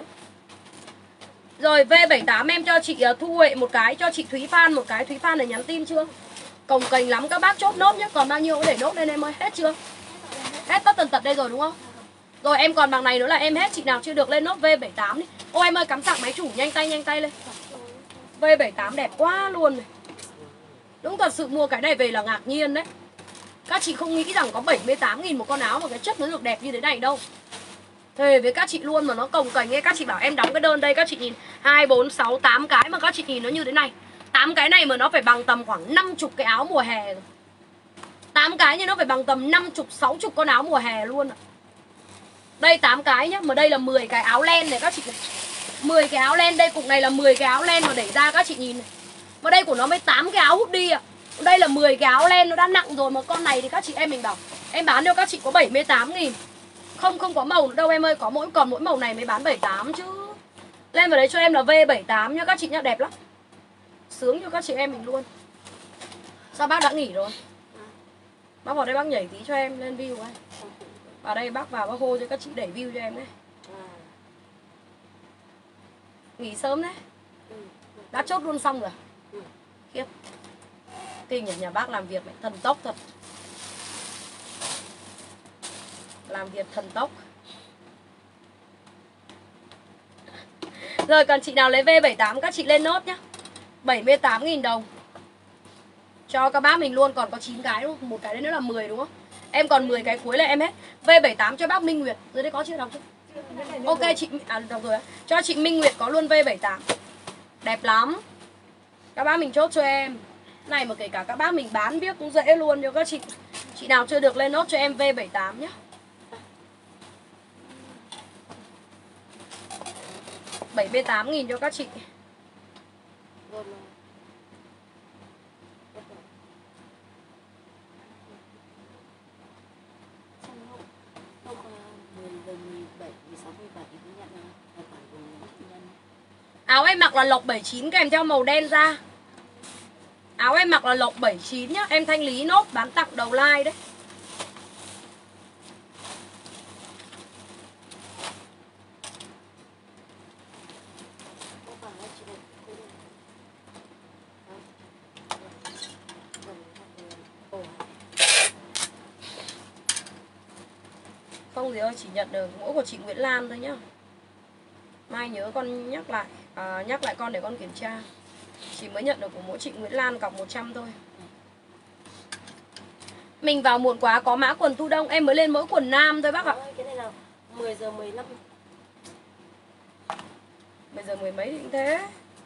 Rồi V bảy tám em cho chị Thu Huệ một cái. Cho chị Thúy Phan một cái. Thúy Phan này nhắn tin chưa? Cồng kềnh lắm các bác chốt nốt nhé. Còn bao nhiêu để nốt lên em ơi. Hết chưa? Hết tất tần tật đây rồi đúng không? Rồi em còn bằng này nữa là em hết. Chị nào chưa được lên nốt V bảy tám đi. Ô em ơi cắm sạc máy chủ nhanh tay nhanh tay lên. V bảy tám đẹp quá luôn này. Đúng thật sự mua cái này về là ngạc nhiên đấy. Các chị không nghĩ rằng có bảy mươi tám nghìn một con áo mà cái chất nó được đẹp như thế này đâu. Thề với các chị luôn mà nó cồng kềnh ấy. Các chị bảo em đóng cái đơn đây các chị nhìn hai, bốn, sáu, tám cái mà các chị nhìn nó như thế này. Tám cái này mà nó phải bằng tầm khoảng năm mươi cái áo mùa hè rồi. Tám cái như nó phải bằng tầm năm mươi, sáu mươi con áo mùa hè luôn ạ. Đây tám cái nhá. Mà đây là mười cái áo len này các chị. mười cái áo len. Đây cục này là mười cái áo len mà đẩy ra các chị nhìn này. Mà đây của nó mới tám cái áo hút đi ạ. Đây là mười cái áo len nó đã nặng rồi. Mà con này thì các chị em mình bảo em bán cho các chị có bảy mươi tám nghìn. Không không có màu nữa đâu em ơi. Có mỗi còn mỗi màu này mới bán bảy mươi tám chứ. Lên vào đấy cho em là V bảy tám nhá các chị nhá. Đẹp lắm. Sướng cho các chị em mình luôn. Sao bác đã nghỉ rồi? Bác vào đây bác nhảy tí cho em lên view ấy. Vào đây bác vào bác hô cho các chị đẩy view cho em đấy. Nghỉ sớm đấy. Đã chốt luôn xong rồi. Khiếp. Kinh ở nhà bác làm việc này thần tốc thật. Làm việc thần tốc. Rồi còn chị nào lấy V bảy tám các chị lên nốt nhá. bảy mươi tám nghìn đồng. Cho các bác mình luôn. Còn có chín cái đúng không? Một cái đấy nữa là mười đúng không? Em còn mười cái cuối là em hết. V bảy tám cho bác Minh Nguyệt. Dưới đây có chưa đọc chưa? Ok chị à, đọc rồi. Cho chị Minh Nguyệt có luôn V bảy tám. Đẹp lắm. Các bác mình chốt cho em. Này mà kể cả các bác mình bán biết cũng dễ luôn cho các chị. Chị nào chưa được lên nốt cho em V bảy tám nhá. bảy mươi tám nghìn cho các chị. Áo em mặc là lộc bảy chín kèm theo màu đen da. Áo em mặc là lộc bảy chín nhá. Em thanh lý nốt bán tặng đầu like đấy. Không gì ơi, chỉ nhận được mỗi của chị Nguyễn Lan thôi nhá. Mai nhớ con nhắc lại à, nhắc lại con để con kiểm tra. Chỉ mới nhận được của mỗi chị Nguyễn Lan cọc một trăm thôi. Mình vào muộn quá, có mã quần thu đông. Em mới lên mỗi quần nam thôi bác ạ. Cái này là mười giờ mười lăm. Bây giờ mười mấy thì cũng thế.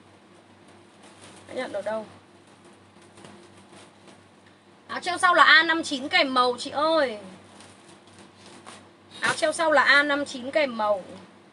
Đã nhận được đâu. Áo treo sau là A năm chín kèm màu chị ơi. Áo treo sau là A năm chín kèm màu.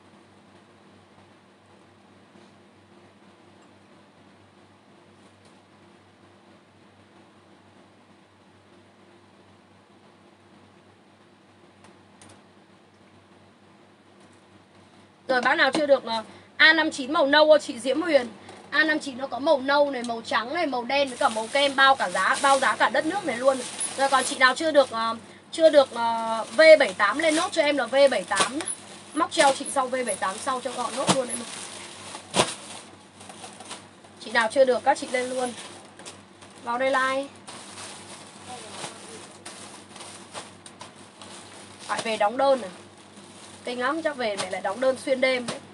Rồi bác nào chưa được là A năm chín màu nâu chị Diễm Huyền. A năm chín nó có màu nâu này, màu trắng này, màu đen với cả màu kem, bao cả giá, bao giá cả đất nước này luôn. Rồi còn chị nào chưa được uh, chưa được uh, V bảy tám lên nốt cho em là V bảy tám nhá. Móc treo chị sau V bảy tám sau cho gọn nốt luôn em. Chị nào chưa được các chị lên luôn. Vào đây like. Phải về đóng đơn này. Kinh lắm, chắc về mẹ lại đóng đơn xuyên đêm đấy.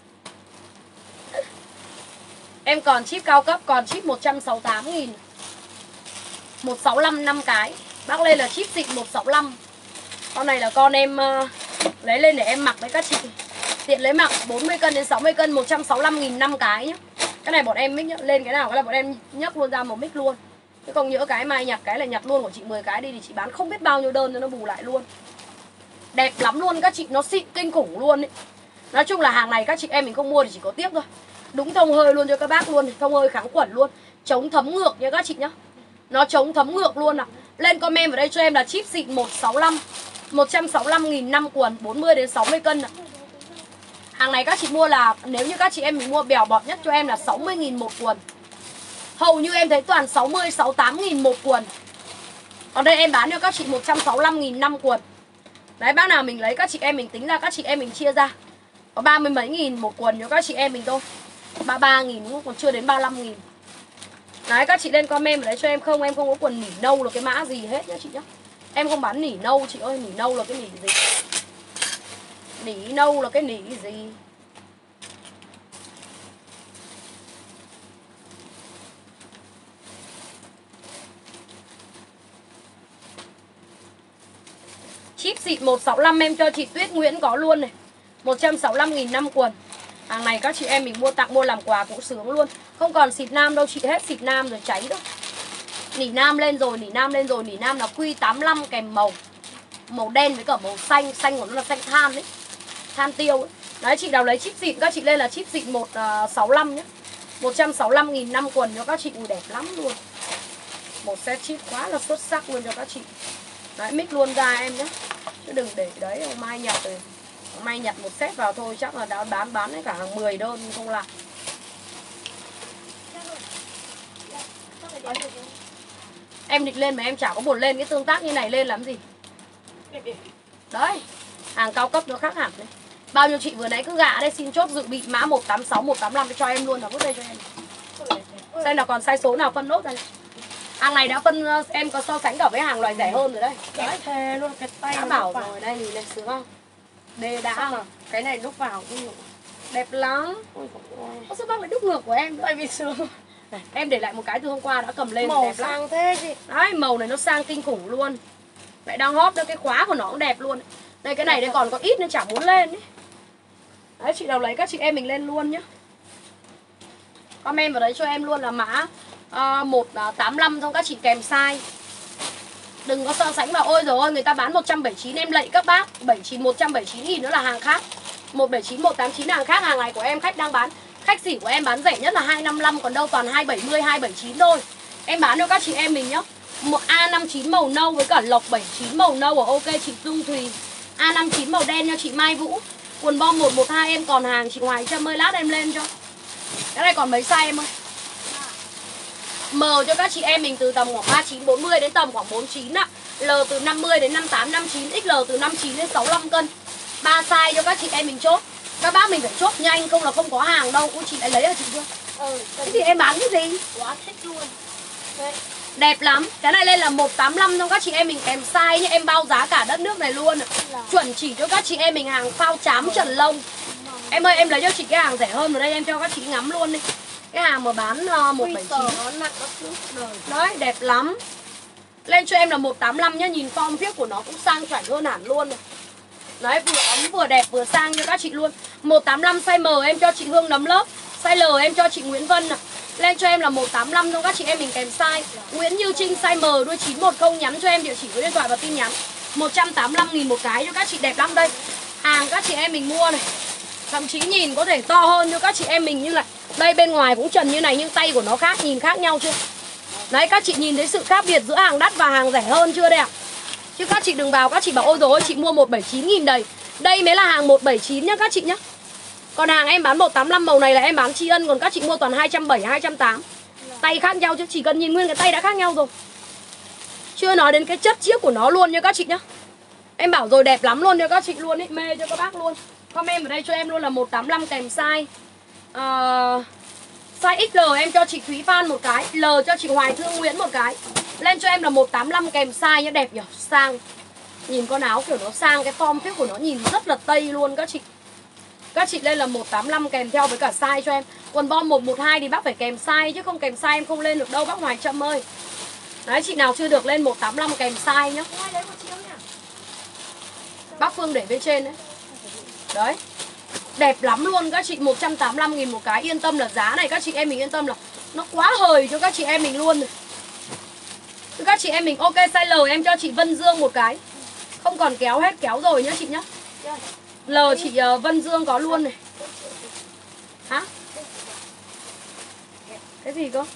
Em còn chip cao cấp, còn chip một trăm sáu mươi tám nghìn. một sáu lăm năm cái. Bác lên là chip xịn một sáu lăm. Con này là con em uh, lấy lên để em mặc với các chị. Tiện lấy mặc bốn mươi cân đến sáu mươi cân, một trăm sáu mươi lăm nghìn năm cái nhá. Cái này bọn em mix nhá. Lên cái nào cái là bọn em nhấc luôn ra một mix luôn. Chứ không nhỡ cái mai nhặt cái là nhặt luôn của chị mười cái đi thì chị bán không biết bao nhiêu đơn cho nó bù lại luôn. Đẹp lắm luôn các chị, nó xịn kinh khủng luôn ấy. Nói chung là hàng này các chị em mình không mua thì chỉ có tiếc thôi. Đúng thông hơi luôn cho các bác luôn. Thông hơi kháng khuẩn luôn. Chống thấm ngược nha các chị nhá. Nó chống thấm ngược luôn ạ. À. Lên comment vào đây cho em là chip xịn một sáu lăm. một trăm sáu mươi lăm nghìn năm quần, bốn mươi đến sáu mươi cân ạ. À. Hàng này các chị mua là nếu như các chị em mình mua bèo bọt nhất cho em là sáu mươi nghìn một quần. Hầu như em thấy toàn sáu mươi, sáu mươi tám nghìn một quần. Còn đây em bán cho các chị một trăm sáu mươi lăm nghìn năm quần. Đấy, bác nào mình lấy các chị em mình tính ra, các chị em mình chia ra. Có ba mươi mấy nghìn một quần cho các chị em mình thôi. ba mươi ba nghìn đúng không? Còn chưa đến ba mươi lăm nghìn. Đấy, các chị lên comment vào đấy cho em không. Em không có quần nỉ nâu là cái mã gì hết nhá chị nhá. Em không bán nỉ nâu chị ơi. Nỉ nâu là cái nỉ gì? Nỉ nâu là cái nỉ gì? Chip xịn một sáu lăm em cho chị Tuyết Nguyễn có luôn này. một trăm sáu mươi lăm nghìn năm quần. Hàng này các chị em mình mua tặng, mua làm quà cũng sướng luôn. Không còn xịt nam đâu chị, hết xịt nam rồi cháy đâu. Nỉ nam lên rồi, nỉ nam lên rồi, nỉ nam là Q tám mươi lăm kèm màu. Màu đen với cả màu xanh, xanh của nó là xanh than đấy. Than tiêu ấy. Đấy, chị nào lấy chip xịn các chị lên là chip xịn một sáu lăm nhé. một trăm sáu mươi lăm nghìn năm quần cho các chị, ui đẹp lắm luôn. Một set chip quá là xuất sắc luôn cho các chị. Đấy, mix luôn ra em nhé. Chứ đừng để đấy, hôm mai nhặt rồi. Hôm nay nhặt một set vào thôi chắc là đã bán bán đến cả hàng mười đơn không lại. Đấy. Em định lên mà em chả có buồn lên cái tương tác như này lên làm gì. Đấy, hàng cao cấp nó khác hẳn đấy. Bao nhiêu chị vừa nãy cứ gạ đây, xin chốt dự bị mã một tám sáu, một tám năm cho em luôn, nó vứt đây cho em. Xem là còn size số nào phân nốt đây. Hàng này đã phân, em có so sánh cả với hàng loại rẻ hơn rồi đây. Đấy, thề luôn, cái tay đã bảo rồi, đây nhìn này, sướng không? Đê đã mà, cái này lúc vào cũng đẹp lắm. Ôi sao bác lại đúc ngược của em? Tại vì sướng. Em để lại một cái từ hôm qua đã cầm lên, màu đẹp sang lắm. thế chị. Đấy, màu này nó sang kinh khủng luôn. Lại đang hot nữa, cái khóa của nó cũng đẹp luôn. Đây cái này đây còn có ít nên chả muốn lên ấy. Đấy, chị nào lấy các chị em mình lên luôn nhá. Comment vào đấy cho em luôn là mã à, một tám lăm xong các chị kèm size. Đừng có so sánh vào ôi rồi ôi người ta bán một trăm bảy mươi chín em lạy các bác. bảy mươi chín một trăm bảy mươi chín nghìn nữa là hàng khác. một bảy chín một tám chín là hàng khác. Hàng này của em khách đang bán, khách xỉ của em bán rẻ nhất là hai năm lăm, còn đâu toàn hai bảy mươi, hai bảy chín thôi. Em bán cho các chị em mình nhá. Một A năm chín màu nâu với cả lộc bảy chín màu nâu ở ok chị Dung Thùy. A năm chín màu đen cho chị Mai Vũ. Quần bom một một hai em còn hàng chị Hoài Trâm ơi, lát em lên cho. Cái này còn mấy size em ơi. M cho các chị em mình từ tầm khoảng ba mươi chín bốn mươi đến tầm khoảng bốn mươi chín ạ. L từ năm mươi đến năm mươi tám năm mươi chín, ích lờ từ năm mươi chín đến sáu mươi lăm cân. Ba size cho các chị em mình chốt. Các bác mình phải chốt nhanh không là không có hàng đâu. Ui chị lại lấy ở chị chưa? Ừ, Thế thì em bán cái gì? quá thích luôn. Đấy. Đẹp lắm. Cái này lên là một tám lăm cho các chị em mình kèm size nhé. Em bao giá cả đất nước này luôn. Chuẩn chỉ cho các chị em mình hàng phao chám trần lông. Em ơi em lấy cho chị cái hàng rẻ hơn ở đây em cho các chị ngắm luôn đi. Cái hàng mà bán uh, một bảy chín. Đấy đẹp lắm. Lên cho em là một tám lăm nhá. Nhìn form viết của nó cũng sang chảnh hơn hẳn luôn này. Đấy vừa ấm vừa đẹp vừa sang cho các chị luôn. Một tám lăm size M em cho chị Hương Nấm Lớp. Size L em cho chị Nguyễn Vân ạ. Lên cho em là một tám lăm cho các chị em mình kèm size. Nguyễn Như Trinh size M đuôi chín một không nhắn cho em địa chỉ với điện thoại và tin nhắn. Một trăm tám mươi lăm nghìn một cái cho các chị, đẹp lắm đây. Hàng các chị em mình mua này. Thậm chí nhìn có thể to hơn cho các chị em mình như này. Đây bên ngoài cũng trần như này nhưng tay của nó khác, nhìn khác nhau chưa? Đấy các chị nhìn thấy sự khác biệt giữa hàng đắt và hàng rẻ hơn chưa đây ạ? Chứ các chị đừng vào các chị bảo ôi dồi ôi chị mua một bảy chín nghìn đầy. Đây mới là hàng một bảy chín nhá các chị nhá. Còn hàng em bán một tám lăm màu này là em bán tri ân. Còn các chị mua toàn hai trăm bảy mươi, hai trăm tám mươi. Tay khác nhau chứ, chỉ cần nhìn nguyên cái tay đã khác nhau rồi. Chưa nói đến cái chất chiếc của nó luôn nha các chị nhá. Em bảo rồi đẹp lắm luôn cho các chị luôn ấy, mê cho các bác luôn. Comment ở đây cho em luôn là một tám lăm kèm size uh, size ích lờ em cho chị Thúy Phan một cái, L cho chị Hoài Thương Nguyễn một cái. Lên cho em là một tám lăm kèm size nhá, đẹp nhỉ, sang. Nhìn con áo kiểu nó sang, cái form fit của nó nhìn rất là tây luôn các chị. Các chị lên là một tám lăm kèm theo với cả size cho em. Quần bom một một hai thì bác phải kèm size chứ không kèm size em không lên được đâu bác Hoài Trâm ơi. Đấy chị nào chưa được lên một tám lăm kèm size nhá. Bác Phương để bên trên đấy. Đấy. Đẹp lắm luôn các chị, một trăm tám mươi lăm nghìn một cái. Yên tâm là giá này các chị em mình yên tâm là nó quá hời cho các chị em mình luôn rồi. Các chị em mình ok size L em cho chị Vân Dương một cái. Không còn kéo hết, kéo rồi nhá chị nhá. L chị uh, Vân Dương có luôn này. Hả? Cái gì cơ?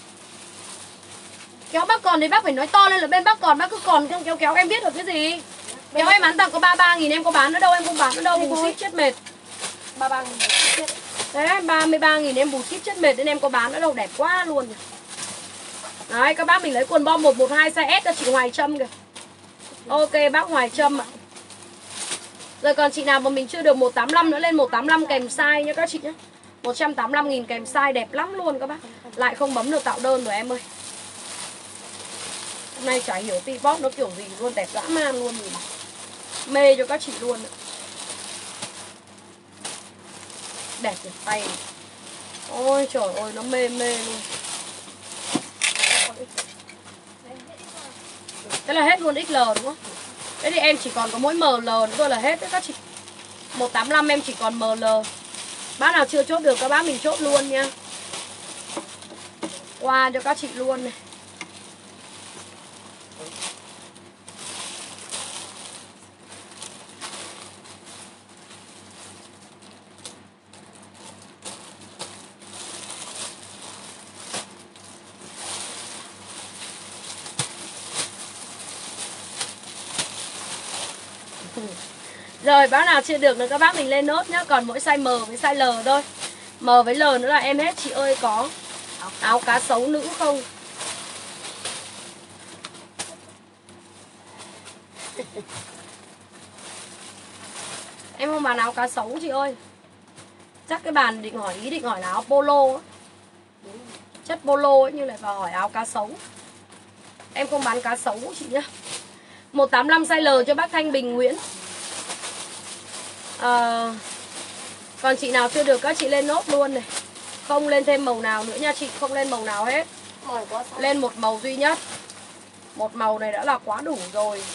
Kéo bác còn thì bác phải nói to lên là bên bác còn, bác cứ còn không kéo kéo em biết được cái gì. Kéo em bán tặng có ba mươi ba nghìn em có bán nữa đâu, em không bán nữa đâu, bù ship chết mệt. ba mươi ba nghìn chết. Đấy, ba mươi ba nghìn em bù ship chết mệt nên em có bán nữa đâu, đẹp quá luôn. Đấy, các bác mình lấy quần bom một một hai size S cho chị Hoài Trâm kìa. Ok bác Hoài Trâm ạ. Rồi còn chị nào mà mình chưa được một tám lăm nữa lên một tám lăm kèm size nhá các chị nhé. một trăm tám mươi lăm nghìn kèm size đẹp lắm luôn các bác. Lại không bấm được tạo đơn rồi em ơi. Hôm nay chả hiểu ti bóp nó kiểu gì luôn, đẹp dã man luôn nhìn. Mê cho các chị luôn. Đẹp nhỉ, tay này. Ôi trời ơi nó mê mê luôn. Thế là hết luôn ích lờ đúng không? Thế thì em chỉ còn có mỗi em lờ nữa thôi là hết đấy các chị. một tám lăm em chỉ còn em lờ. Bác nào chưa chốt được các bác mình chốt luôn nha. Qua cho các chị luôn này. Rồi bác nào chưa được nữa các bác mình lên nốt nhá. Còn mỗi size M với size L thôi. M với L nữa là em hết. Chị ơi có áo cá sấu nữ không? Em không bán áo cá sấu chị ơi. Chắc cái bàn định hỏi ý định hỏi là áo polo á. Chất polo ấy nhưng lại vào hỏi áo cá sấu. Em không bán cá sấu chị nhá. một tám lăm size L cho bác Thanh Bình Nguyễn. À, còn chị nào chưa được các chị lên nốt luôn này. Không lên thêm màu nào nữa nha chị. Không lên màu nào hết. Lên một màu duy nhất. Một màu này đã là quá đủ rồi.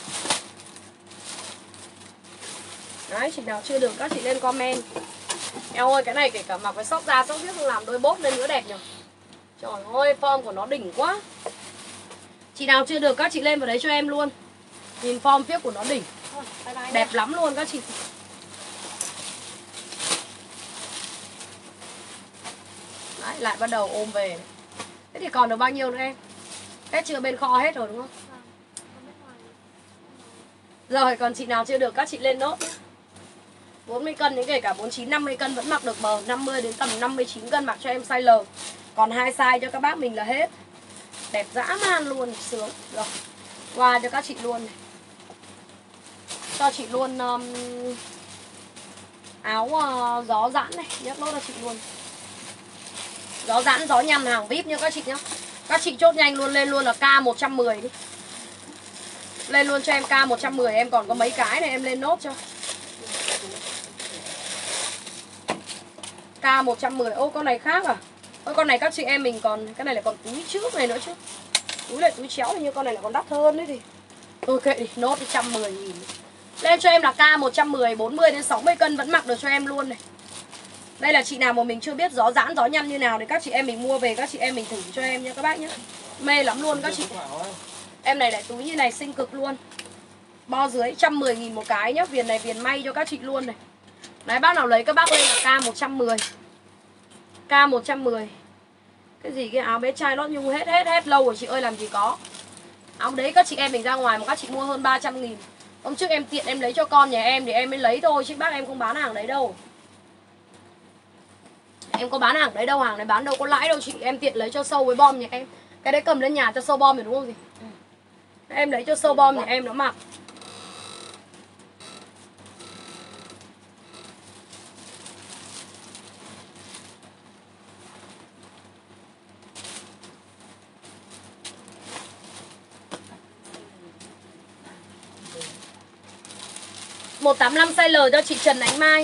Đấy, chị nào chưa được các chị lên comment. Eo ơi, cái này kể cả mặc với sóc da, sóc viết không làm đôi bốt lên nữa đẹp nhỉ. Trời ơi, form của nó đỉnh quá. Chị nào chưa được các chị lên vào đấy cho em luôn. Nhìn form phiếc của nó đỉnh. Bye bye Đẹp nha. lắm luôn các chị. Đấy, lại bắt đầu ôm về. Thế thì còn được bao nhiêu nữa em? Hết chưa, bên kho hết rồi đúng không? Rồi, còn chị nào chưa được các chị lên nốt nhé. bốn mươi cân đến kể cả bốn mươi chín, năm mươi cân vẫn mặc được bờ. Năm mươi đến tầm năm mươi chín cân mặc cho em size L. Còn hai size cho các bác mình là hết. Đẹp dã man luôn, sướng. Rồi, qua cho các chị luôn này. Cho chị luôn um, áo uh, gió giãn này, nhấc nốt cho chị luôn. Gió giãn, gió nhằm hàng vê i pê nha các chị nhá. Các chị chốt nhanh luôn, lên luôn là K một trăm mười đi. Lên luôn cho em K một trăm mười, em còn có mấy cái này em lên nốt cho. K một trăm mười, ô con này khác à? Ôi con này các chị em mình còn, cái này lại còn túi trước này nữa chứ. Túi lại túi chéo, như con này lại còn đắt hơn đấy thì. Thôi kệ đi, nốt đi một trăm mười nghìn. Lên cho em là K một trăm mười, bốn mươi đến sáu mươi cân vẫn mặc được cho em luôn này. Đây là chị nào mà mình chưa biết gió giãn, gió nhăn như nào thì các chị em mình mua về, các chị em mình thử cho em nha các bác nhé. Mê lắm luôn các chị. Em này lại túi như này xinh cực luôn. Bo dưới một trăm mười nghìn một cái nhá. Viền này viền may cho các chị luôn này. Đấy, bác nào lấy các bác lên là K một trăm mười. K một trăm mười. Cái gì cái áo bé trai lót nhung hết hết hết lâu rồi chị ơi, làm gì có. Áo đấy các chị em mình ra ngoài mà các chị mua hơn ba trăm nghìn. Hôm trước em tiện em lấy cho con nhà em thì em mới lấy thôi, chứ bác em không bán hàng đấy đâu. Em có bán hàng đấy đâu, hàng này bán đâu có lãi đâu chị. Em tiện lấy cho sâu với bom nhà em. Cái đấy cầm lên nhà cho sâu bom rồi đúng không gì? Ừ. Em lấy cho sâu bom nhà em nó mặc. một tám năm size L cho chị Trần Ánh Mai.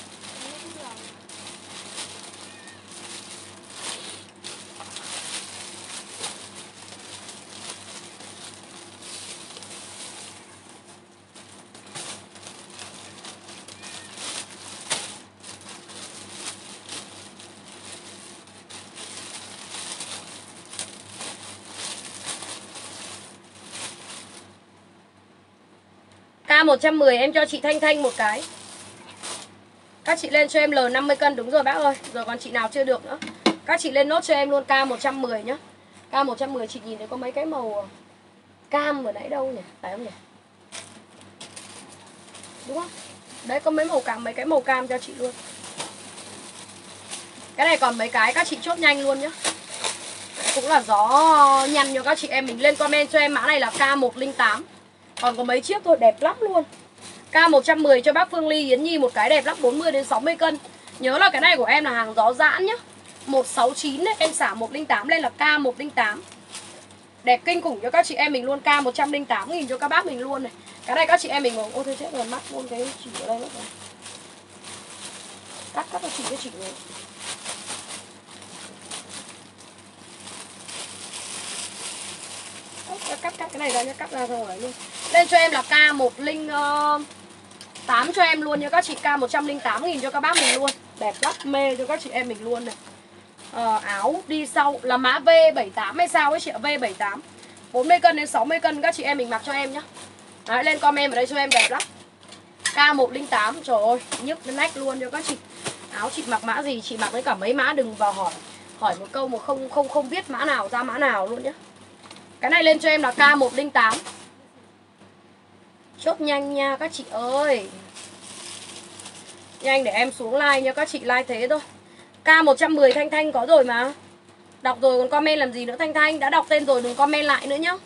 K một trăm mười em cho chị Thanh Thanh một cái. Các chị lên cho em L năm mươi cân, đúng rồi bác ơi. Rồi còn chị nào chưa được nữa, các chị lên nốt cho em luôn K một trăm mười nhá. K một trăm mười chị nhìn thấy có mấy cái màu cam vừa nãy đâu nhỉ? Phải không nhỉ? Đúng không? Đấy có mấy màu cam, mấy cái màu cam cho chị luôn. Cái này còn mấy cái các chị chốt nhanh luôn nhá. Cũng là gió nhăn cho các chị em mình. Lên comment cho em mã này là K một không tám. Còn có mấy chiếc thôi, đẹp lắm luôn. K một trăm mười cho bác Phương Ly Yến Nhi một cái đẹp lắm, bốn mươi đến sáu mươi cân. Nhớ là cái này của em là hàng gió giãn nhá. một sáu chín đấy, em xả một không tám lên là K một không tám. Đẹp kinh khủng cho các chị em mình luôn, K một trăm lẻ tám nghìn cho các bác mình luôn này. Cái này các chị em mình bảo, ôi thôi chết rồi, mắt luôn cái chỉ ở đây mất rồi. Cắt cắt cho chị cái chỉ này. Cắt cắt cái này ra nhá, cắt ra rồi luôn. Lên cho em là K một không tám cho em luôn nha các chị, K một trăm lẻ tám nghìn cho các bác mình luôn. Đẹp lắm, mê cho các chị em mình luôn này. Ờ, áo đi sau là mã V bảy tám hay sao ấy chị ạ, V bảy tám. bốn mươi cân đến sáu mươi cân các chị em mình mặc cho em nhá. Đấy, lên comment ở đây cho em đẹp lắm. K một không tám, trời ơi, nhức cái nách luôn cho các chị. Áo chị mặc mã gì chị mặc với cả mấy mã, đừng vào hỏi hỏi một câu mà không không không biết mã nào ra mã nào luôn nhá. Cái này lên cho em là K một không tám. Chốt nhanh nha các chị ơi. Nhanh để em xuống like nha các chị, like thế thôi. K một trăm mười Thanh Thanh có rồi mà. Đọc rồi còn comment làm gì nữa Thanh Thanh. Đã đọc tên rồi đừng comment lại nữa nhá.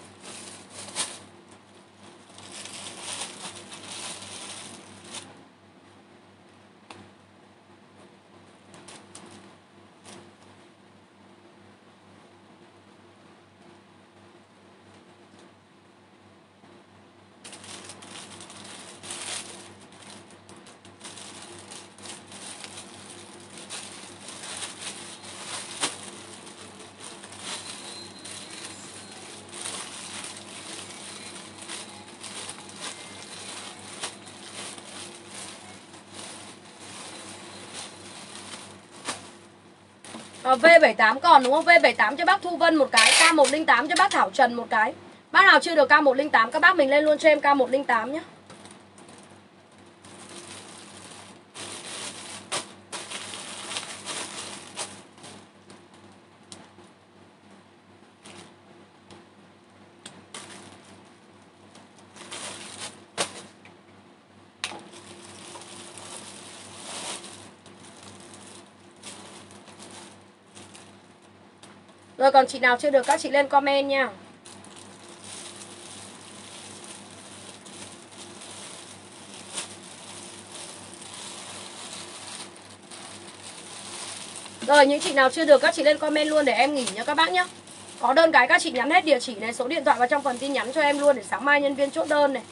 À, V bảy tám còn đúng không? V bảy tám cho bác Thu Vân một cái, K một không tám cho bác Thảo Trần một cái. Bác nào chưa được K một không tám các bác mình lên luôn cho em K một không tám nhé. Rồi còn chị nào chưa được các chị lên comment nha. Rồi những chị nào chưa được các chị lên comment luôn để em nghỉ nha các bác nhé. Có đơn cái các chị nhắn hết địa chỉ này, số điện thoại vào trong phần tin nhắn cho em luôn để sáng mai nhân viên chốt đơn này.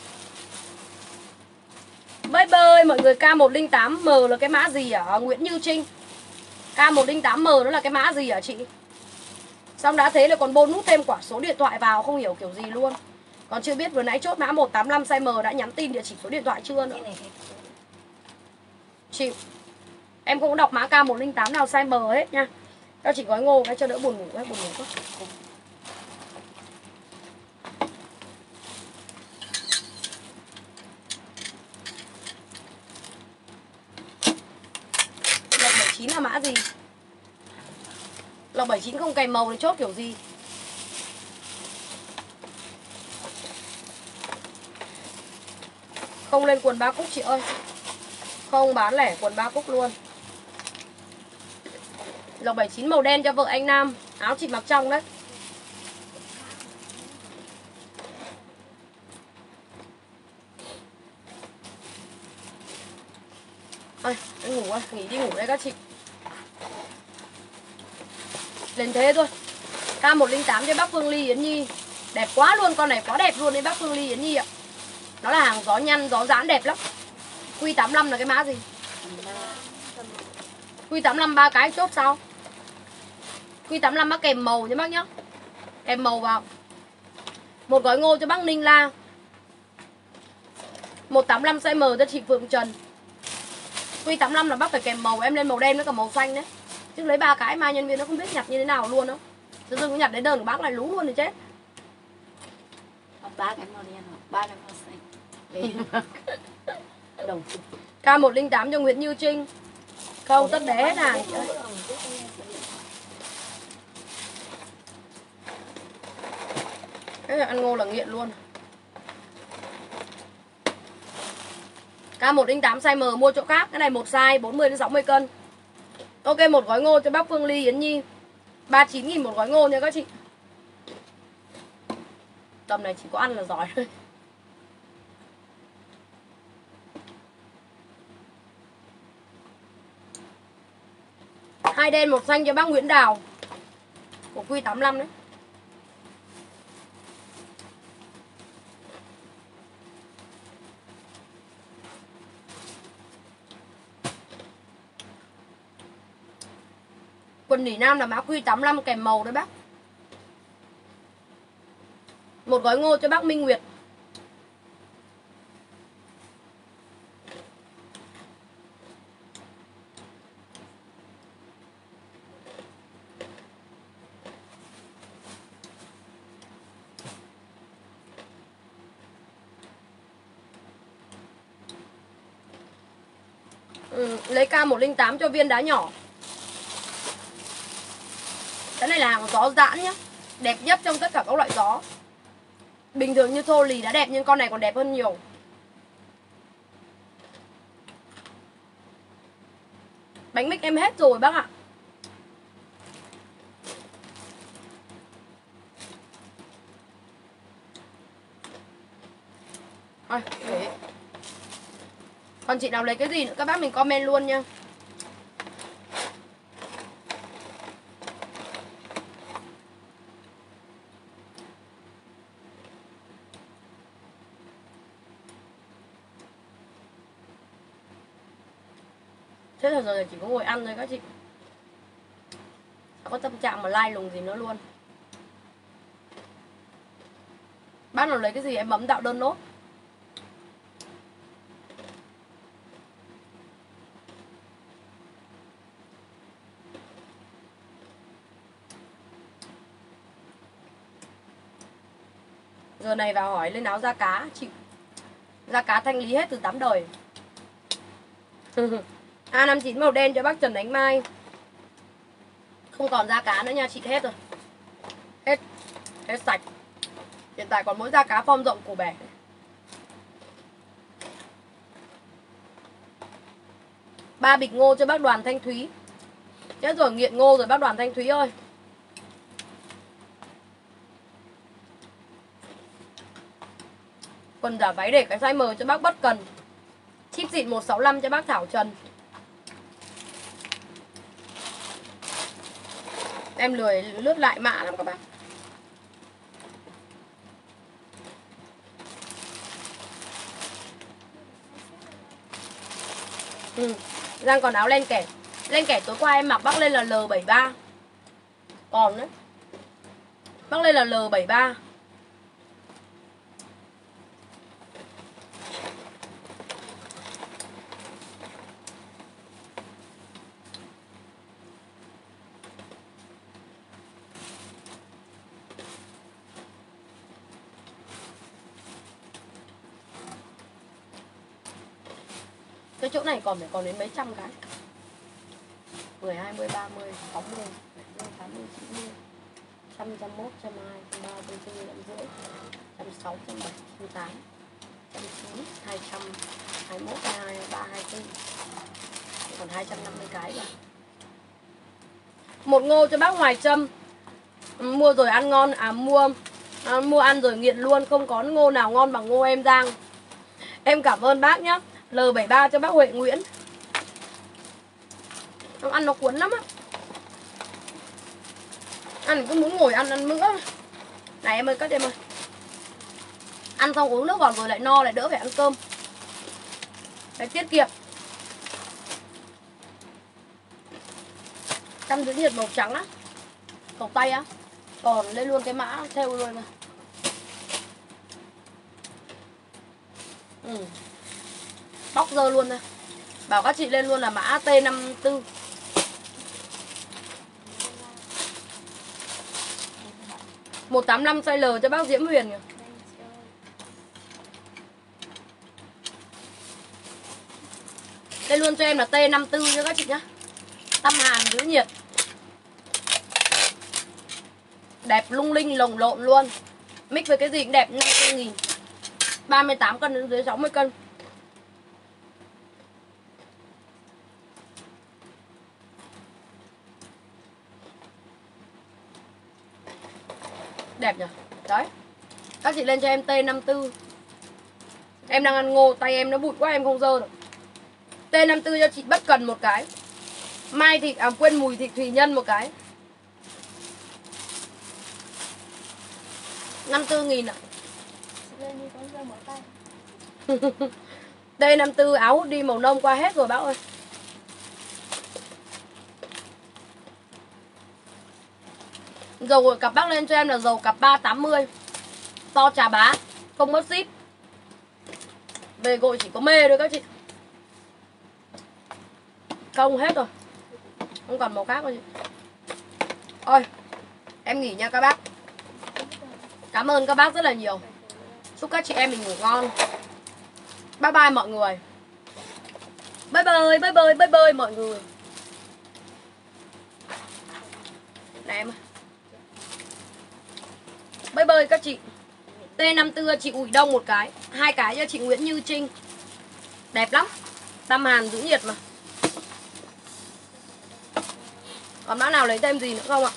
Bye bye mọi người. K một không tám M là cái mã gì hả Nguyễn Như Trinh? K một không tám M nó là cái mã gì hả chị? Xong đã thế là còn bonus thêm quả số điện thoại vào, không hiểu kiểu gì luôn. Còn chưa biết vừa nãy chốt mã một tám năm size M đã nhắn tin địa chỉ số điện thoại chưa nữa. Chịu. Em không có đọc mã K một không tám nào size M hết nha. Các chị gói ngô cái cho đỡ buồn ngủ ấy, buồn ngủ quá. Lọc bảy chín là mã gì? Lọc bảy chín không kèm màu thì chốt kiểu gì? Không lên quần ba cúc chị ơi. Không bán lẻ quần ba cúc luôn. Lọc bảy chín màu đen cho vợ anh Nam. Áo chị mặc trong đấy. Ôi, anh ngủ ơi, nghỉ đi ngủ đây các chị. Lên thế thôi. K một không tám cho bác Phương Ly Yến Nhi. Đẹp quá luôn, con này quá đẹp luôn đấy bác Phương Ly Yến Nhi ạ. Nó là hàng gió nhăn, gió giãn đẹp lắm. Q tám lăm là cái mã gì? Q tám lăm ba cái chốt sau. Q tám lăm bác kèm màu nhé bác nhá. Kèm màu vào. Một gói ngô cho bác Ninh La. một tám lăm size M cho chị Phượng Trần. Q tám lăm là bác phải kèm màu, em lên màu đen với cả màu xanh đấy. Chứ lấy ba cái mai nhân viên nó không biết nhặt như thế nào luôn đó. Tự dưng nhặt đến đơn của bác lại lú luôn thì chết. Ba cái màu đen hoặc ba cái màu xanh. Đồng. K một không tám cho Nguyễn Như Trinh. Không, tất đế hết hàng chị ơi. Cái này ăn ngô là nghiện luôn. K một không tám size M mua chỗ khác. Cái này một size bốn mươi đến sáu mươi cân. Ok, một gói ngô cho bác Phương Ly Yến Nhi. ba mươi chín nghìn một gói ngô nha các chị. Tầm này chỉ có ăn là giỏi thôi. Hai đen một xanh cho bác Nguyễn Đào của Q tám lăm đấy. Quần nỉ nam là mã Q tám lăm kèm màu đấy bác. Một gói ngô cho bác Minh Nguyệt. Ừ, lấy K một không tám cho viên đá nhỏ. Cái này là hàng gió giãn nhá. Đẹp nhất trong tất cả các loại gió. Bình thường như thô lì đã đẹp nhưng con này còn đẹp hơn nhiều. Bánh mix em hết rồi bác ạ. Thôi, để. Còn chị nào lấy cái gì nữa các bác mình comment luôn nha. Thế là giờ chỉ có ngồi ăn thôi các chị. Không có tâm trạng mà like lùng gì nữa luôn. Bác nào lấy cái gì em bấm tạo đơn nốt. Giờ này vào hỏi lên áo da cá chịu. Da cá thanh lý hết từ tám đời. A năm chín màu đen cho bác Trần Ánh Mai. Không còn da cá nữa nha chị, hết rồi. Hết. Hết sạch. Hiện tại còn mỗi da cá form rộng cổ bẻ. Ba bịch ngô cho bác Đoàn Thanh Thúy. Chết rồi, nghiện ngô rồi bác Đoàn Thanh Thúy ơi. Quần giả váy để cái size M cho bác Bất Cần. Chip xịn một sáu lăm cho bác Thảo Trần. Em lười lướt lại mã lắm các bác. Ừ. Giang còn áo len kẻ. Len kẻ tối qua em mặc bác lên là L bảy ba. Còn đấy. Bác lên là L bảy ba. Cái chỗ này còn phải còn đến mấy trăm cái. mười, hai mươi, ba mươi, sáu mươi, bảy mươi, tám mươi, chín mươi, một trăm, một trăm mốt, một trăm hai, một trăm ba, một trăm bốn, một trăm rưỡi, một trăm sáu, một trăm bảy, một trăm tám, một trăm chín, hai trăm, hai mươi mốt, hai mươi hai, hai mươi ba, hai mươi tư. Còn hai trăm năm mươi cái rồi. Một ngô cho bác Hoài Trâm. Mua rồi ăn ngon. À mua à, mua ăn rồi nghiện luôn. Không có ngô nào ngon bằng ngô em Giang. Em cảm ơn bác nhé. L bảy ba cho bác Huệ Nguyễn. Nó ăn nó cuốn lắm á. Ăn cứ muốn ngồi ăn ăn nữa. Này em ơi, cất em ơi. Ăn xong uống nước vào rồi lại no, lại đỡ phải ăn cơm. Phải tiết kiệm. Trăm giữ nhiệt màu trắng á. Cầu tay á. Còn lên luôn cái mã theo luôn mà. Ừ. Bóc dơ luôn thôi. Bảo các chị lên luôn là mã T năm tư. một tám năm size L cho bác Diễm Huyền kìa. Lên luôn cho em là T năm tư nha các chị nhá. Tăm hàn giữ nhiệt. Đẹp lung linh lồng lộn luôn. Mix với cái gì cũng đẹp. Năm mươi nghìn. ba mươi tám cân đến dưới sáu mươi cân. Đẹp nhỉ. Đấy. Các chị lên cho em T năm tư. Em đang ăn ngô, tay em nó bụi quá em không dơ được. T năm tư cho chị Bất Cần một cái. Mai Thị, à quên Mùi Thị Thùy Nhân một cái. năm mươi tư nghìn ạ. T năm tư áo hút đi màu nông qua hết rồi bác ơi. Dầu gội cặp bác lên cho em là dầu cặp ba tám mươi. To trà bá, không mất ship. Về gội chỉ có mê thôi các chị. Không hết rồi. Không còn màu khác rồi chị. Ôi, em nghỉ nha các bác. Cảm ơn các bác rất là nhiều. Chúc các chị em mình ngủ ngon. Bye bye mọi người. Bye bye, bye bye, bye bye mọi người. Này em ơi. Bye bye các chị. T năm tư chị Ủi Đông một cái. Hai cái cho chị Nguyễn Như Trinh. Đẹp lắm. Tăm hàn giữ nhiệt mà. Còn mã nào lấy thêm gì nữa không ạ?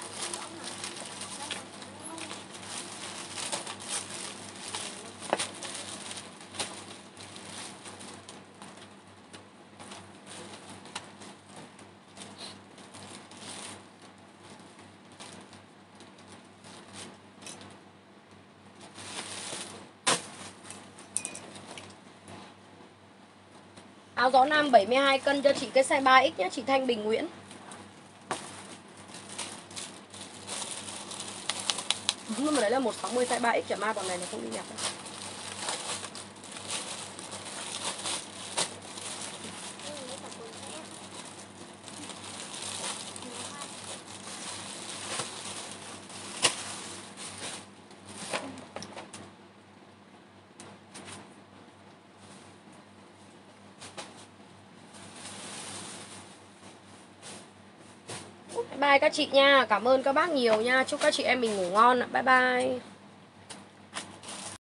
Áo gió nam bảy mươi hai cân cho chị cái size ba X nhé, chị Thanh Bình Nguyễn. Nhưng mà đấy là một sáu mươi size ba X, chả ma bọn này nó không đi nhập đâu. Bye bye các chị nha. Cảm ơn các bác nhiều nha. Chúc các chị em mình ngủ ngon ạ. Bye bye.